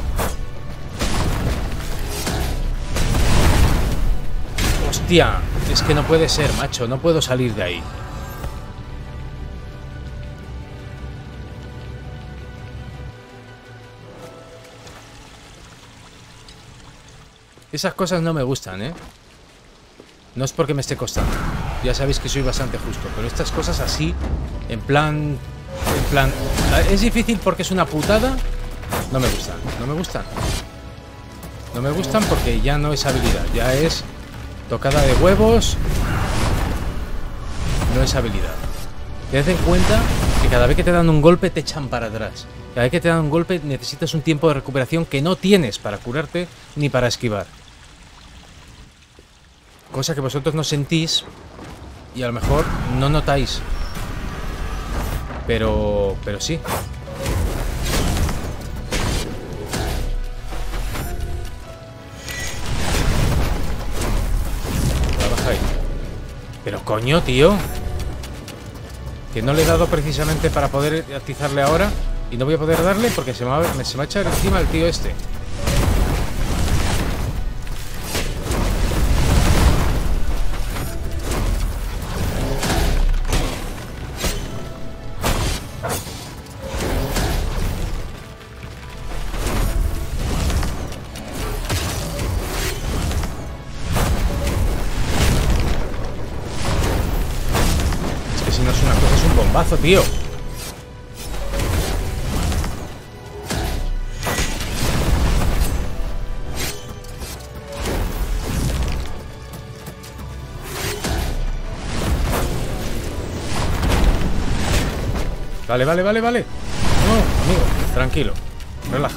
S1: Hostia, es que no puede ser, macho. No puedo salir de ahí. Esas cosas no me gustan, ¿eh? No es porque me esté costando. Ya sabéis que soy bastante justo. Pero estas cosas así, en plan... Es difícil porque es una putada. No me gustan. No me gustan. No me gustan porque ya no es habilidad. Ya es tocada de huevos. No es habilidad. Tened en cuenta que cada vez que te dan un golpe te echan para atrás. Cada vez que te dan un golpe necesitas un tiempo de recuperación que no tienes para curarte ni para esquivar. Cosa que vosotros no sentís y a lo mejor no notáis. Pero sí. Trabaja ahí. Pero coño, tío. Que no le he dado precisamente para poder atizarle ahora. Y no voy a poder darle porque se me va a echar encima el tío este. Es que si no es una cosa, es un bombazo, tío. Vale. No, amigo, tranquilo. Relaja.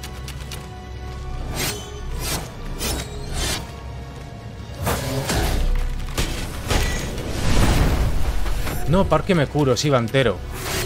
S1: No, parque me curo, sí, va entero.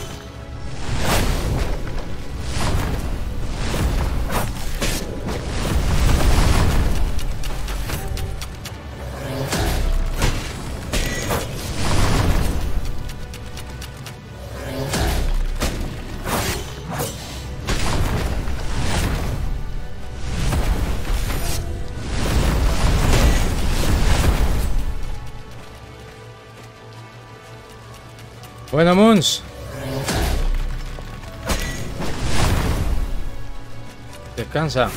S1: Bueno, Moons. Descansa.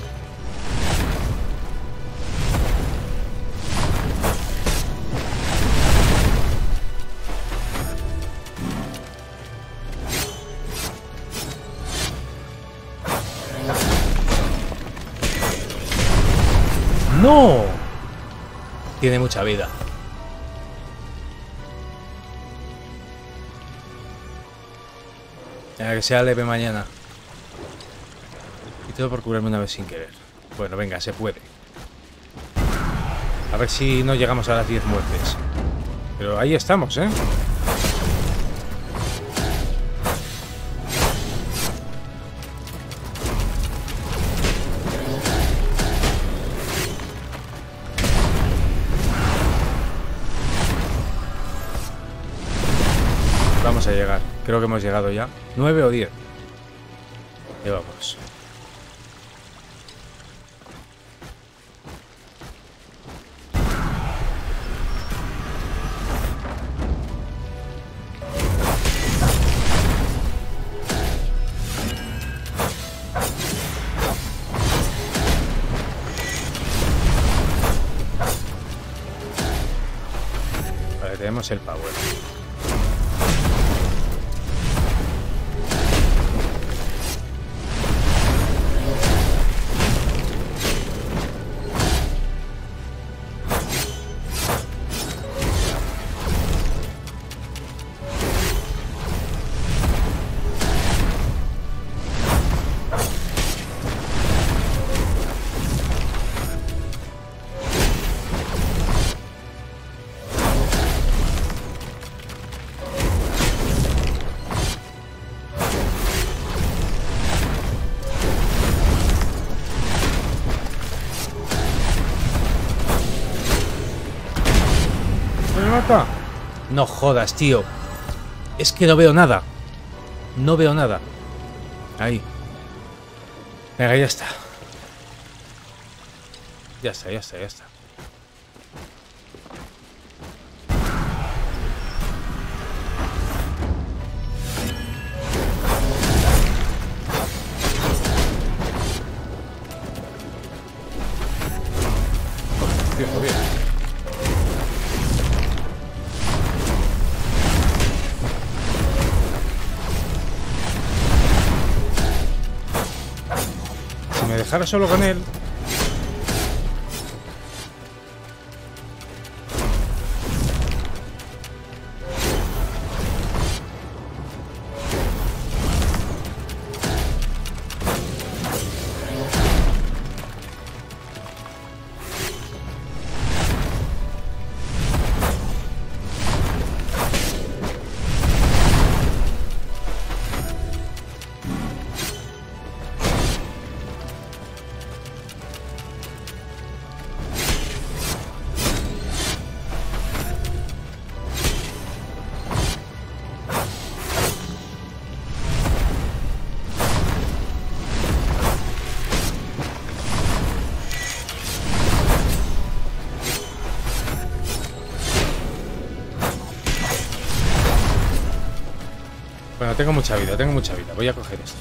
S1: ¡No! Tiene mucha vida. Que sea leve mañana. Y todo por curarme una vez sin querer. Bueno, venga, se puede. A ver si no llegamos a las 10 muertes. Pero ahí estamos, ¿eh? Vamos a llegar. Creo que hemos llegado ya. 9 o 10. Y vamos. Vale, tenemos el power. ataca. No jodas, tío. Es que no veo nada. No veo nada. Ahí. Venga, ya está. Ya está, ya está, ya está. Joder. Si me dejara solo con él. Bueno, tengo mucha vida, tengo mucha vida. Voy a coger esto.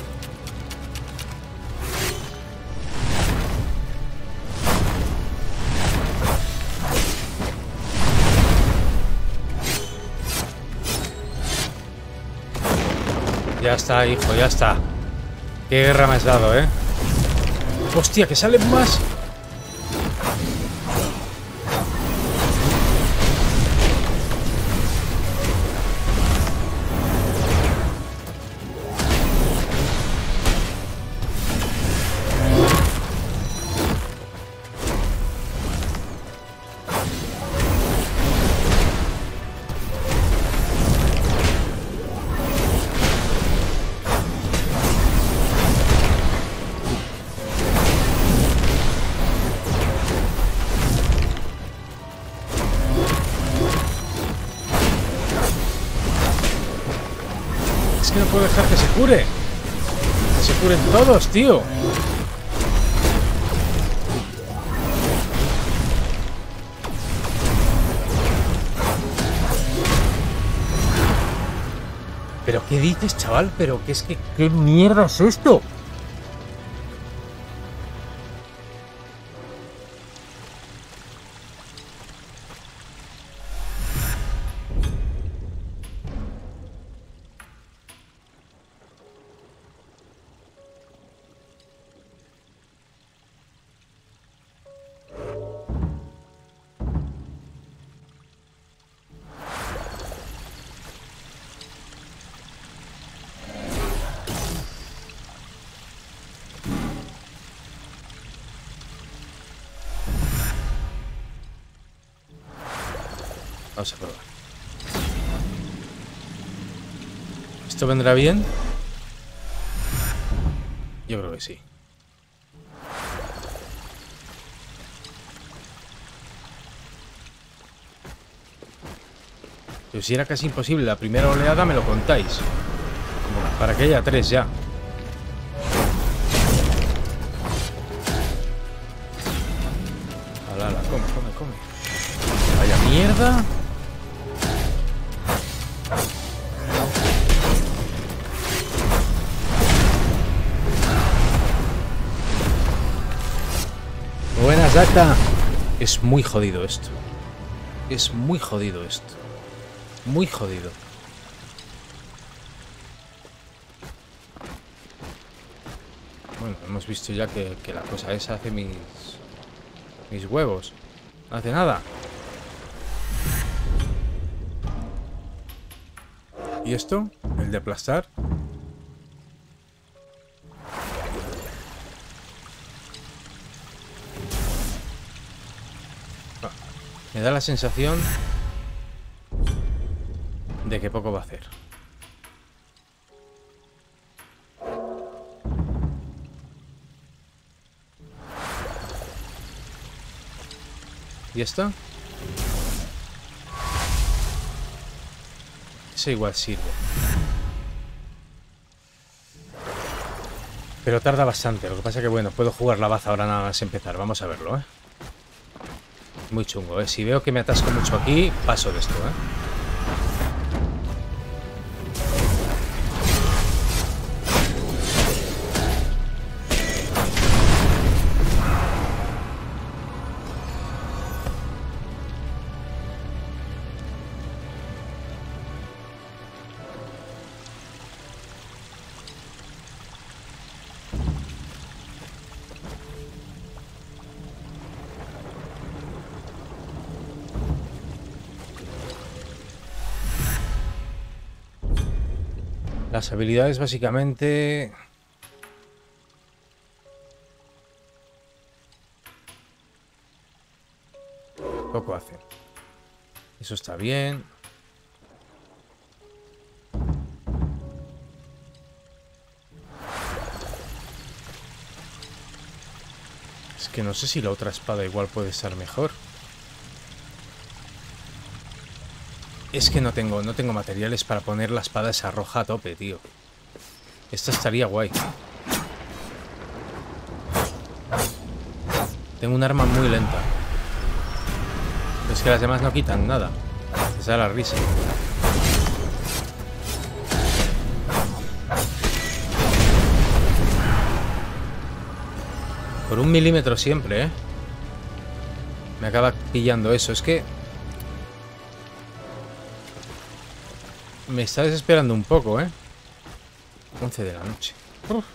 S1: Ya está, hijo, ya está. Qué guerra me has dado, ¿eh? Hostia, que salen más. Que no puedo dejar que se cure. Que se curen todos, tío. ¿Pero qué dices, chaval? ¿Pero qué es que qué mierda es esto? Vamos a probar. ¿Esto vendrá bien? Yo creo que sí. Pero si era casi imposible la primera oleada, me lo contáis. Como para que haya 3 ya. Ala, come, come, come. Vaya mierda. Buenas, Dacta. Es muy jodido esto. Es muy jodido esto. Muy jodido. Bueno, hemos visto ya que la cosa esa hace mis huevos. No hace nada. ¿Y esto? ¿El de aplastar? Me da la sensación de que poco va a hacer. ¿Y esto? Ese igual sirve. Pero tarda bastante. Lo que pasa que, bueno, puedo jugar la baza ahora nada más empezar. Vamos a verlo, ¿eh? Muy chungo, ¿eh? Si veo que me atasco mucho aquí, paso de esto, ¿eh? Las habilidades básicamente... poco hacen. Eso está bien. Es que no sé si la otra espada igual puede estar mejor. Es que no tengo materiales para poner la espada esa roja a tope, tío. Esta estaría guay. Tengo un arma muy lenta. Pero es que las demás no quitan nada. Les da la risa. Por 1 milímetro siempre, ¿eh? Me acaba pillando eso. Es que... me está desesperando un poco, ¿eh? 11 de la noche. Uf.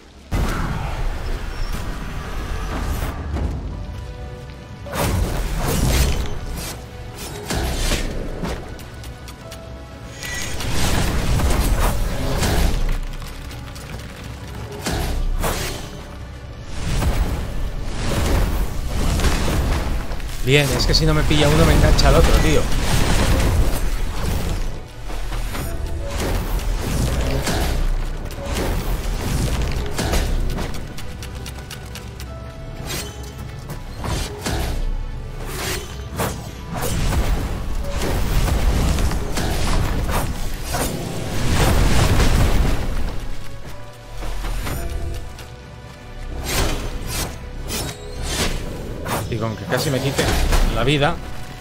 S1: Bien, es que si no me pilla uno me engancha al otro, tío. Y con que casi me quite la vida.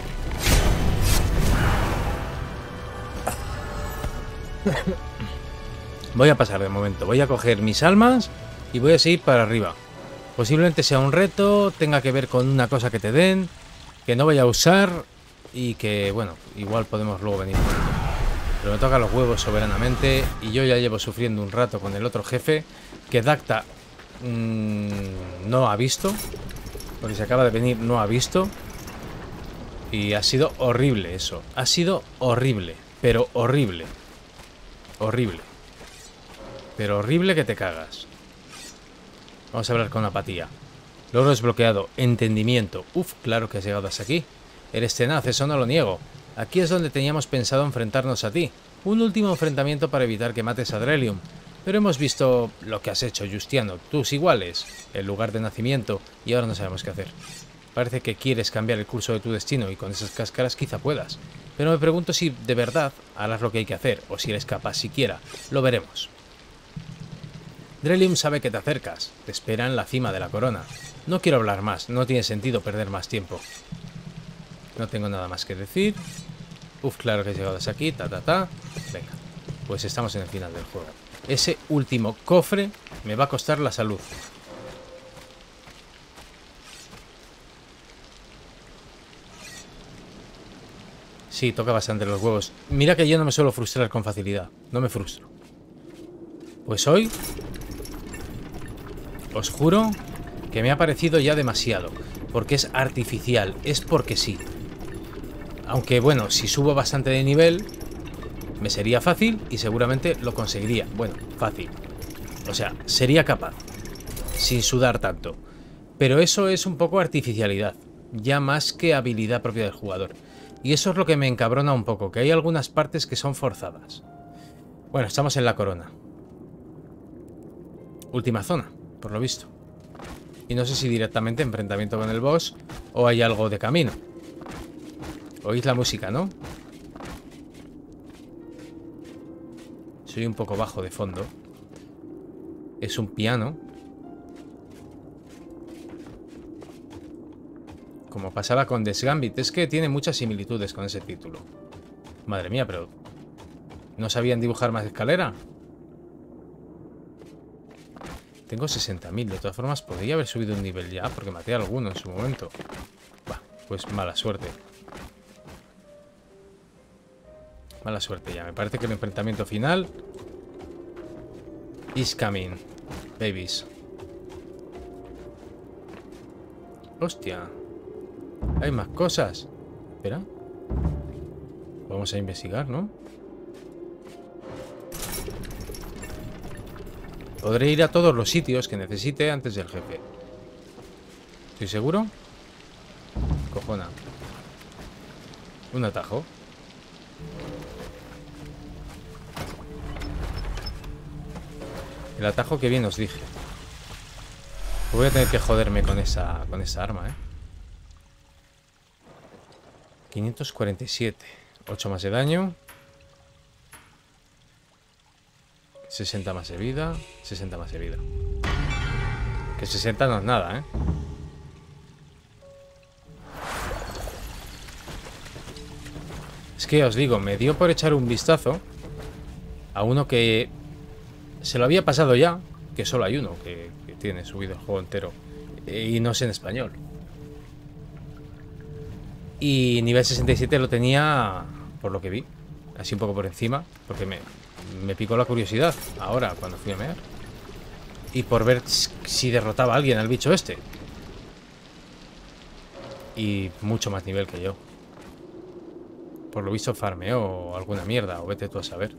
S1: Voy a pasar de momento. Voy a coger mis almas y voy a seguir para arriba. Posiblemente sea un reto, tenga que ver con una cosa que te den, que no voy a usar y que, bueno, igual podemos luego venir. Pero me toca los huevos soberanamente y yo ya llevo sufriendo un rato con el otro jefe que Dacta no ha visto. Porque se acaba de venir, no ha visto. Y ha sido horrible eso. Ha sido horrible. Pero horrible. Horrible. Pero horrible que te cagas. Vamos a hablar con Apatía. Logro desbloqueado. Entendimiento. Uf, claro que has llegado hasta aquí. Eres tenaz, eso no lo niego. Aquí es donde teníamos pensado enfrentarnos a ti. Un último enfrentamiento para evitar que mates a Drelium. Pero hemos visto lo que has hecho, Justiano, tus iguales, el lugar de nacimiento, y ahora no sabemos qué hacer. Parece que quieres cambiar el curso de tu destino y con esas cáscaras quizá puedas. Pero me pregunto si de verdad harás lo que hay que hacer, o si eres capaz siquiera. Lo veremos. Drelium sabe que te acercas, te espera en la cima de la corona. No quiero hablar más, no tiene sentido perder más tiempo. No tengo nada más que decir. Uf, claro que he llegado hasta aquí, Venga, pues estamos en el final del juego. Ese último cofre me va a costar la salud. Sí, toca bastante los huevos. Mira que yo no me suelo frustrar con facilidad. No me frustro. Pues hoy os juro que me ha parecido ya demasiado. Porque es artificial. Es porque sí. Aunque bueno, si subo bastante de nivel... me sería fácil y seguramente lo conseguiría. Bueno, fácil. O sea, sería capaz. Sin sudar tanto. Pero eso es un poco artificialidad. Ya más que habilidad propia del jugador. Y eso es lo que me encabrona un poco. Que hay algunas partes que son forzadas. Bueno, estamos en la corona. Última zona, por lo visto. Y no sé si directamente enfrentamiento con el boss o hay algo de camino. Oís la música, ¿no? Soy un poco bajo de fondo. Es un piano. Como pasaba con The Gambit. Es que tiene muchas similitudes con ese título. Madre mía, pero... ¿no sabían dibujar más escalera? Tengo 60.000. De todas formas, podría haber subido un nivel ya, porque maté a alguno en su momento. Bah, pues mala suerte. Mala suerte ya. Me parece que el enfrentamiento final... is coming, babies. Hostia. Hay más cosas. Espera. Vamos a investigar, ¿no? Podré ir a todos los sitios que necesite antes del jefe. ¿Estoy seguro? Cojona. Un atajo. El atajo que bien os dije. Voy a tener que joderme con esa arma, 547. 8 más de daño. 60 más de vida. 60 más de vida. Que 60 no es nada, Es que os digo, me dio por echar un vistazo a uno que se lo había pasado ya, que solo hay uno que tiene subido el juego entero. Y no es en español. Y nivel 67 lo tenía, por lo que vi, así un poco por encima, porque me picó la curiosidad ahora cuando fui a mear. Y por ver si derrotaba a alguien al bicho este. Y mucho más nivel que yo. Por lo visto farmeó alguna mierda, o vete tú a saber.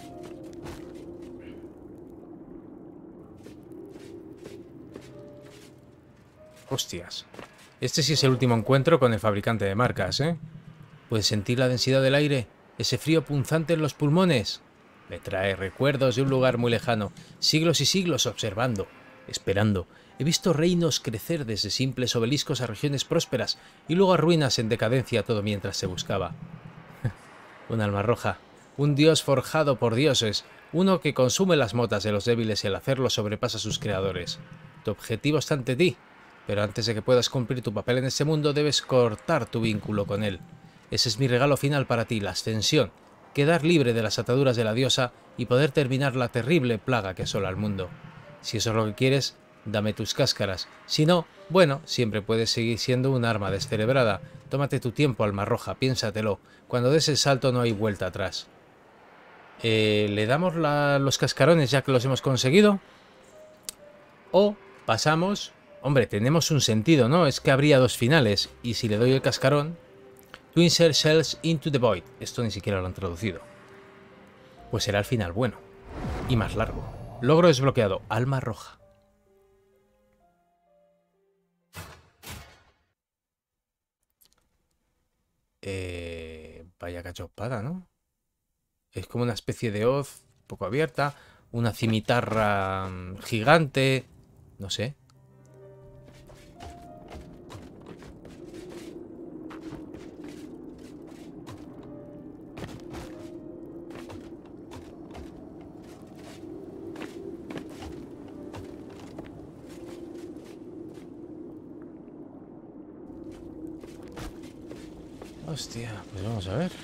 S1: Hostias. Este sí es el último encuentro con el fabricante de marcas, ¿Puedes sentir la densidad del aire? Ese frío punzante en los pulmones. Me trae recuerdos de un lugar muy lejano. Siglos y siglos observando, esperando. He visto reinos crecer desde simples obeliscos a regiones prósperas y luego a ruinas en decadencia, todo mientras se buscaba. Un alma roja. Un dios forjado por dioses. Uno que consume las motas de los débiles y al hacerlo sobrepasa a sus creadores. Tu objetivo está ante ti. Pero antes de que puedas cumplir tu papel en este mundo, debes cortar tu vínculo con él. Ese es mi regalo final para ti, la ascensión. Quedar libre de las ataduras de la diosa y poder terminar la terrible plaga que asola al mundo. Si eso es lo que quieres, dame tus cáscaras. Si no, bueno, siempre puedes seguir siendo un arma descerebrada. Tómate tu tiempo, alma roja, piénsatelo. Cuando des el salto no hay vuelta atrás. ¿Le damos los cascarones ya que los hemos conseguido? ¿O pasamos? Hombre, tenemos un sentido, ¿no? Es que habría dos finales. Y si le doy el cascarón... To insert shells into the void. Esto ni siquiera lo han traducido. Pues será el final bueno. Y más largo. Logro desbloqueado. Alma roja. Vaya cachopada, ¿no? Es como una especie de hoz poco abierta. Una cimitarra gigante. No sé. Hostia, pues vamos a ver.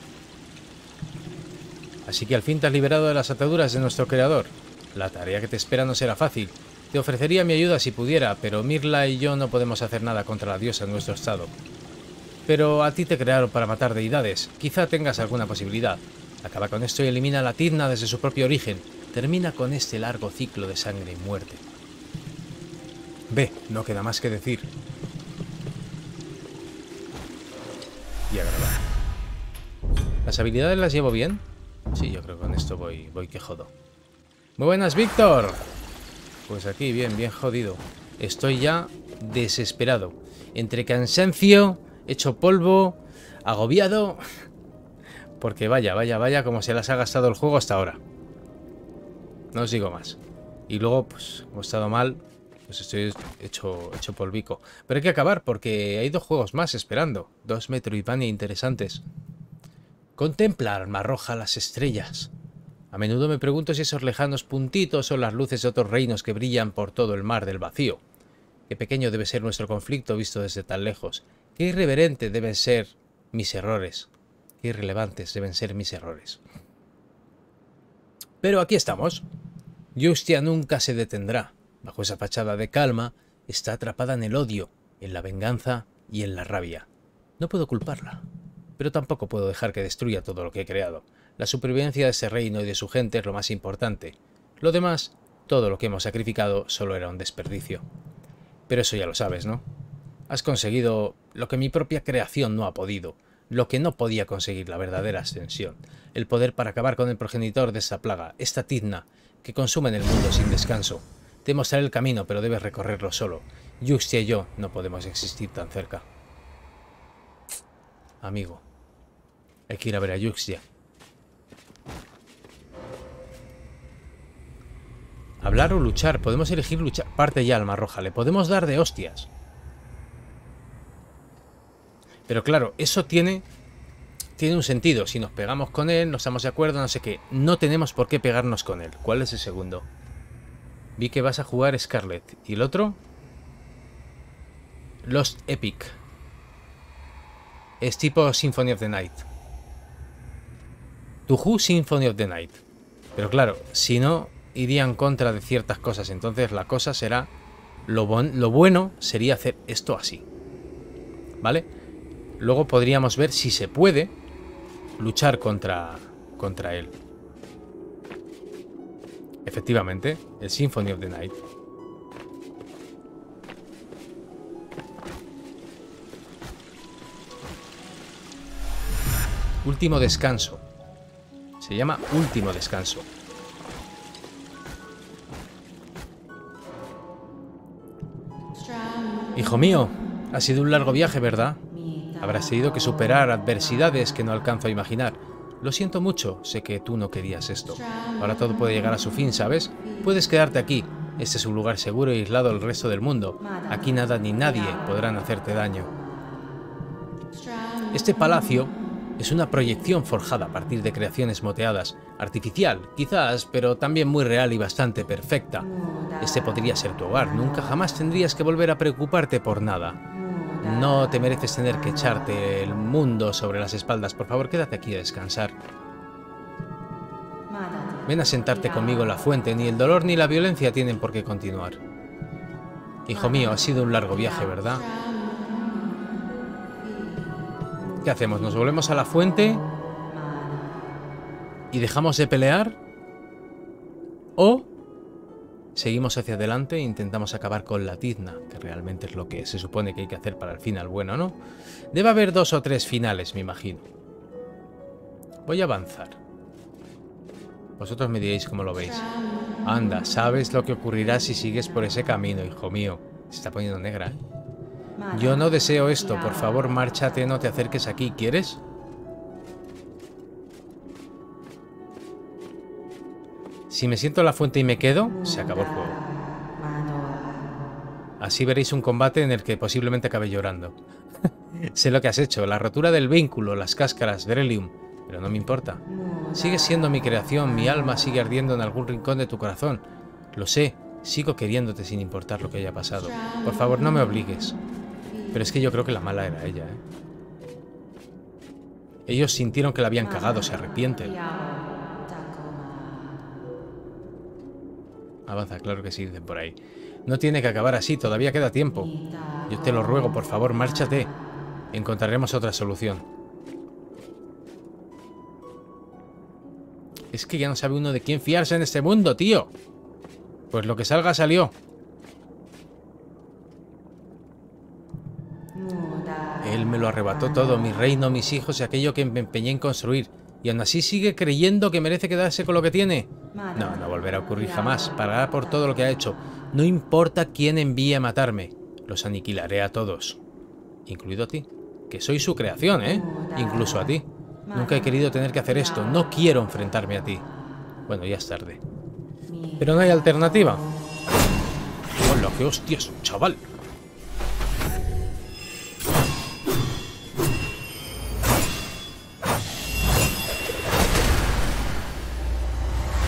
S1: Así que al fin te has liberado de las ataduras de nuestro creador. La tarea que te espera no será fácil. Te ofrecería mi ayuda si pudiera, pero Mirla y yo no podemos hacer nada contra la diosa en nuestro estado. Pero a ti te crearon para matar deidades. Quizá tengas alguna posibilidad. Acaba con esto y elimina a la Tidna desde su propio origen. Termina con este largo ciclo de sangre y muerte. Ve, no queda más que decir. Y a grabar. ¿Las habilidades las llevo bien? Sí, yo creo que con esto voy que jodo. Muy buenas, Víctor. Pues aquí, bien jodido. Estoy ya desesperado. Entre cansancio, hecho polvo, agobiado. Porque vaya, como se las ha gastado el juego hasta ahora. No os digo más. Y luego, pues, como he estado mal, pues estoy hecho polvico. Pero hay que acabar porque hay dos juegos más esperando. Dos Metroidvania interesantes. Contempla, alma roja, las estrellas. A menudo me pregunto si esos lejanos puntitos son las luces de otros reinos que brillan por todo el mar del vacío. Qué pequeño debe ser nuestro conflicto visto desde tan lejos. Qué irreverente deben ser mis errores. Qué irrelevantes deben ser mis errores. Pero aquí estamos. Justia nunca se detendrá. Bajo esa fachada de calma, está atrapada en el odio, en la venganza y en la rabia. No puedo culparla, pero tampoco puedo dejar que destruya todo lo que he creado. La supervivencia de ese reino y de su gente es lo más importante. Lo demás, todo lo que hemos sacrificado, solo era un desperdicio. Pero eso ya lo sabes, ¿no? Has conseguido lo que mi propia creación no ha podido, lo que no podía conseguir la verdadera ascensión, el poder para acabar con el progenitor de esta plaga, esta tizna, que consume en el mundo sin descanso. Te mostraré el camino, pero debes recorrerlo solo. Justia y yo no podemos existir tan cerca. Amigo, hay que ir a ver a Justia. Hablar o luchar. Podemos elegir luchar. Parte ya, alma roja. Le podemos dar de hostias. Pero claro, eso tiene un sentido. Si nos pegamos con él, no estamos de acuerdo, no sé qué. No tenemos por qué pegarnos con él. ¿Cuál es el segundo? Vi que vas a jugar Scarlet. ¿Y el otro? Lost Epic. Es tipo Symphony of the Night. To Who Symphony of the Night. Pero claro, si no, iría en contra de ciertas cosas. Entonces la cosa será... Lo bueno sería hacer esto así. ¿Vale? Luego podríamos ver si se puede luchar contra él. Efectivamente, el Symphony of the Night. Último descanso. Se llama Último Descanso. Hijo mío, ha sido un largo viaje, ¿verdad? Habrás tenido que superar adversidades que no alcanzo a imaginar. Lo siento mucho, sé que tú no querías esto. Ahora todo puede llegar a su fin, ¿sabes? Puedes quedarte aquí. Este es un lugar seguro y aislado del resto del mundo. Aquí nada ni nadie podrán hacerte daño. Este palacio es una proyección forjada a partir de creaciones moteadas. Artificial, quizás, pero también muy real y bastante perfecta. Este podría ser tu hogar. Nunca jamás tendrías que volver a preocuparte por nada. No te mereces tener que echarte el mundo sobre las espaldas. Por favor, quédate aquí a descansar. Ven a sentarte conmigo en la fuente. Ni el dolor ni la violencia tienen por qué continuar. Hijo mío, ha sido un largo viaje, ¿verdad? ¿Qué hacemos? ¿Nos volvemos a la fuente y dejamos de pelear? ¿O seguimos hacia adelante e intentamos acabar con la tizna? Que realmente es lo que se supone que hay que hacer para el final bueno, ¿no? Debe haber 2 o 3 finales, me imagino. Voy a avanzar. Vosotros me diréis cómo lo veis. Anda, sabes lo que ocurrirá si sigues por ese camino, hijo mío. Se está poniendo negra, ¿eh? Yo no deseo esto. Por favor, márchate, no te acerques aquí. ¿Quieres? Si me siento en la fuente y me quedo, se acabó el juego. Así veréis un combate en el que posiblemente acabe llorando. Sé lo que has hecho, la rotura del vínculo, las cáscaras, Beryllium, pero no me importa. Sigues siendo mi creación, mi alma sigue ardiendo en algún rincón de tu corazón. Lo sé, sigo queriéndote sin importar lo que haya pasado. Por favor, no me obligues. Pero es que yo creo que la mala era ella, ¿eh? Ellos sintieron que la habían cagado, se arrepienten. Avanza, claro que sí, dicen por ahí. No tiene que acabar así, todavía queda tiempo. Yo te lo ruego, por favor, márchate. Encontraremos otra solución. Es que ya no sabe uno de quién fiarse en este mundo, tío. Pues lo que salga salió. Él me lo arrebató todo, mi reino, mis hijos y aquello que me empeñé en construir. Y aún así sigue creyendo que merece quedarse con lo que tiene. No, no volverá a ocurrir jamás. Pagará por todo lo que ha hecho. No importa quién envíe a matarme. Los aniquilaré a todos. Incluido a ti. Que soy su creación, ¿eh? Incluso a ti. Nunca he querido tener que hacer esto. No quiero enfrentarme a ti. Bueno, ya es tarde. Pero no hay alternativa. ¡Hola, qué hostias, chaval!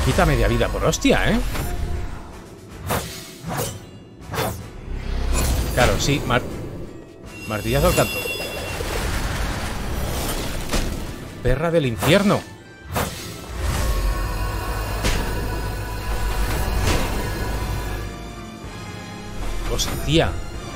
S1: quita media vida por hostia, ¿eh? Claro, sí, martillazo al canto. Perra del infierno. Hostia.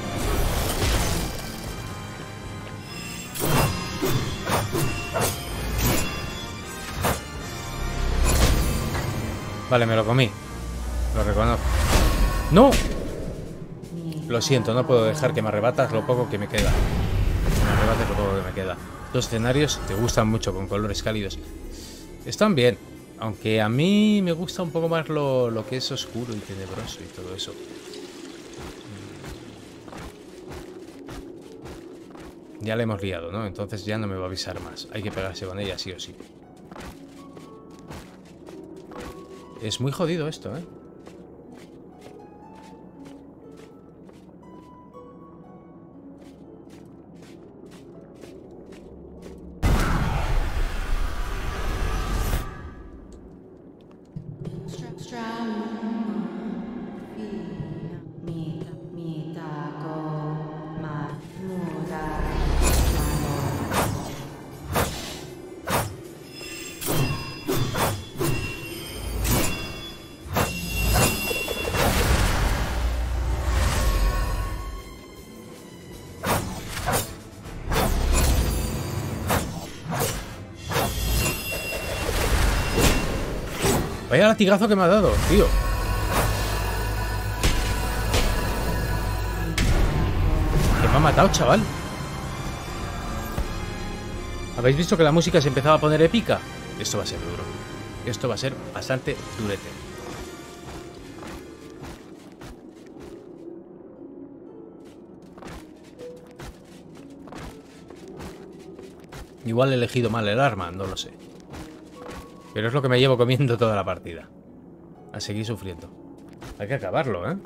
S1: Vale, me lo comí. Lo reconozco. ¡No! Lo siento, no puedo dejar que me arrebatas lo poco que me queda. Que me arrebates lo poco que me queda. Los escenarios te gustan mucho con colores cálidos. Están bien. Aunque a mí me gusta un poco más lo que es oscuro y tenebroso y todo eso. Ya le hemos liado, ¿no? Entonces ya no me va a avisar más. Hay que pegarse con ella sí o sí. Es muy jodido esto, ¿eh? Vaya latigazo que me ha dado, tío. Que me ha matado, chaval. ¿Habéis visto que la música se empezaba a poner épica? Esto va a ser duro. Esto va a ser bastante durete. Igual he elegido mal el arma, no lo sé. Pero es lo que me llevo comiendo toda la partida. A seguir sufriendo. Hay que acabarlo, ¿eh?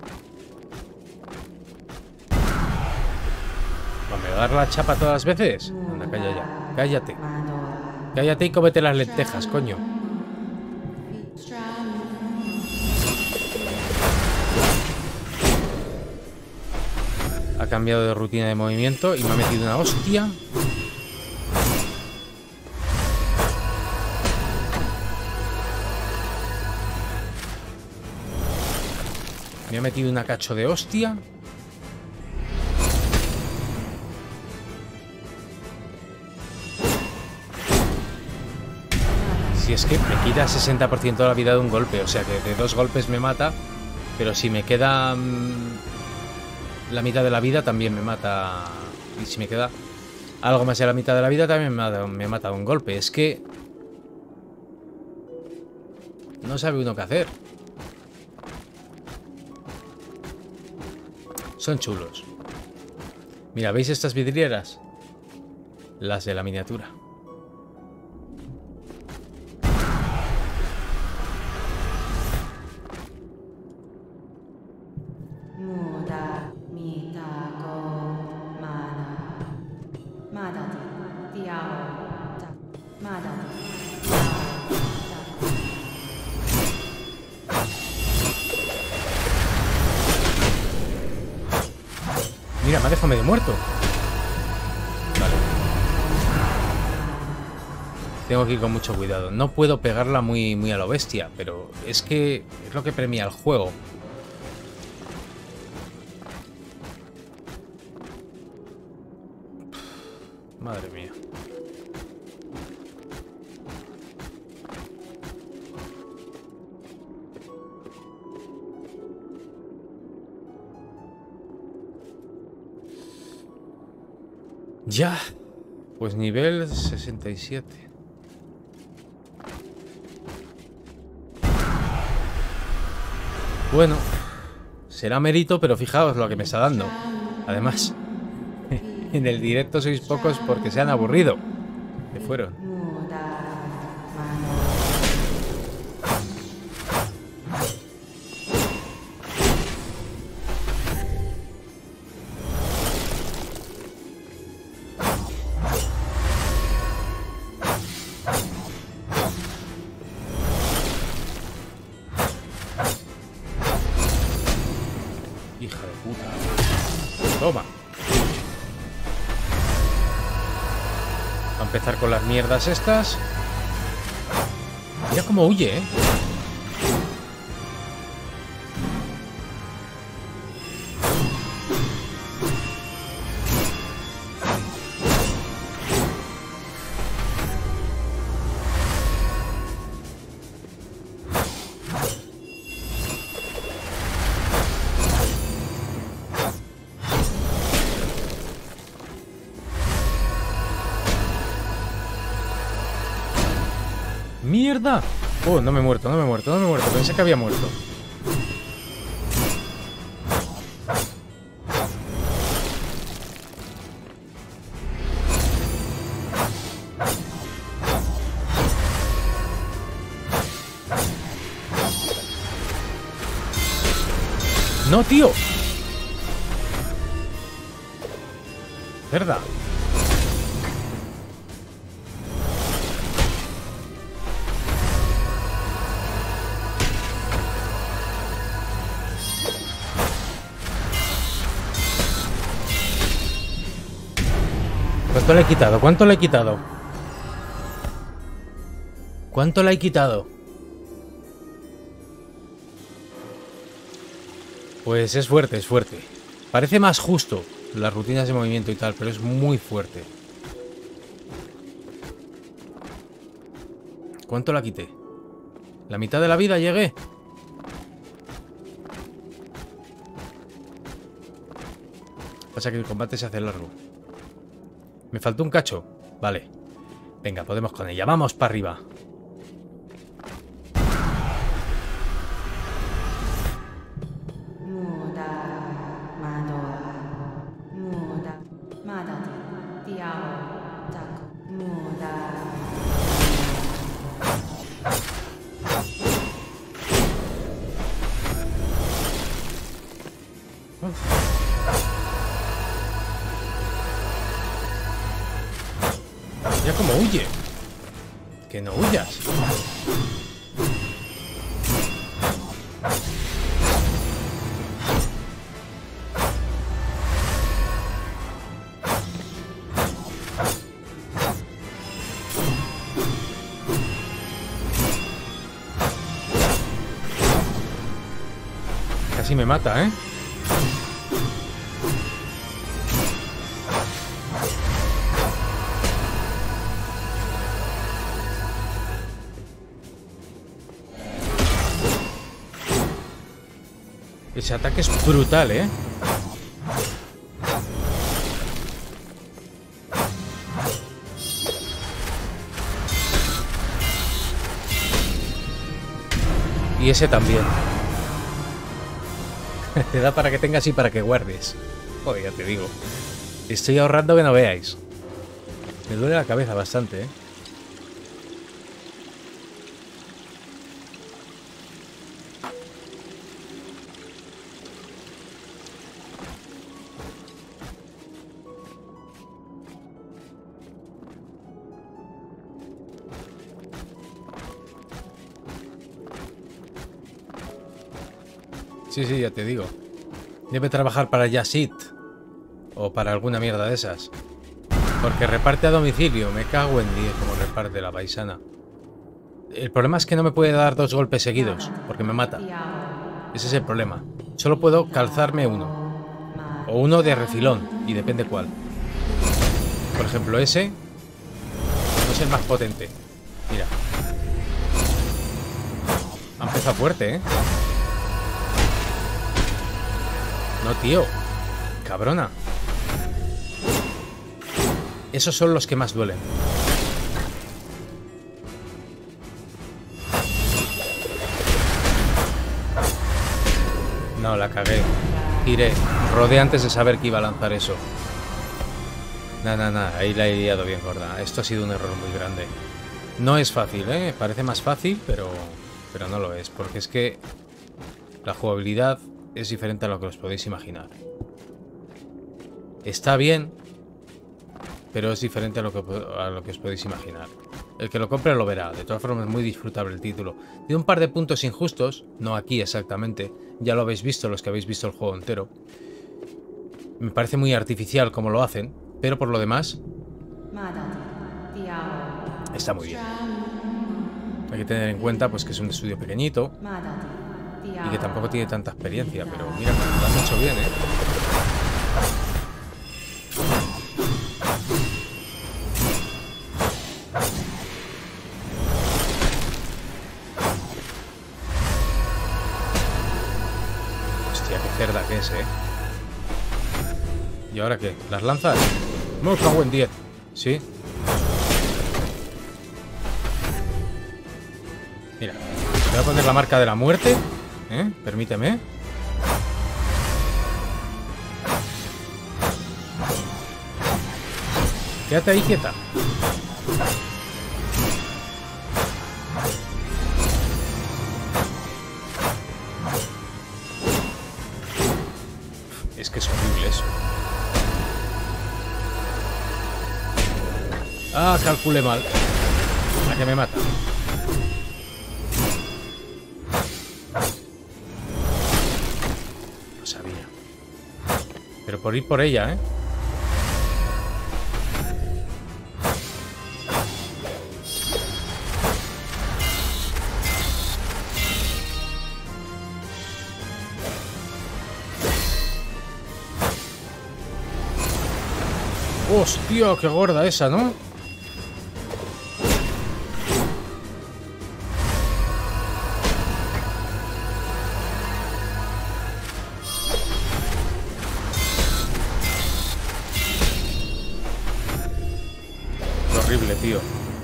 S1: ¿Me va a dar la chapa todas las veces? Anda, calla ya. Cállate. Cállate y cómete las lentejas, coño. Ha cambiado de rutina de movimiento y me ha metido una hostia. Me ha metido una cacho de hostia. Si es que me quita 60% de la vida de un golpe. O sea que de 2 golpes me mata. Pero si me queda la mitad de la vida también me mata. Y si me queda algo más de la mitad de la vida también me mata de un golpe. Es que no sabe uno qué hacer. Son chulos. Mira, ¿veis estas vidrieras? Las de la miniatura. Mira, me ha dejado medio muerto. Vale. Tengo que ir con mucho cuidado. No puedo pegarla muy a lo bestia, pero es que es lo que premia el juego. Madre mía. Ya. Pues nivel 67. Bueno. Será mérito, pero fijaos lo que me está dando. Además, en el directo sois pocos porque se han aburrido. ¿Qué fueron? a empezar con las mierdas estas. Mira cómo huye, ¿eh? ¡Mierda! Oh, no me he muerto, no me he muerto, no me he muerto. Pensé que había muerto. ¡No, tío! ¿Verdad? ¿Cuánto le he quitado? ¿Cuánto le he quitado? ¿Cuánto le he quitado? Pues es fuerte, es fuerte. Parece más justo las rutinas de movimiento y tal, pero es muy fuerte. ¿Cuánto la quité? ¿La mitad de la vida llegué? Pasa que el combate se hace largo. Me faltó un cacho. Vale. Venga, podemos con ella. Vamos para arriba. Mira cómo huye. Que no huyas. Casi me mata, ¿eh? Ese ataque es brutal, ¿eh? Y ese también. Te da para que tengas y para que guardes. Joder, ya te digo. Estoy ahorrando que no veáis. Me duele la cabeza bastante, ¿eh? Sí, ya te digo. Debe trabajar para Yazid. O para alguna mierda de esas. Porque reparte a domicilio. Me cago en 10 como reparte la paisana. El problema es que no me puede dar 2 golpes seguidos. Porque me mata. Ese es el problema. Solo puedo calzarme uno. O uno de refilón. Y depende cuál. Por ejemplo, ese no es el más potente. Mira. Ha empezado fuerte, ¿eh? No, tío. Cabrona. Esos son los que más duelen. No, la cagué. Giré. Rodé antes de saber que iba a lanzar eso. Nada. Ahí la he liado bien gorda. Esto ha sido un error muy grande. No es fácil, ¿eh? Parece más fácil, pero no lo es. Porque es que la jugabilidad es diferente a lo que os podéis imaginar. Está bien, pero es diferente a lo que os podéis imaginar. El que lo compre lo verá. De todas formas es muy disfrutable el título. Tiene un par de puntos injustos, no aquí exactamente. Ya lo habéis visto los que habéis visto el juego entero. Me parece muy artificial como lo hacen, pero por lo demás Está muy bien. Hay que tener en cuenta pues que es un estudio pequeñito y que tampoco tiene tanta experiencia, pero mira, lo has hecho bien, ¿eh? Hostia, qué cerda que es, ¿eh? ¿Y ahora qué? ¿Las lanzas? Me cago en 10. ¿Sí? Mira, voy a poner la marca de la muerte. Permíteme. Quédate ahí quieta. Es que es horrible eso. Ah, calculé mal. La que me mata. Lo sabía. Pero por ir por ella, ¿eh? Hostia, qué gorda esa, ¿no? Qué horrible, tío.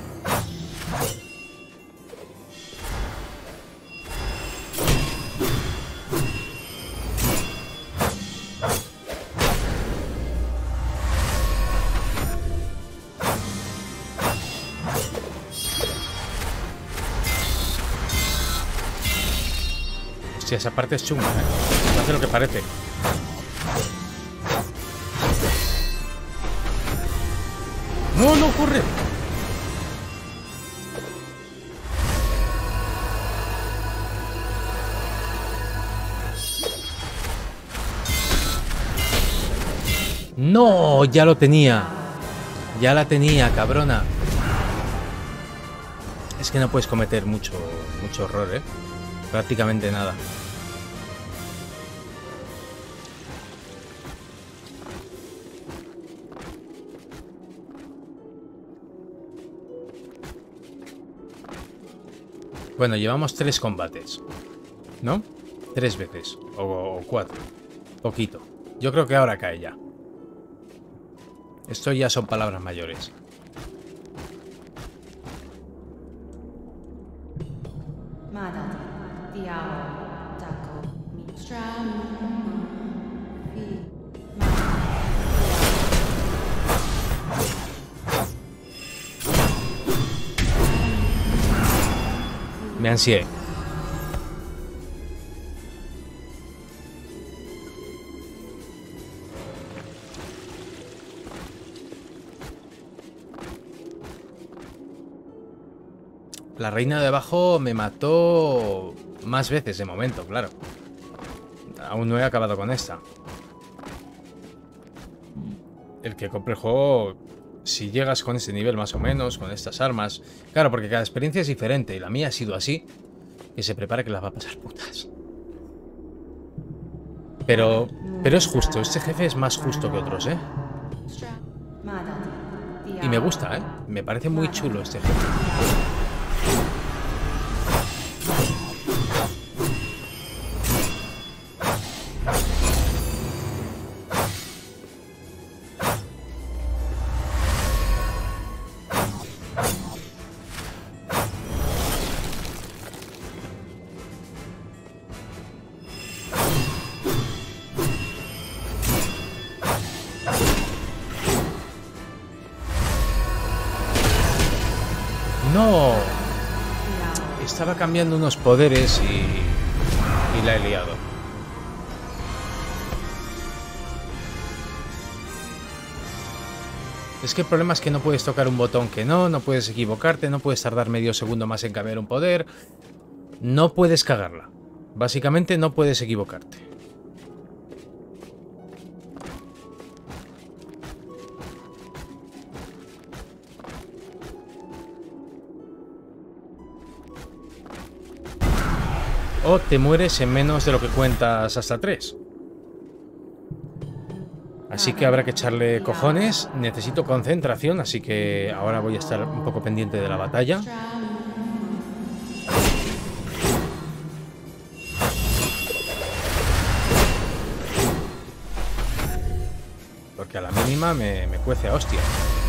S1: Hostia, esa parte es chunga, ¿eh? No hace lo que parece. ¡No, no ocurre! ¡No! Ya lo tenía. Ya la tenía, cabrona. Es que no puedes cometer mucho error, ¿eh? Prácticamente nada. Bueno, llevamos 3 combates, ¿no? 3 veces, o 4. Poquito. Yo creo que ahora cae ya. Esto ya son palabras mayores. Me ansié. La reina de abajo me mató más veces de momento, claro. Aún no he acabado con esta. El que compre el juego, si llegas con ese nivel más o menos, con estas armas... Claro, porque cada experiencia es diferente y la mía ha sido así. Que se prepare que las va a pasar putas. Pero es justo, este jefe es más justo que otros, ¿eh? Y me gusta, ¿eh? Me parece muy chulo este jefe. No. Estaba cambiando unos poderes y la he liado. Es que el problema es que no puedes tocar un botón que no puedes equivocarte, no puedes tardar medio segundo más en cambiar un poder. No puedes cagarla. Básicamente no puedes equivocarte. o te mueres en menos de lo que cuentas hasta 3. Así que habrá que echarle cojones. Necesito concentración, así que ahora voy a estar un poco pendiente de la batalla. Porque a la mínima me cuece a hostia.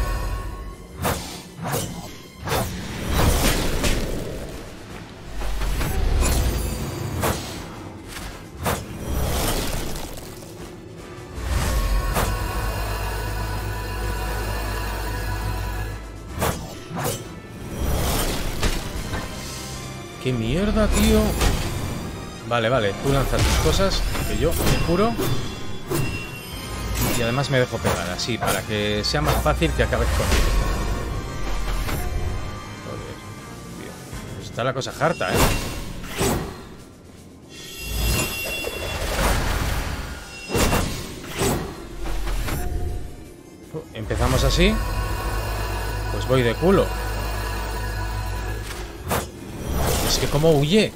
S1: ¡Qué mierda, tío! Vale, vale, tú lanzas tus cosas, que yo me curo. Y además me dejo pegar, así, para que sea más fácil que acabes conmigo. Joder, tío. Está la cosa harta, ¿eh? Empezamos así. Pues voy de culo. Es que cómo huye.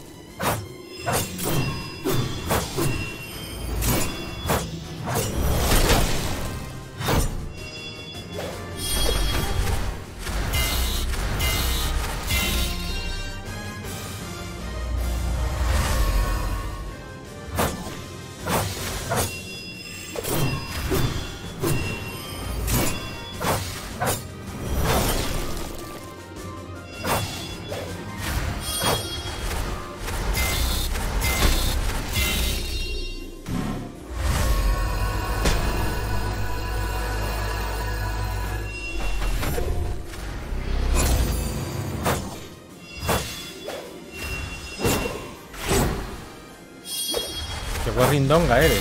S1: Qué guarrindonga eres.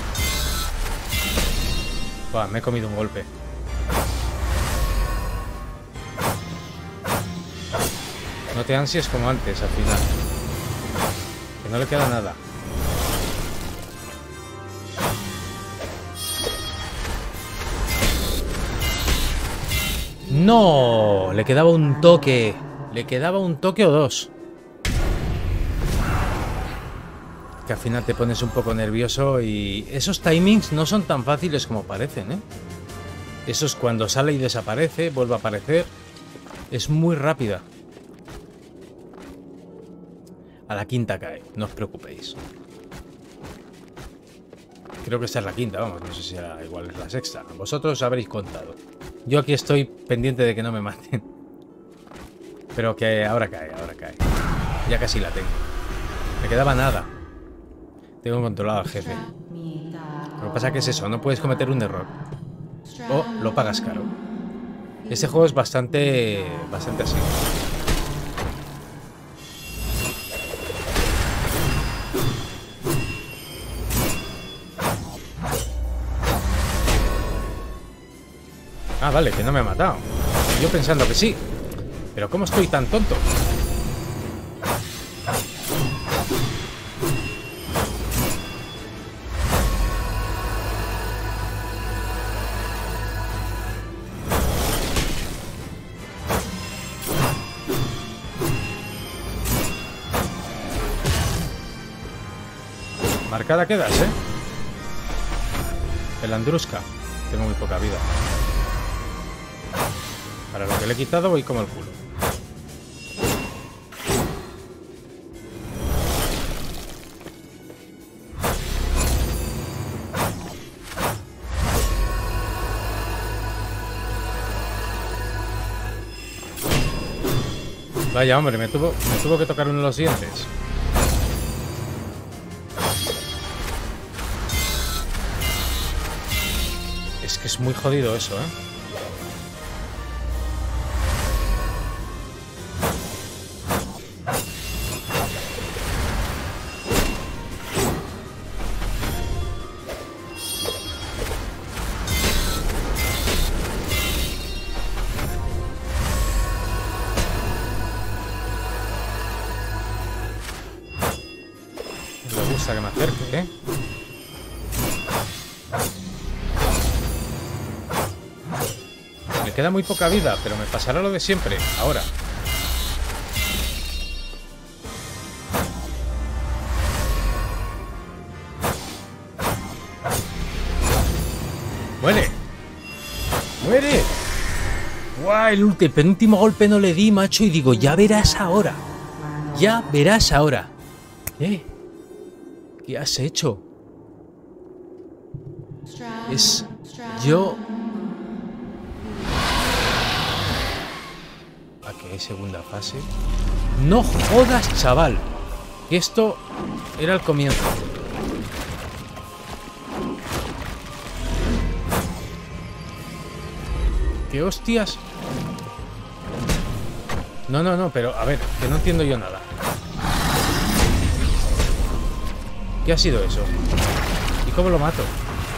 S1: Buah, me he comido un golpe. No te ansies como antes, al final. Que no le queda nada. ¡No! Le quedaba un toque. Le quedaba un toque o dos. Que al final te pones un poco nervioso y esos timings no son tan fáciles como parecen, ¿eh? Eso es cuando sale y desaparece, vuelve a aparecer. Es muy rápida. A la quinta cae, no os preocupéis. Creo que esta es la quinta, vamos, no sé si será igual, es la sexta. Vosotros habréis contado. Yo aquí estoy pendiente de que no me maten. Pero que ahora cae, ahora cae. Ya casi la tengo. Me quedaba nada. Tengo controlado al jefe. Lo que pasa que es eso, no puedes cometer un error. O lo pagas caro. Este juego es bastante así. Ah, vale, que no me ha matado. Yo pensando que sí. Pero ¿cómo estoy tan tonto? Marcada quedas, ¿eh? El Andruska. Tengo muy poca vida. Para lo que le he quitado voy como el culo. Vaya, hombre, me tuvo que tocar uno de los dientes. Es que es muy jodido eso, ¿eh? Me gusta que me acerque, ¿eh? Me queda muy poca vida, pero me pasará lo de siempre, ahora. ¡Guau! El penúltimo golpe no le di, macho, y digo, ya verás ahora. Ya verás ahora. ¿Qué has hecho? Yo... Aquí hay segunda fase. ¡No jodas, chaval! Que esto era el comienzo. ¿Qué hostias? No, pero a ver, que no entiendo yo nada. ¿Qué ha sido eso? ¿Y cómo lo mato?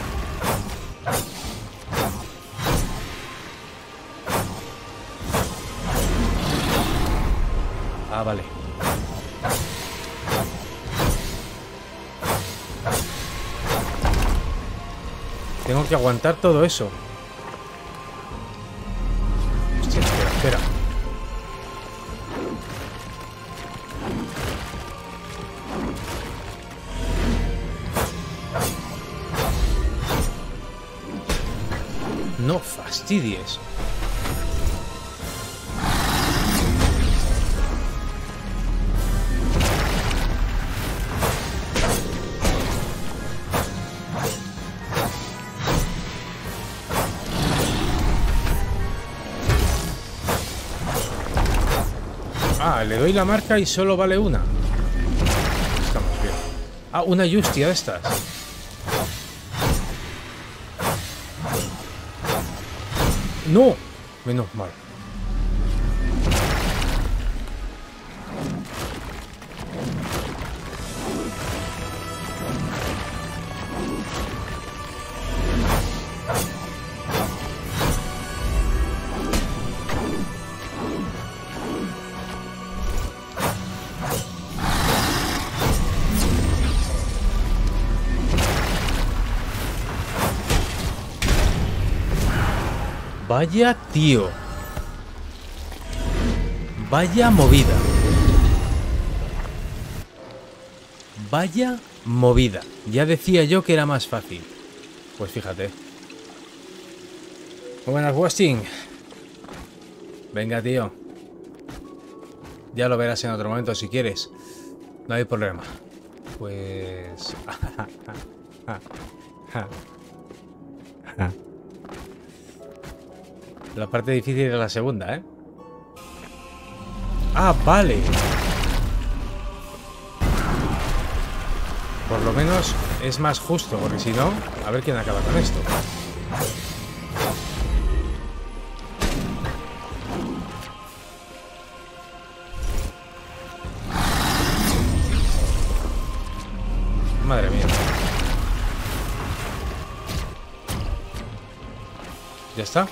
S1: Ah, vale. Tengo que aguantar todo eso. Hostia, espera. No fastidies. Ah, le doy la marca y solo vale una. Estamos bien. Ah, una Justia de estas. ¡No! Menos mal. Vaya tío. Vaya movida. Vaya movida. Ya decía yo que era más fácil. Pues fíjate. Muy buenas, Westing. Venga, tío. Ya lo verás en otro momento si quieres. No hay problema. Pues... La parte difícil es la segunda, ¿eh? Ah, vale. Por lo menos es más justo, porque si no, a ver quién acaba con esto. Madre mía. ¿Ya está?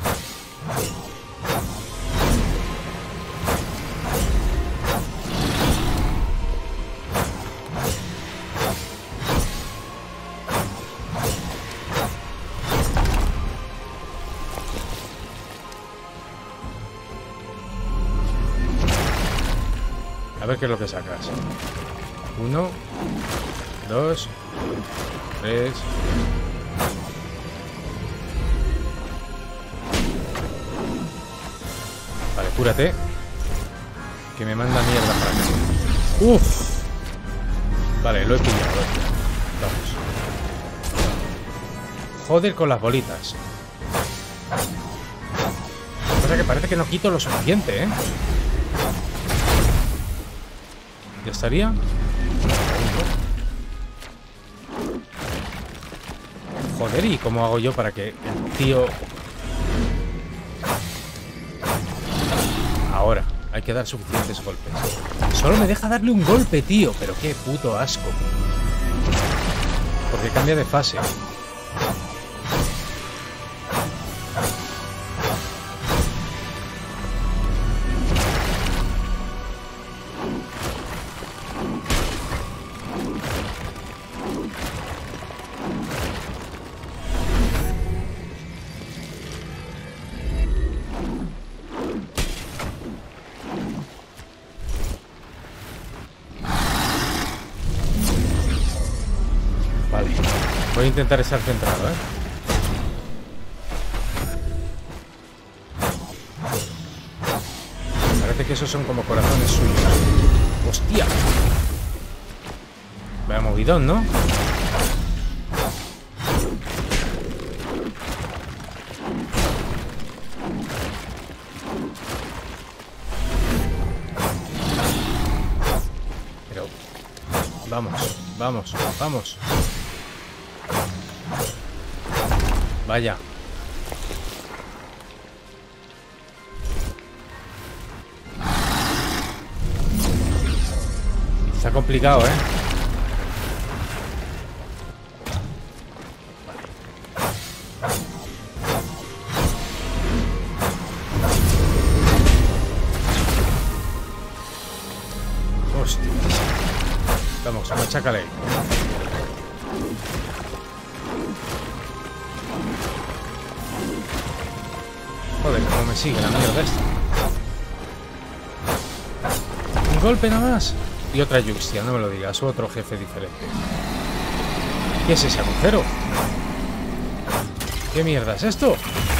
S1: A ver qué es lo que sacas. 1, 2, 3. Vale, cúrate. Que me manda mierda para acá. ¡Uf! Vale, lo he pillado, Vamos. Joder con las bolitas. O sea que parece que no quito lo suficiente, ¿eh? ¿Ya estaría? Joder, ¿y cómo hago yo para que el tío... Ahora, hay que dar suficientes golpes. Solo me deja darle un golpe, tío. Pero qué puto asco. Porque cambia de fase. Voy a intentar estar centrado, ¿eh? Parece que esos son como corazones suyos. ¡Hostia! Vaya movidón, ¿no? Pero... Vamos, vamos, vamos. Vaya. Está complicado, ¿eh? Hostias. Vamos, machácale. Joder, cómo me sigue la mierda esta. Un golpe nada más. Y otra Yuxia, no me lo digas, o otro jefe diferente. ¿Qué es ese agujero? ¿Qué mierda es esto?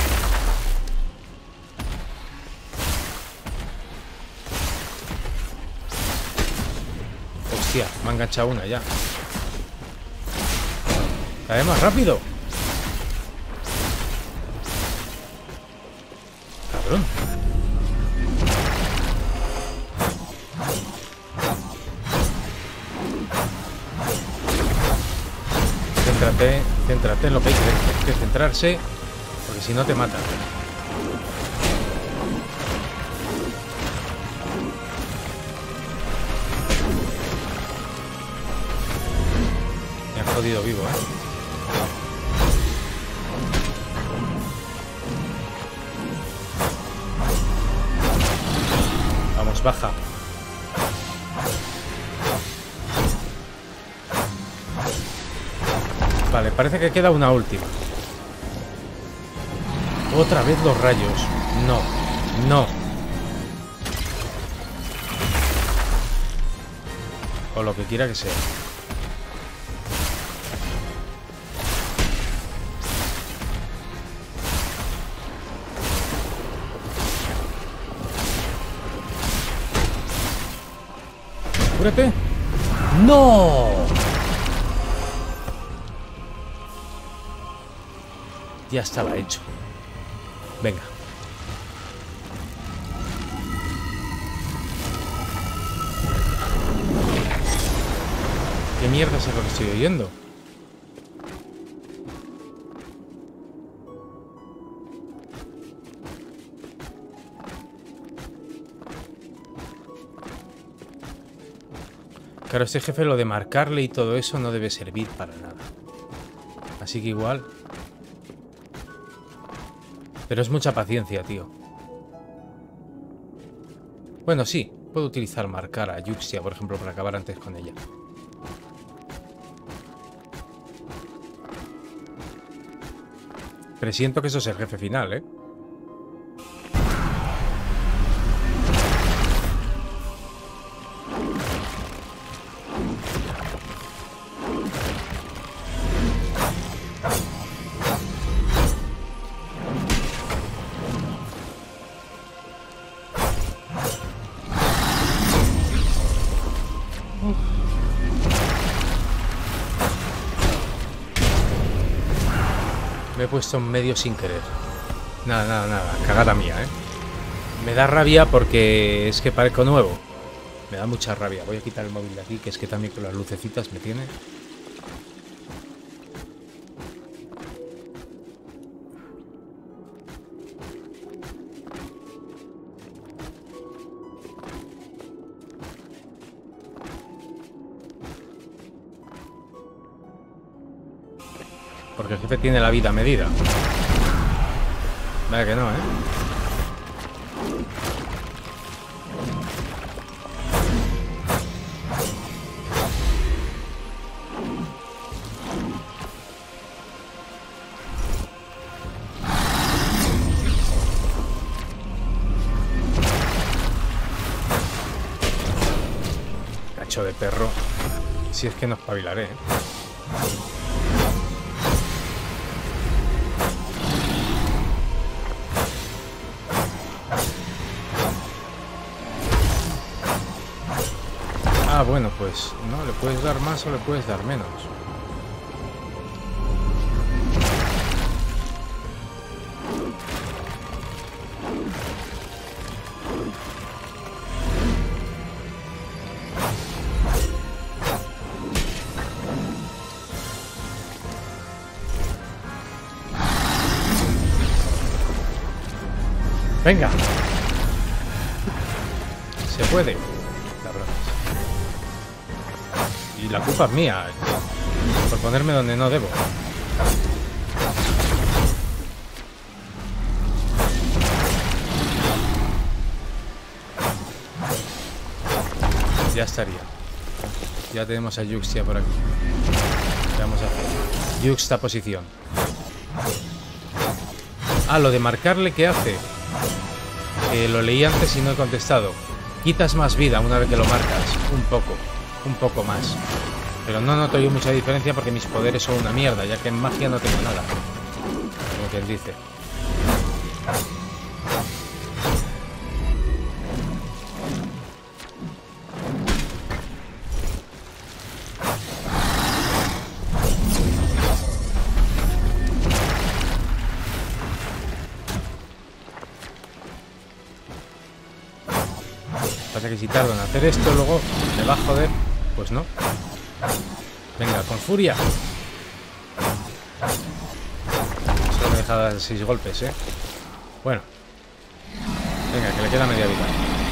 S1: Hostia, me ha enganchado una ya. Cae más rápido. Cabrón. Céntrate en lo que hay que centrarse, porque si no te matan. Me han jodido vivo, ¿eh? Vamos, baja. Vale, parece que queda una última. Otra vez los rayos. No, no. O lo que quiera que sea. ¡Cúrate! ¡No! Ya estaba hecho. Venga. ¿Qué mierda es lo que estoy oyendo? Claro, este jefe, lo de marcarle y todo eso no debe servir para nada. Así que igual... Pero es mucha paciencia, tío. Bueno, sí. Puedo utilizar marcar a Yuxia, por ejemplo, para acabar antes con ella. Presiento que eso es el jefe final, ¿eh? Me he puesto en medio sin querer. Nada, nada, nada. Cagada mía, ¿eh? Me da rabia porque es que parezco nuevo. Me da mucha rabia. Voy a quitar el móvil de aquí, que es que también con las lucecitas me tiene. Porque el jefe tiene la vida medida. Vaya que no, ¿eh? Cacho de perro. Si es que no espabilaré, ¿eh? Ah, bueno, pues no, le puedes dar más o le puedes dar menos. Venga. Se puede. Cabrones. Y la culpa es mía. Por ponerme donde no debo. Ya estaría. Ya tenemos a Yuxia por aquí. ¿Qué vamos a hacer? Yuxtaposición. Ah, lo de marcarle, ¿qué hace? Lo leí antes y no he contestado. Quitas más vida una vez que lo marcas. Un poco más. Pero no noto yo mucha diferencia porque mis poderes son una mierda, ya que en magia no tengo nada. Como quien dice. Pasa que si tardo en hacer esto, luego me va a joder. Pues no. Venga, con furia. Solo me deja dar 6 golpes, ¿eh? Bueno. Venga, que le queda media vida.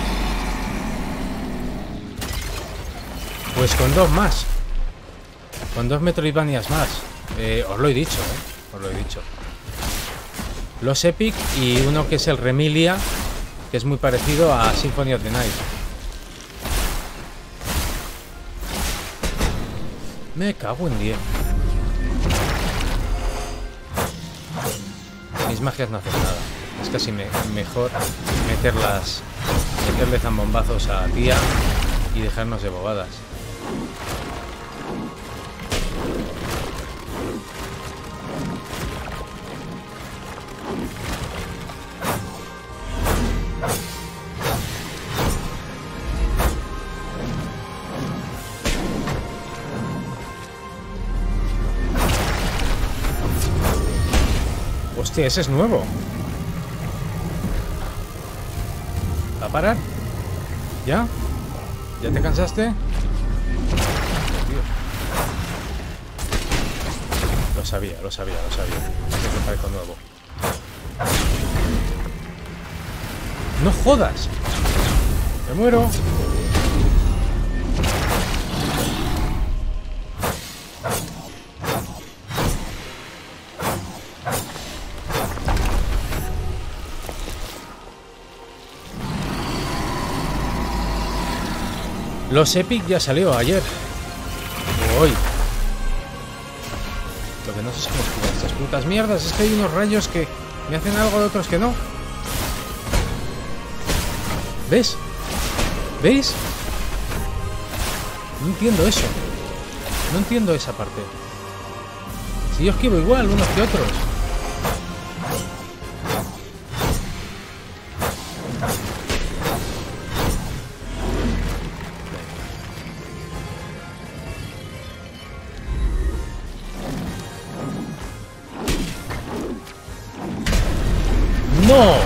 S1: Pues con 2 más. Con 2 Metroidvanias más. Os lo he dicho, ¿eh? Os lo he dicho. Los Epic y uno que es el Remilia, que es muy parecido a Symphony of the Night. Me cago en 10. Mis magias no hacen nada. Es casi mejor meterle zambombazos a tía y dejarnos de bobadas. Hostia, ese es nuevo. ¿Va a parar? ¿Ya? ¿Ya te cansaste? Tío. Lo sabía. Siempre parezco nuevo. ¡No jodas! ¡Me muero! Los Epic ya salió ayer. O hoy. Lo que no sé es cómo esquivar estas putas mierdas. Es que hay unos rayos que me hacen algo de otros que no. ¿Ves? ¿Veis? No entiendo eso. No entiendo esa parte. Si yo esquivo igual unos que otros. ¡No!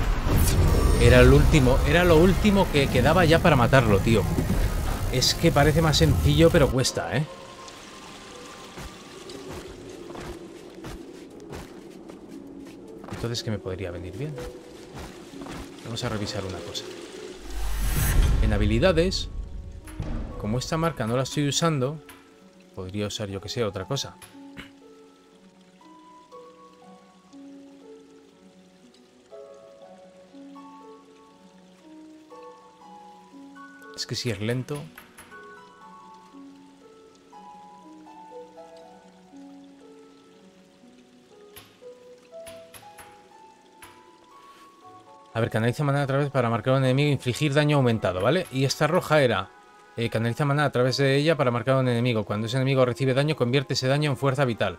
S1: Era lo último que quedaba ya para matarlo, tío. Es que parece más sencillo, pero cuesta, ¿eh? Entonces, ¿qué me podría venir bien? Vamos a revisar una cosa. En habilidades, como esta marca no la estoy usando, podría usar, yo que sé, otra cosa. Es que si es lento... A ver, canaliza maná a través para marcar a un enemigo e infligir daño aumentado, ¿vale? Y esta roja era... canaliza maná a través de ella para marcar a un enemigo. Cuando ese enemigo recibe daño, convierte ese daño en fuerza vital.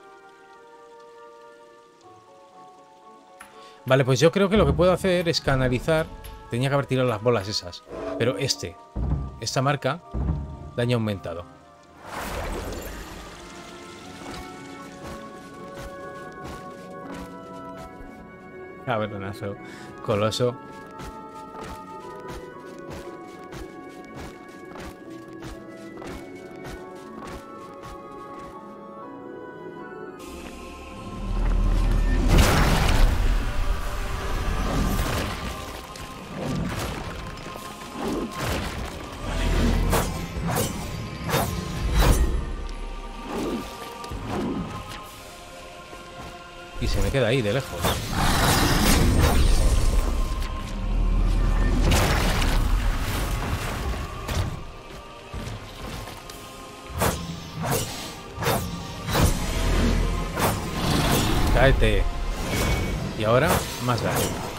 S1: Vale, pues yo creo que lo que puedo hacer es canalizar... Tenía que haber tirado las bolas esas. Pero esta marca Daño aumentado. Cabronazo. Coloso. Y se me queda ahí de lejos. Cáete. Y ahora más daño.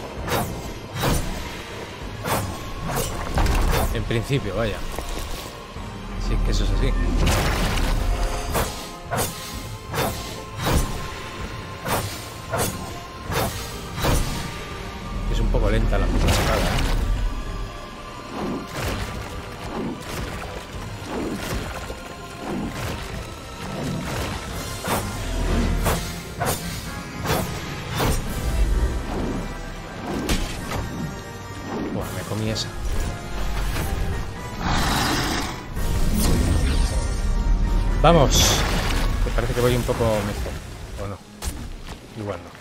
S1: En principio, vaya. Sí, que eso es así. Es un poco lenta la puta espada, ¿eh? Buah, me comí esa. Vamos. Me parece que voy un poco mejor. ¿O no? Igual no.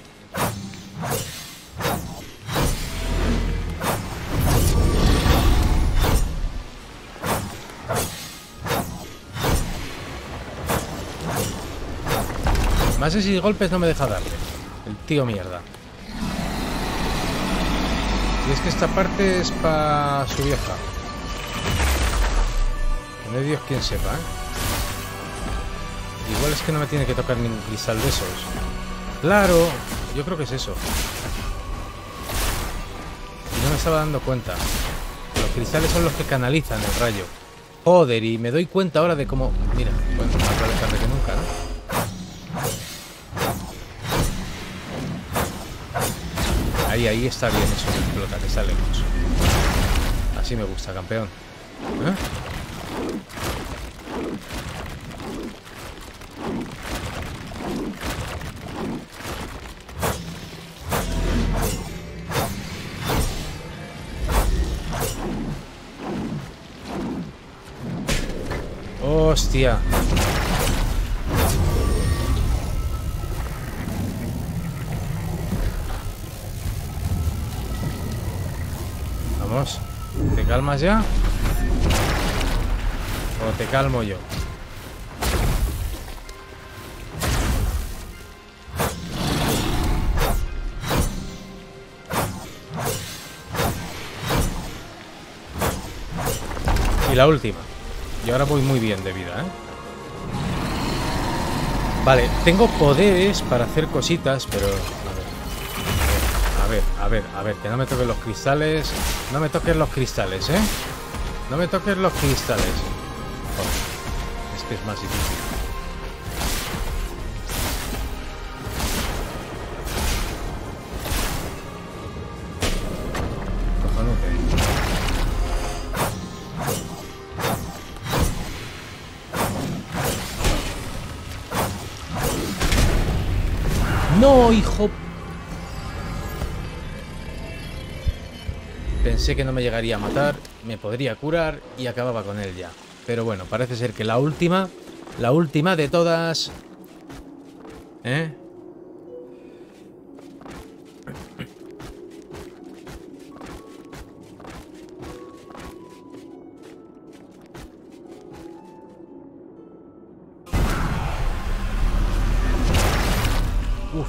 S1: Más de 6 golpes no me deja darle. El tío mierda. Y es que esta parte es para su vieja. Que no hay Dios quien sepa, ¿eh? Igual es que no me tiene que tocar ningún cristal de esos. Claro, yo creo que es eso. Y no me estaba dando cuenta. Los cristales son los que canalizan el rayo. Joder, y me doy cuenta ahora de cómo... Mira, bueno, más vale tarde que nunca, ¿no? Ahí está bien eso de explota, que sale mucho. Así me gusta, campeón. ¿Eh? Hostia. Vamos. ¿Te calmas ya? ¿O te calmo yo? Y la última. Y ahora voy muy bien de vida, ¿eh? Vale, tengo poderes para hacer cositas, pero... A ver, que no me toquen los cristales. No me toquen los cristales, ¿eh? No me toquen los cristales. Oh, es que es más difícil. ¡No, hijo! Pensé que no me llegaría a matar, me podría curar y acababa con él ya. Pero bueno, parece ser que la última de todas... ¿Eh? Uf.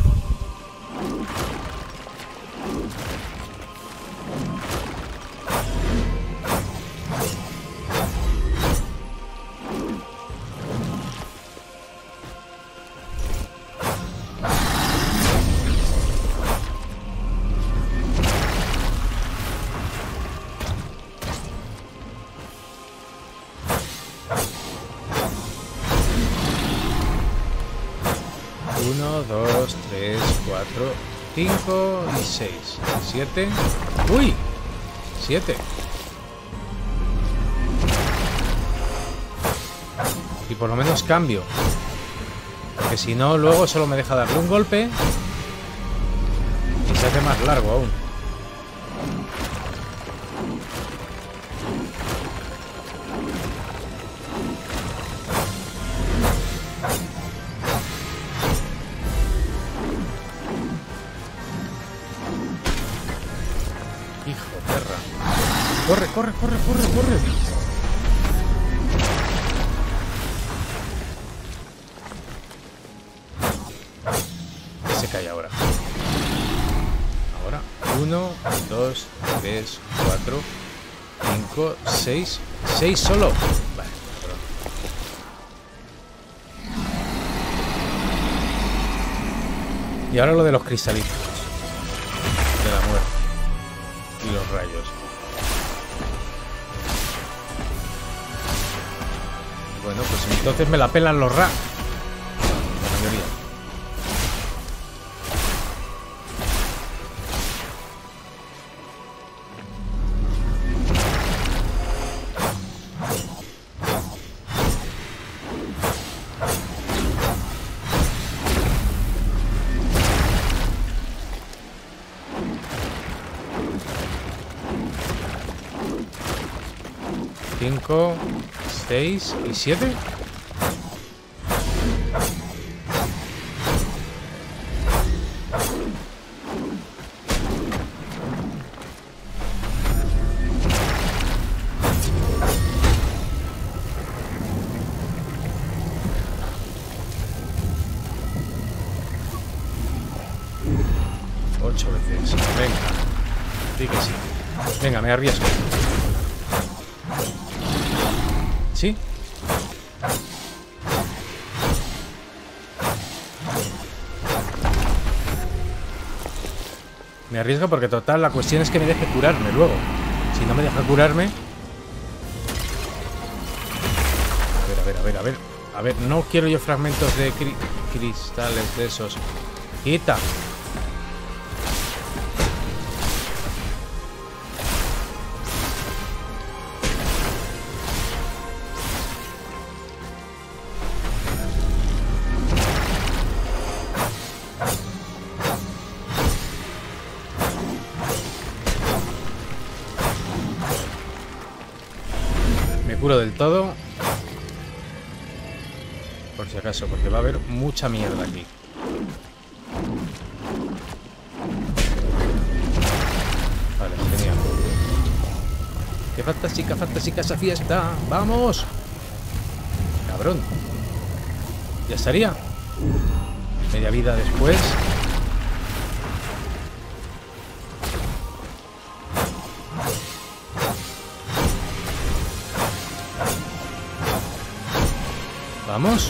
S1: Uno, 2, 3, 4, 5 y 6. 7. ¡Uy! 7. Y por lo menos cambio. Porque si no, luego solo me deja darle un golpe. Y se hace más largo aún. Hijo perra. Corre, corre, corre, corre, corre. ¿Qué se cae ahora? Ahora. 1, 2, 3, 4, 5, 6. 6 solo. Vale, perdón. Y ahora lo de los cristalitos. De la muerte. Y los rayos. Bueno, pues entonces me la pelan los ra. La mayoría. Cinco, 6 y 7. Ocho veces. Venga. Sí que sí. Venga, me arriesgo. ¿Sí? Me arriesgo porque total la cuestión es que me deje curarme luego. Si no me deja curarme... A ver. A ver, no quiero yo fragmentos de cristales de esos. ¡Quita! Me curo del todo. Por si acaso, porque va a haber mucha mierda aquí. Vale, genial. ¡Qué fantástica, fantástica esa fiesta! ¡Vamos! Cabrón. Ya estaría. Media vida después. Vamos.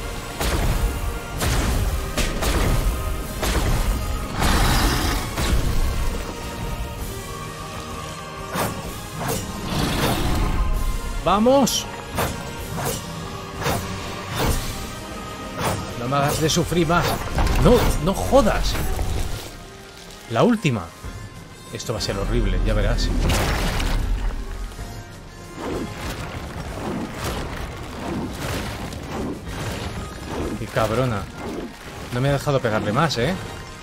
S1: Vamos. No me hagas de sufrir más. No, no jodas. La última. Esto va a ser horrible, ya verás. Qué cabrona. No me ha dejado pegarle más, ¿eh?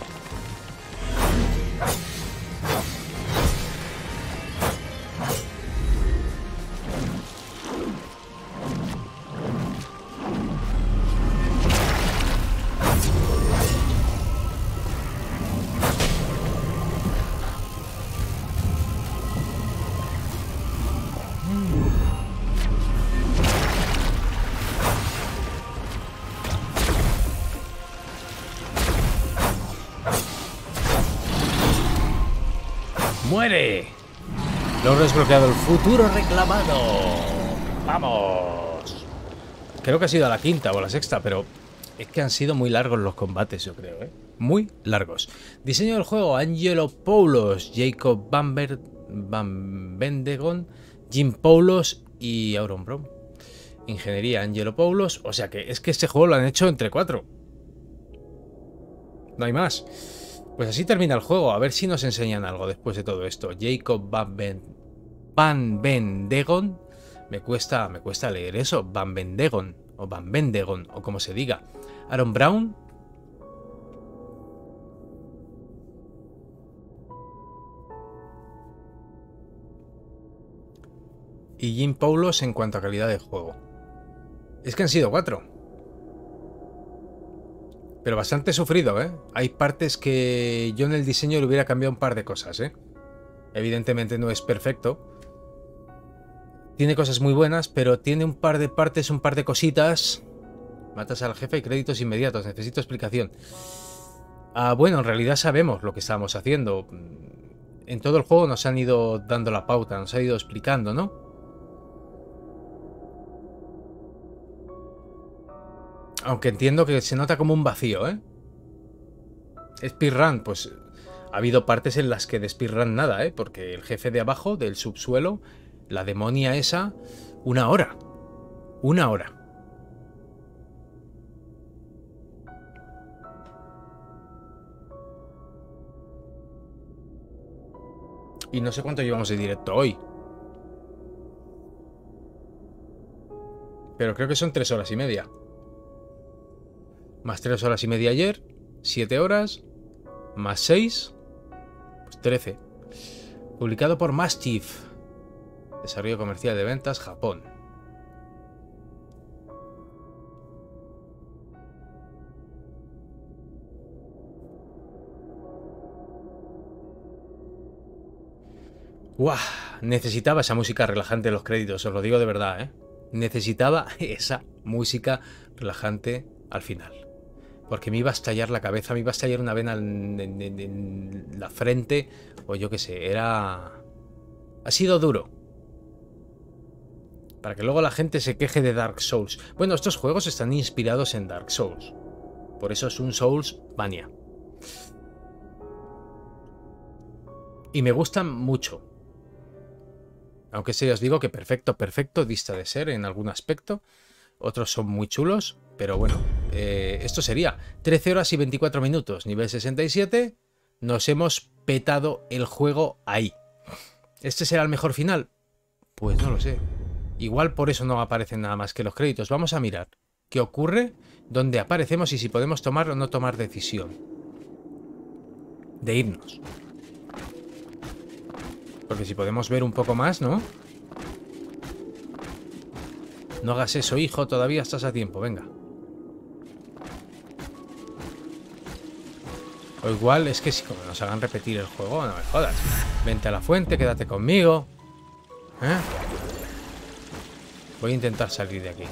S1: ¡Muere! Logro desbloqueado el futuro reclamado. ¡Vamos! Creo que ha sido a la quinta o a la sexta, pero es que han sido muy largos los combates, yo creo, ¿eh? Muy largos. Diseño del juego: Angelo Poulos, Jacob Van Bendegon, Jim Poulos y Auron Brom. Ingeniería: Angelo Poulos. O sea que es que este juego lo han hecho entre 4. No hay más. Pues así termina el juego. A ver si nos enseñan algo después de todo esto. Jacob Van Bendegon. Me cuesta leer eso. Van Bendegon. o Van Bendegon, o como se diga. Aaron Brown. Y Jim Paulos en cuanto a calidad de juego. Es que han sido 4. Pero bastante sufrido, ¿eh? Hay partes que yo en el diseño le hubiera cambiado un par de cosas, ¿eh? Evidentemente no es perfecto. Tiene cosas muy buenas, pero tiene un par de partes, un par de cositas. Matas al jefe y créditos inmediatos. Necesito explicación. Bueno, en realidad sabemos lo que estábamos haciendo. En todo el juego nos han ido dando la pauta, nos han ido explicando, ¿no? Aunque entiendo que se nota como un vacío, ¿eh? Speedrun, pues ha habido partes en las que de speedrun nada, ¿eh? Porque el jefe de abajo, del subsuelo, la demonia esa, 1 hora. 1 hora. Y no sé cuánto llevamos de directo hoy. Pero creo que son 3 horas y media. Más 3 horas y media ayer. 7 horas. Más 6. Pues 13. Publicado por Mastiff. Desarrollo comercial de ventas, Japón. ¡Guau! Necesitaba esa música relajante en los créditos, os lo digo de verdad, ¿eh? Necesitaba esa música relajante al final. Porque me iba a estallar la cabeza, me iba a estallar una vena en la frente, o yo qué sé, era... Ha sido duro. Para que luego la gente se queje de Dark Souls. Bueno, estos juegos están inspirados en Dark Souls. Por eso es un Soulsmania. Y me gustan mucho. Aunque sí os digo que perfecto, perfecto dista de ser en algún aspecto. Otros son muy chulos, pero bueno, esto sería 13 horas y 24 minutos, nivel 67. Nos hemos petado el juego ahí. ¿Este será el mejor final? Pues no lo sé. Igual por eso no aparecen nada más que los créditos. Vamos a mirar qué ocurre, dónde aparecemos y si podemos tomar o no tomar decisión de irnos. Porque si podemos ver un poco más, ¿no? No hagas eso, hijo, todavía estás a tiempo, venga. O igual es que si como nos hagan repetir el juego, no me jodas. Vente a la fuente, quédate conmigo. ¿Eh? Voy a intentar salir de aquí.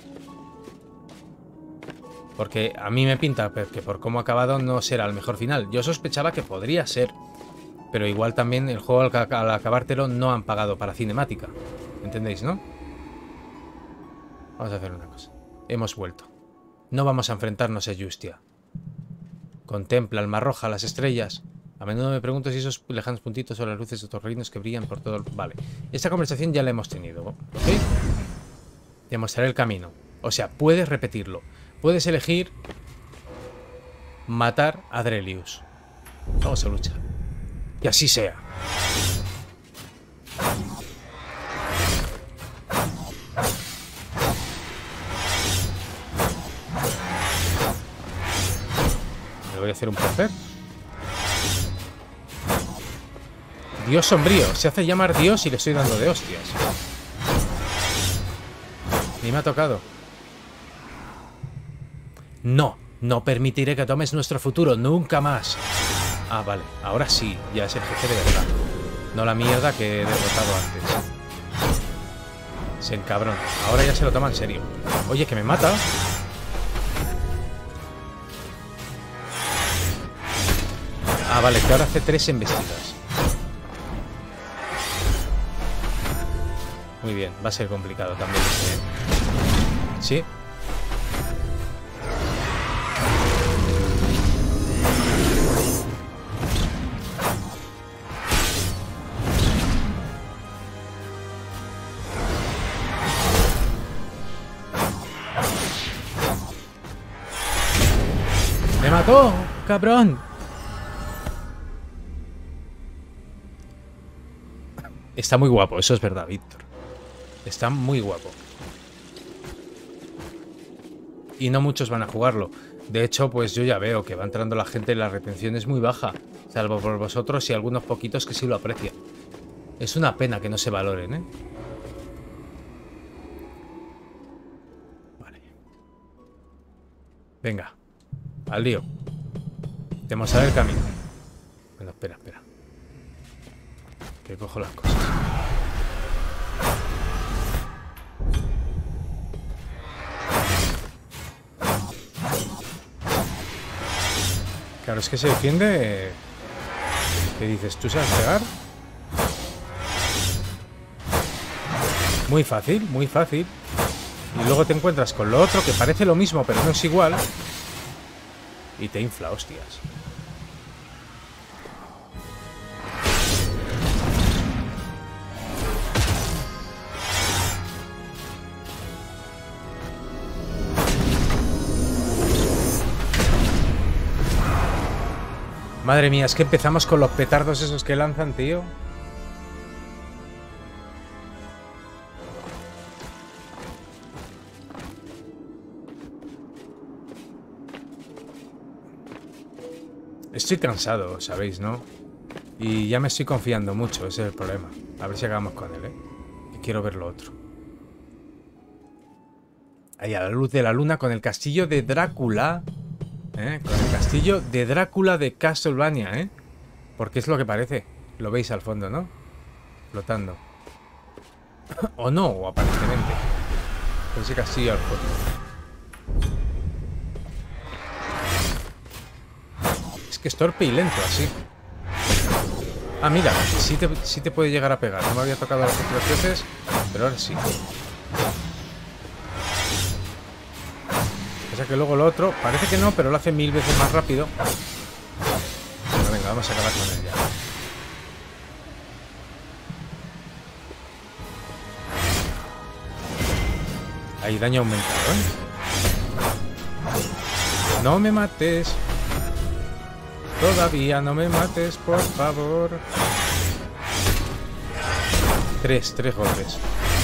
S1: Porque a mí me pinta que por cómo ha acabado no será el mejor final. Yo sospechaba que podría ser. Pero igual también el juego al acabártelo no han pagado para cinemática. ¿Entendéis, no? Vamos a hacer una cosa. Hemos vuelto. No vamos a enfrentarnos a Justia. Contempla el mar roja, las estrellas. A menudo me pregunto si esos lejanos puntitos son las luces de otros reinos que brillan por todo el... Vale. Esta conversación ya la hemos tenido. ¿Ok? Te mostraré el camino. O sea, puedes repetirlo. Puedes elegir matar a Drelius. Vamos a luchar. Y así sea. Me voy a hacer un placer. Dios sombrío. Se hace llamar Dios y le estoy dando de hostias. Ni me ha tocado. No. No permitiré que tomes nuestro futuro. Nunca más. Ah, vale. Ahora sí. Ya es el jefe de verdad. No la mierda que he derrotado antes. Se encabrona. Ahora ya se lo toma en serio. Oye, que me mata. Ah, vale. Que ahora hace 3 embestidas. Muy bien. Va a ser complicado también este, ¿eh? Sí. ¡Me mató, cabrón! Está muy guapo, eso es verdad, Víctor. Está muy guapo. y no muchos van a jugarlo. De hecho, pues yo ya veo que va entrando la gente y la retención es muy baja, salvo por vosotros y algunos poquitos que sí lo aprecian. Es una pena que no se valoren, ¿eh? Vale. Venga, al lío. Tenemos a ver el camino. Bueno, espera. Que cojo las cosas. Claro, es que se defiende... ¿Qué dices? ¿Tú sabes pegar? Muy fácil, muy fácil. Y luego te encuentras con lo otro que parece lo mismo, pero no es igual. Y te infla, hostias. Madre mía, es que empezamos con los petardos esos que lanzan, tío. Estoy cansado, sabéis, ¿no? Y ya me estoy confiando mucho, ese es el problema. A ver si acabamos con él, ¿eh? Que quiero ver lo otro. Ahí a la luz de la luna con el castillo de Drácula. Con el castillo de Drácula de Castlevania, ¿eh? Porque es lo que parece. Lo veis al fondo, ¿no? Flotando. O no, o aparentemente. Con ese castillo al fondo. Es que es torpe y lento así. Ah, mira, sí te puede llegar a pegar. No me había tocado las otras veces, pero ahora sí. O sea que luego lo otro, parece que no, pero lo hace 1000 veces más rápido. Bueno, venga, vamos a acabar con él ya. Hay daño aumentado, ¿eh? No me mates. Todavía no me mates, por favor. Tres golpes.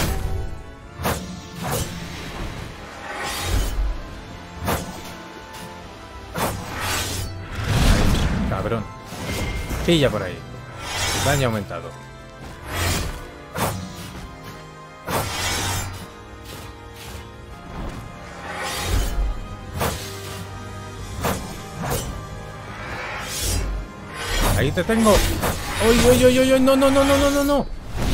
S1: Cabrón. Pilla por ahí. Daño aumentado. Ahí te tengo. ¡Uy, uy, uy, uy! ¡No, no, no, no, no, no, no!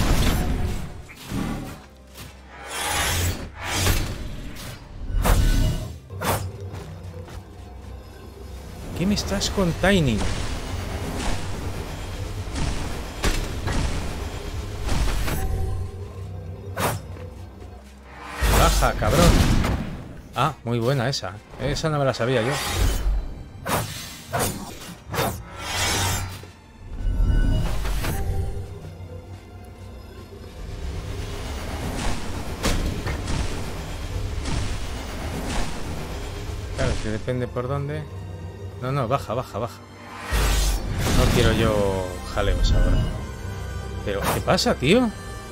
S1: ¿Qué me estás con Tiny? Baja, cabrón. Ah, muy buena esa. Esa no me la sabía yo. Claro, que depende por dónde. No, no, baja, baja, baja. No quiero yo jaleos ahora. Pero, ¿qué pasa, tío?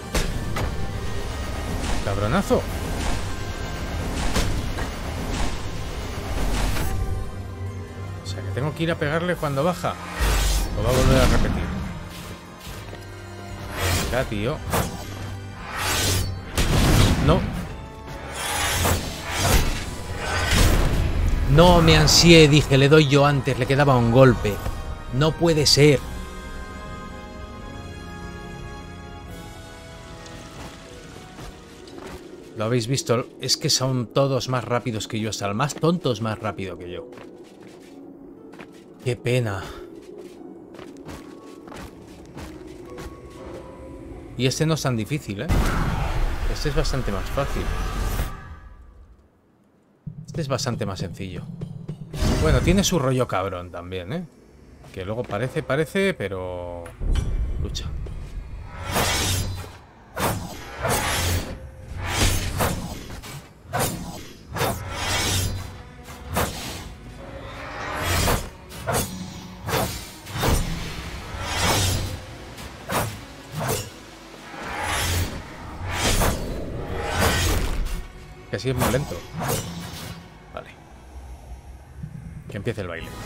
S1: Cabronazo. O sea, que tengo que ir a pegarle cuando baja. O va a volver a repetir. Venga, tío. No. No me ansié, dije, le doy yo antes, le quedaba un golpe. No puede ser. ¿Lo habéis visto? Es que son todos más rápidos que yo, hasta el más tonto es más rápido que yo. Qué pena. Y este no es tan difícil, ¿eh? Este es bastante más fácil. Este es bastante más sencillo. Bueno, tiene su rollo cabrón también, ¿eh? Que luego parece, pero... lucha. Que así es muy lento. Vale. Que empiece el baile.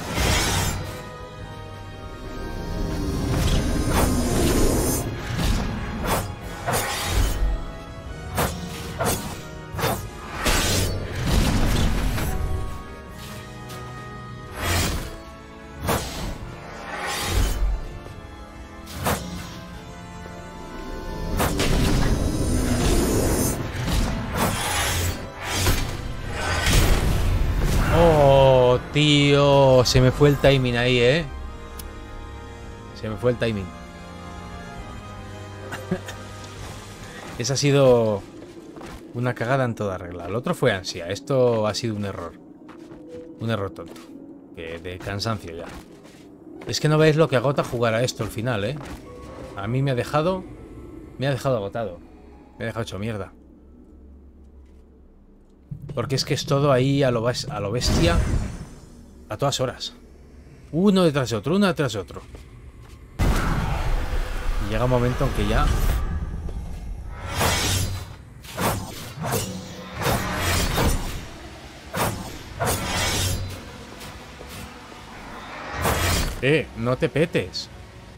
S1: Tío, se me fue el timing ahí, ¿eh? Se me fue el timing. Esa ha sido una cagada en toda regla. El otro fue ansia. Esto ha sido un error. Un error tonto. De cansancio ya. Es que no veis lo que agota jugar a esto al final, ¿eh? A mí me ha dejado... Me ha dejado agotado. Me ha dejado hecho mierda. Porque es que es todo ahí a lo bestia... A todas horas. Uno detrás de otro, uno detrás de otro. Y llega un momento en que ya... no te petes.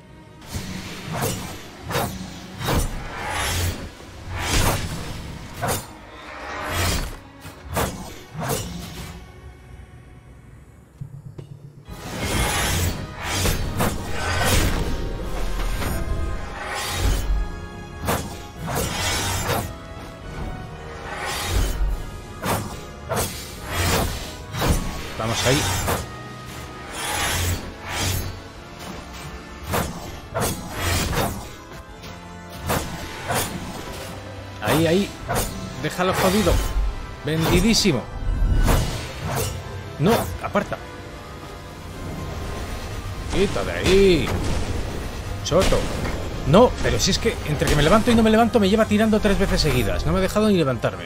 S1: Vamos ahí. Ahí, ahí. Déjalo jodido. Vendidísimo. No, aparta. Quita de ahí. Choto. No, pero si es que entre que me levanto y no me levanto me lleva tirando 3 veces seguidas. No me ha dejado ni levantarme.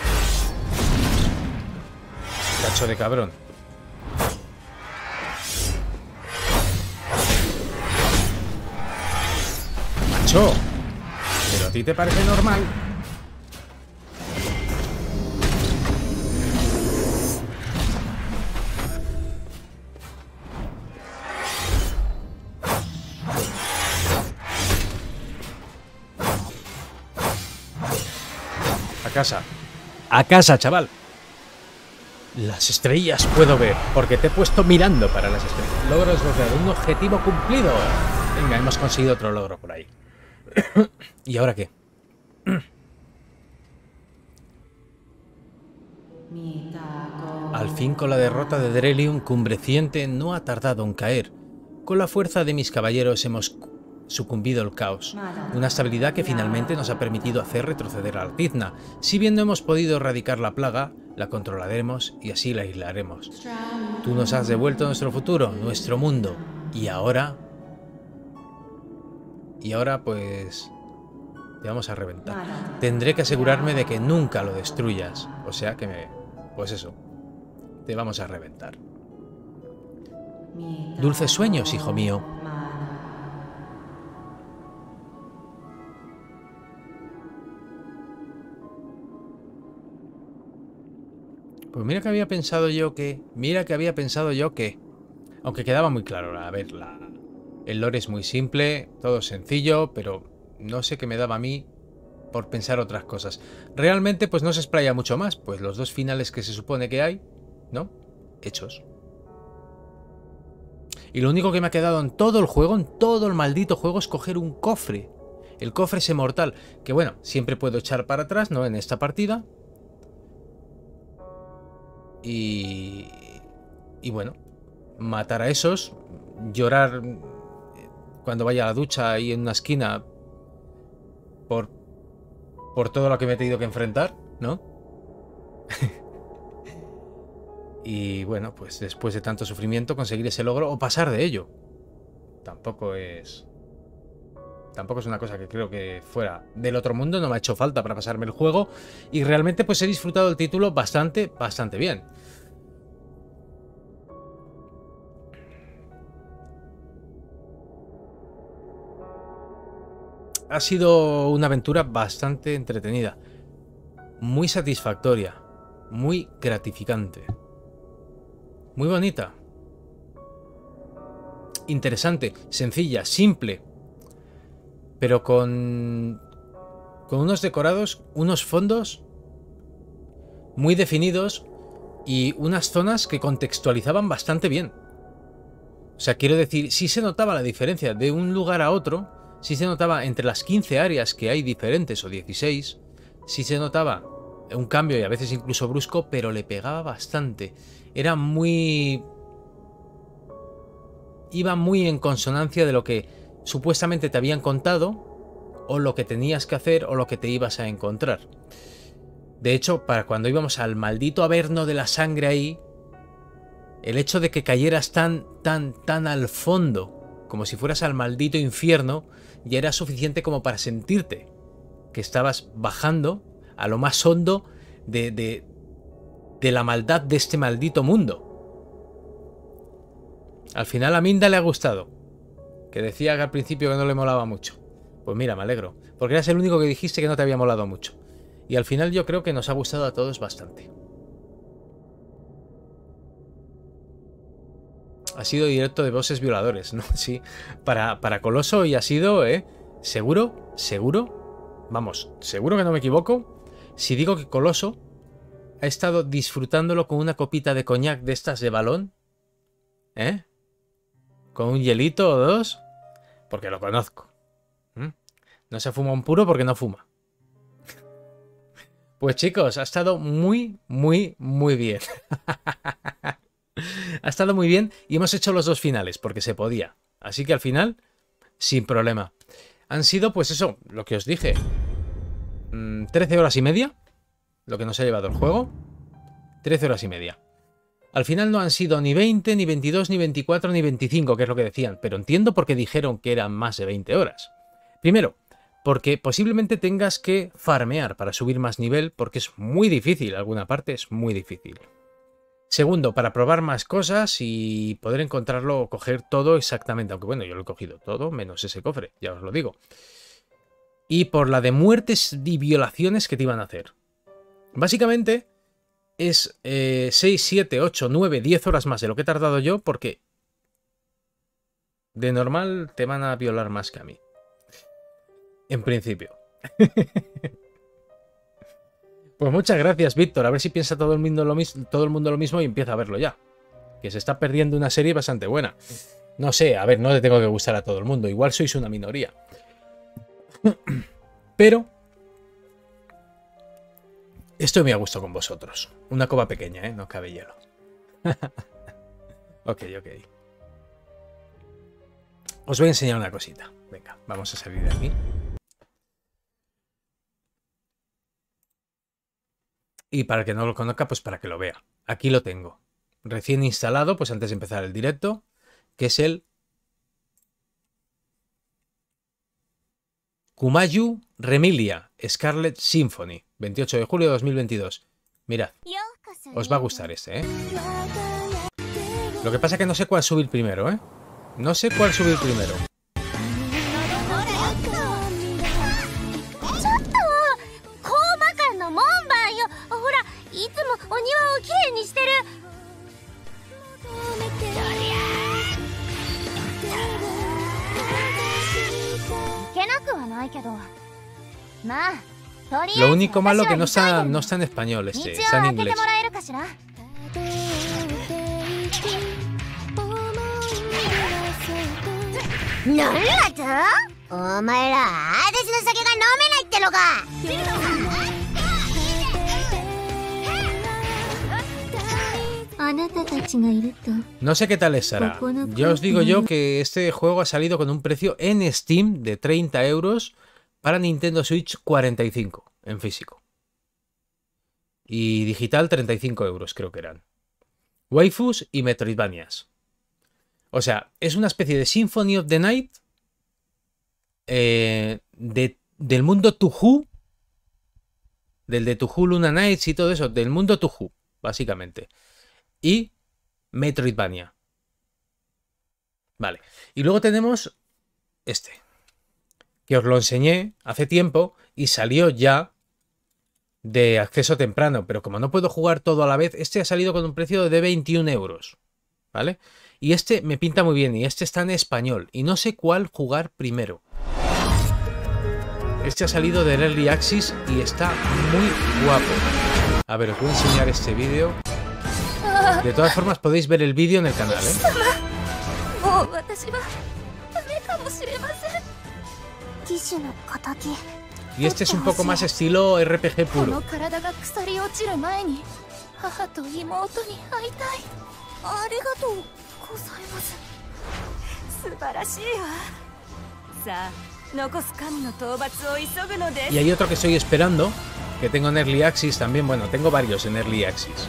S1: Cacho de cabrón. Macho. ¿Pero a ti te parece normal? A casa. A casa, chaval. Las estrellas puedo ver, porque te he puesto mirando para las estrellas. Logro desbloquear un objetivo cumplido. Venga, hemos conseguido otro logro por ahí. ¿Y ahora qué? Al fin, con la derrota de Drelium, Cumbreciente no ha tardado en caer. Con la fuerza de mis caballeros hemos sucumbido al caos. Una estabilidad que finalmente nos ha permitido hacer retroceder a la Tizna. Si bien no hemos podido erradicar la plaga, la controlaremos y así la aislaremos. Tú nos has devuelto nuestro futuro, nuestro mundo. Y ahora... pues... te vamos a reventar. Tendré que asegurarme de que nunca lo destruyas. O sea que me... pues eso. Te vamos a reventar. Dulces sueños, hijo mío. Pues mira que había pensado yo que... Aunque quedaba muy claro, a ver, el lore es muy simple, todo sencillo, pero no sé qué me daba a mí por pensar otras cosas. Realmente pues no se explaya mucho más, pues los 2 finales que se supone que hay, ¿no? Hechos. Y lo único que me ha quedado en todo el juego, en todo el maldito juego, es coger un cofre. El cofre ese mortal, que bueno, siempre puedo echar para atrás, ¿no? En esta partida. Y bueno, matar a esos, llorar cuando vaya a la ducha ahí en una esquina por todo lo que me he tenido que enfrentar, ¿no? Y bueno, pues después de tanto sufrimiento conseguir ese logro o pasar de ello. Tampoco es una cosa que creo que fuera del otro mundo, no me ha hecho falta para pasarme el juego y realmente pues he disfrutado el título bastante bien. Ha sido una aventura bastante entretenida, muy satisfactoria, muy gratificante, muy bonita. interesante, sencilla, simple, pero con unos decorados, unos fondos muy definidos y unas zonas que contextualizaban bastante bien. O sea, quiero decir, sí se notaba la diferencia de un lugar a otro, sí se notaba entre las 15 áreas que hay diferentes, o 16, sí se notaba un cambio y a veces incluso brusco, pero le pegaba bastante. Era muy... iba muy en consonancia de lo que supuestamente te habían contado, o lo que tenías que hacer, o lo que te ibas a encontrar. De hecho, para cuando íbamos al maldito averno de la sangre ahí, el hecho de que cayeras tan al fondo, como si fueras al maldito infierno, ya era suficiente como para sentirte que estabas bajando a lo más hondo de la maldad de este maldito mundo. Al final a Minda le ha gustado, que decía que al principio que no le molaba mucho. Pues mira, me alegro, porque eras el único que dijiste que no te había molado mucho. Y al final yo creo que nos ha gustado a todos bastante. Ha sido directo de bosses violadores, ¿no? Sí, para Coloso y ha sido, ¿Seguro? ¿Seguro? Vamos, ¿seguro que no me equivoco? Si digo que Coloso ha estado disfrutándolo con una copita de coñac de estas de balón, ¿eh? Con un hielito o dos, porque lo conozco. No se fuma un puro porque no fuma. Pues chicos, ha estado muy bien. Ha estado muy bien y hemos hecho los dos finales porque se podía. Así que al final, sin problema. Han sido, pues eso, lo que os dije. 13 horas y media, lo que nos ha llevado el juego. 13 horas y media. Al final no han sido ni 20, ni 22, ni 24, ni 25, que es lo que decían. Pero entiendo por qué dijeron que eran más de 20 horas. Primero, porque posiblemente tengas que farmear para subir más nivel, porque es muy difícil, alguna parte es muy difícil. Segundo, para probar más cosas y poder encontrarlo o coger todo exactamente. Aunque bueno, yo lo he cogido todo, menos ese cofre, ya os lo digo. Y por la de muertes y violaciones que te iban a hacer. Básicamente es 6, 7, 8, 9, 10 horas más de lo que he tardado yo, porque de normal te van a violar más que a mí. En principio. Pues muchas gracias, Víctor. A ver si piensa todo el mundo lo mismo y empieza a verlo ya. Que se está perdiendo una serie bastante buena. No sé, a ver, no le tengo que gustar a todo el mundo. Igual sois una minoría. Pero estoy muy a gusto con vosotros. Una copa pequeña, ¿eh? No cabe hielo. Ok. Os voy a enseñar una cosita. Venga, vamos a salir de aquí. Y para el que no lo conozca, pues para que lo vea. Aquí lo tengo. Recién instalado, pues antes de empezar el directo, que es el Kumayu Remilia Scarlet Symphony, 28 de julio de 2022. Mirad, os va a gustar este, ¿eh? Lo que pasa es que no sé cuál subir primero, ¿eh? No sé cuál subir primero. Lo único malo que no está en español, está en inglés. No sé qué tal estará. Ya os digo yo que este juego ha salido con un precio en Steam de 30 euros para Nintendo Switch 45 en físico. Y digital 35 euros creo que eran. Waifus y Metroidvanias. O sea, es una especie de Symphony of the Night del mundo Touhou. Del de Touhou Luna Nights y todo eso. Del mundo Touhou, básicamente. Y Metroidvania. Vale. Y luego tenemos este. Que os lo enseñé hace tiempo y salió ya de acceso temprano. Pero como no puedo jugar todo a la vez, este ha salido con un precio de 21 euros. ¿Vale? Y este me pinta muy bien y este está en español y no sé cuál jugar primero. Este ha salido del Early Access y está muy guapo. A ver, os voy a enseñar este vídeo. De todas formas podéis ver el vídeo en el canal, ¿eh? Y este es un poco más estilo RPG puro. Y hay otro que estoy esperando, que tengo en Early Access también. Bueno, tengo varios en Early Access.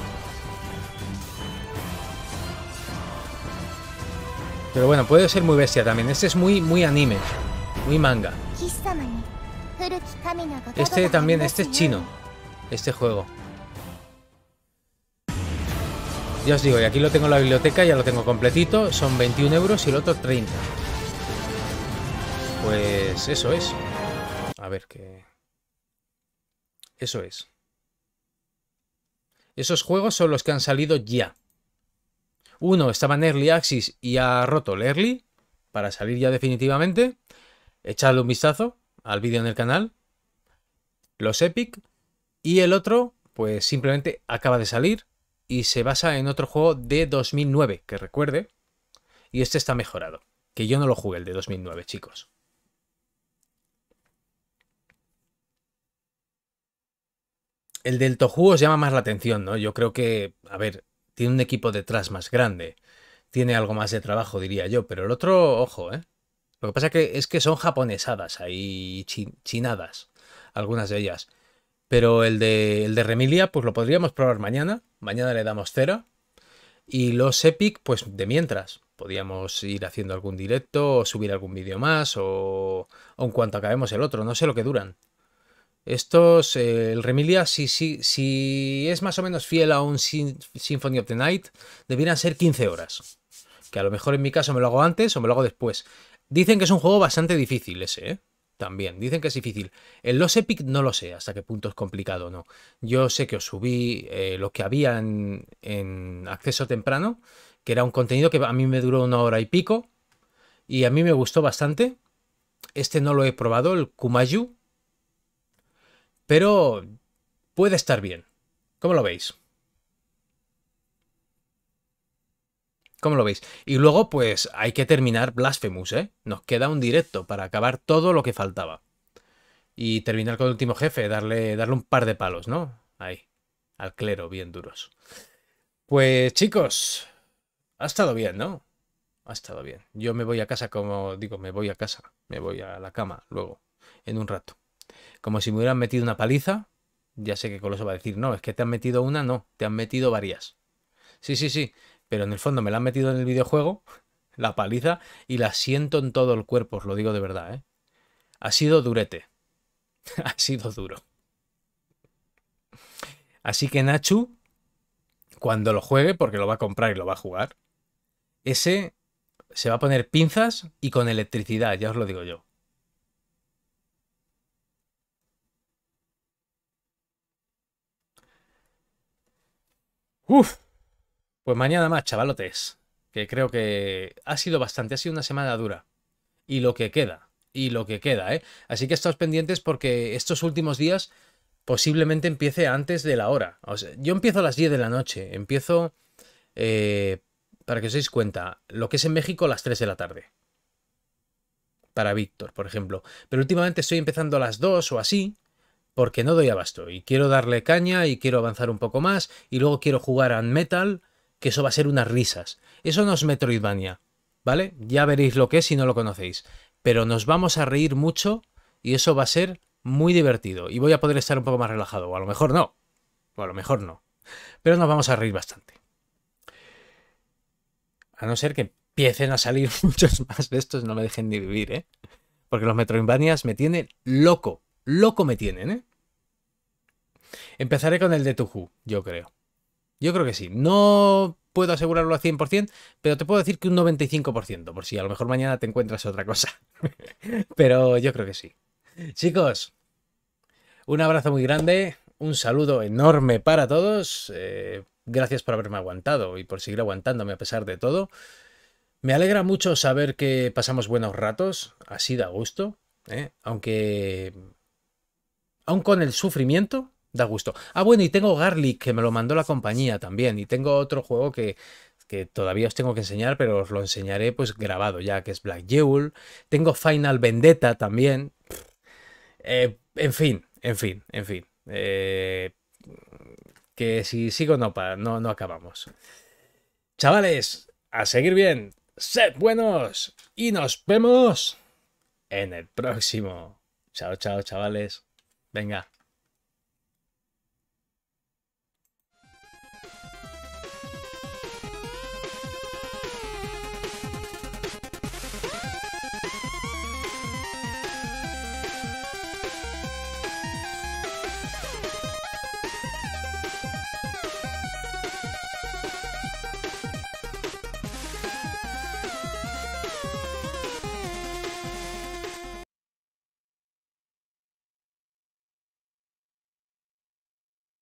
S1: Pero bueno, puede ser muy bestia también. Este es muy anime, muy manga. Este también, este es chino, este juego. Ya os digo, y aquí lo tengo en la biblioteca, ya lo tengo completito. Son 21 euros y el otro 30. Pues eso es. A ver qué... Eso es. Esos juegos son los que han salido ya. Uno estaba en Early Access y ha roto el Early para salir ya definitivamente. Echadle un vistazo al vídeo en el canal. Los Epic. Y el otro, pues simplemente acaba de salir y se basa en otro juego de 2009, que recuerde. Y este está mejorado. Que yo no lo jugué el de 2009, chicos. El del Touhou os llama más la atención, ¿no? Yo creo que, a ver, tiene un equipo detrás más grande. Tiene algo más de trabajo, diría yo. Pero el otro, ojo, ¿eh? Lo que pasa es que son japonesadas ahí, chinadas, algunas de ellas. Pero el de Remilia, pues lo podríamos probar mañana. Mañana le damos cera. Y los Epic, pues de mientras. Podríamos ir haciendo algún directo, o subir algún vídeo más, o en cuanto acabemos el otro. No sé lo que duran. Estos, el Remilia, si es más o menos fiel a un Symphony of the Night, debieran ser 15 horas. Que a lo mejor en mi caso me lo hago antes o me lo hago después. Dicen que es un juego bastante difícil ese, ¿eh? También, dicen que es difícil. En los Epic no lo sé hasta qué punto es complicado o no. Yo sé que os subí lo que había en acceso temprano, que era un contenido que a mí me duró 1 hora y pico, y a mí me gustó bastante. Este no lo he probado, el Kumayu, pero puede estar bien. ¿Cómo lo veis? ¿Cómo lo veis? Y luego, pues, hay que terminar Blasphemous, ¿eh? Nos queda un directo para acabar todo lo que faltaba. Y terminar con el último jefe, darle un par de palos, ¿no? Ahí, al clero, bien duros. Pues, chicos, ha estado bien, ¿no? Ha estado bien. Yo me voy a casa, como digo, me voy a casa. Me voy a la cama luego, en un rato. Como si me hubieran metido una paliza. Ya sé que Coloso va a decir, no, es que te han metido una, no, te han metido varias. Sí, sí, sí, pero en el fondo me la han metido en el videojuego, la paliza, y la siento en todo el cuerpo, os lo digo de verdad, ¿eh? Ha sido durete. Ha sido duro. Así que Nachu, cuando lo juegue, porque lo va a comprar y lo va a jugar, ese se va a poner pinzas y con electricidad, ya os lo digo yo. Uf, pues mañana más, chavalotes. Que creo que ha sido bastante, ha sido una semana dura. Y lo que queda, ¿eh? Así que estáos pendientes porque estos últimos días posiblemente empiece antes de la hora. O sea, yo empiezo a las 10 de la noche. Empiezo, para que os deis cuenta, lo que es en México a las 3 de la tarde. Para Víctor, por ejemplo. Pero últimamente estoy empezando a las 2 o así, porque no doy abasto. Y quiero darle caña y quiero avanzar un poco más. Y luego quiero jugar a Metal, que eso va a ser unas risas. Eso no es Metroidvania, ¿vale? Ya veréis lo que es si no lo conocéis. Pero nos vamos a reír mucho y eso va a ser muy divertido. Y voy a poder estar un poco más relajado. O a lo mejor no. O a lo mejor no. Pero nos vamos a reír bastante. A no ser que empiecen a salir muchos más de estos, no me dejen ni vivir, ¿eh? Porque los Metroidvanias me tienen loco. Loco me tienen, ¿eh? Empezaré con el de Touhou, yo creo. Yo creo que sí. No puedo asegurarlo al 100%, pero te puedo decir que un 95%, por si a lo mejor mañana te encuentras otra cosa. Pero yo creo que sí. Chicos, un abrazo muy grande, un saludo enorme para todos. Gracias por haberme aguantado y por seguir aguantándome a pesar de todo. Me alegra mucho saber que pasamos buenos ratos, así da gusto, ¿eh? Aun con el sufrimiento, da gusto. Ah, bueno, y tengo Garlic, que me lo mandó la compañía también, y tengo otro juego que todavía os tengo que enseñar, pero os lo enseñaré pues grabado ya, que es Black Jewel. Tengo Final Vendetta también. En fin. Que si sigo no acabamos. Chavales, a seguir bien, sed buenos y nos vemos en el próximo. Chao, chao, chavales. Venga.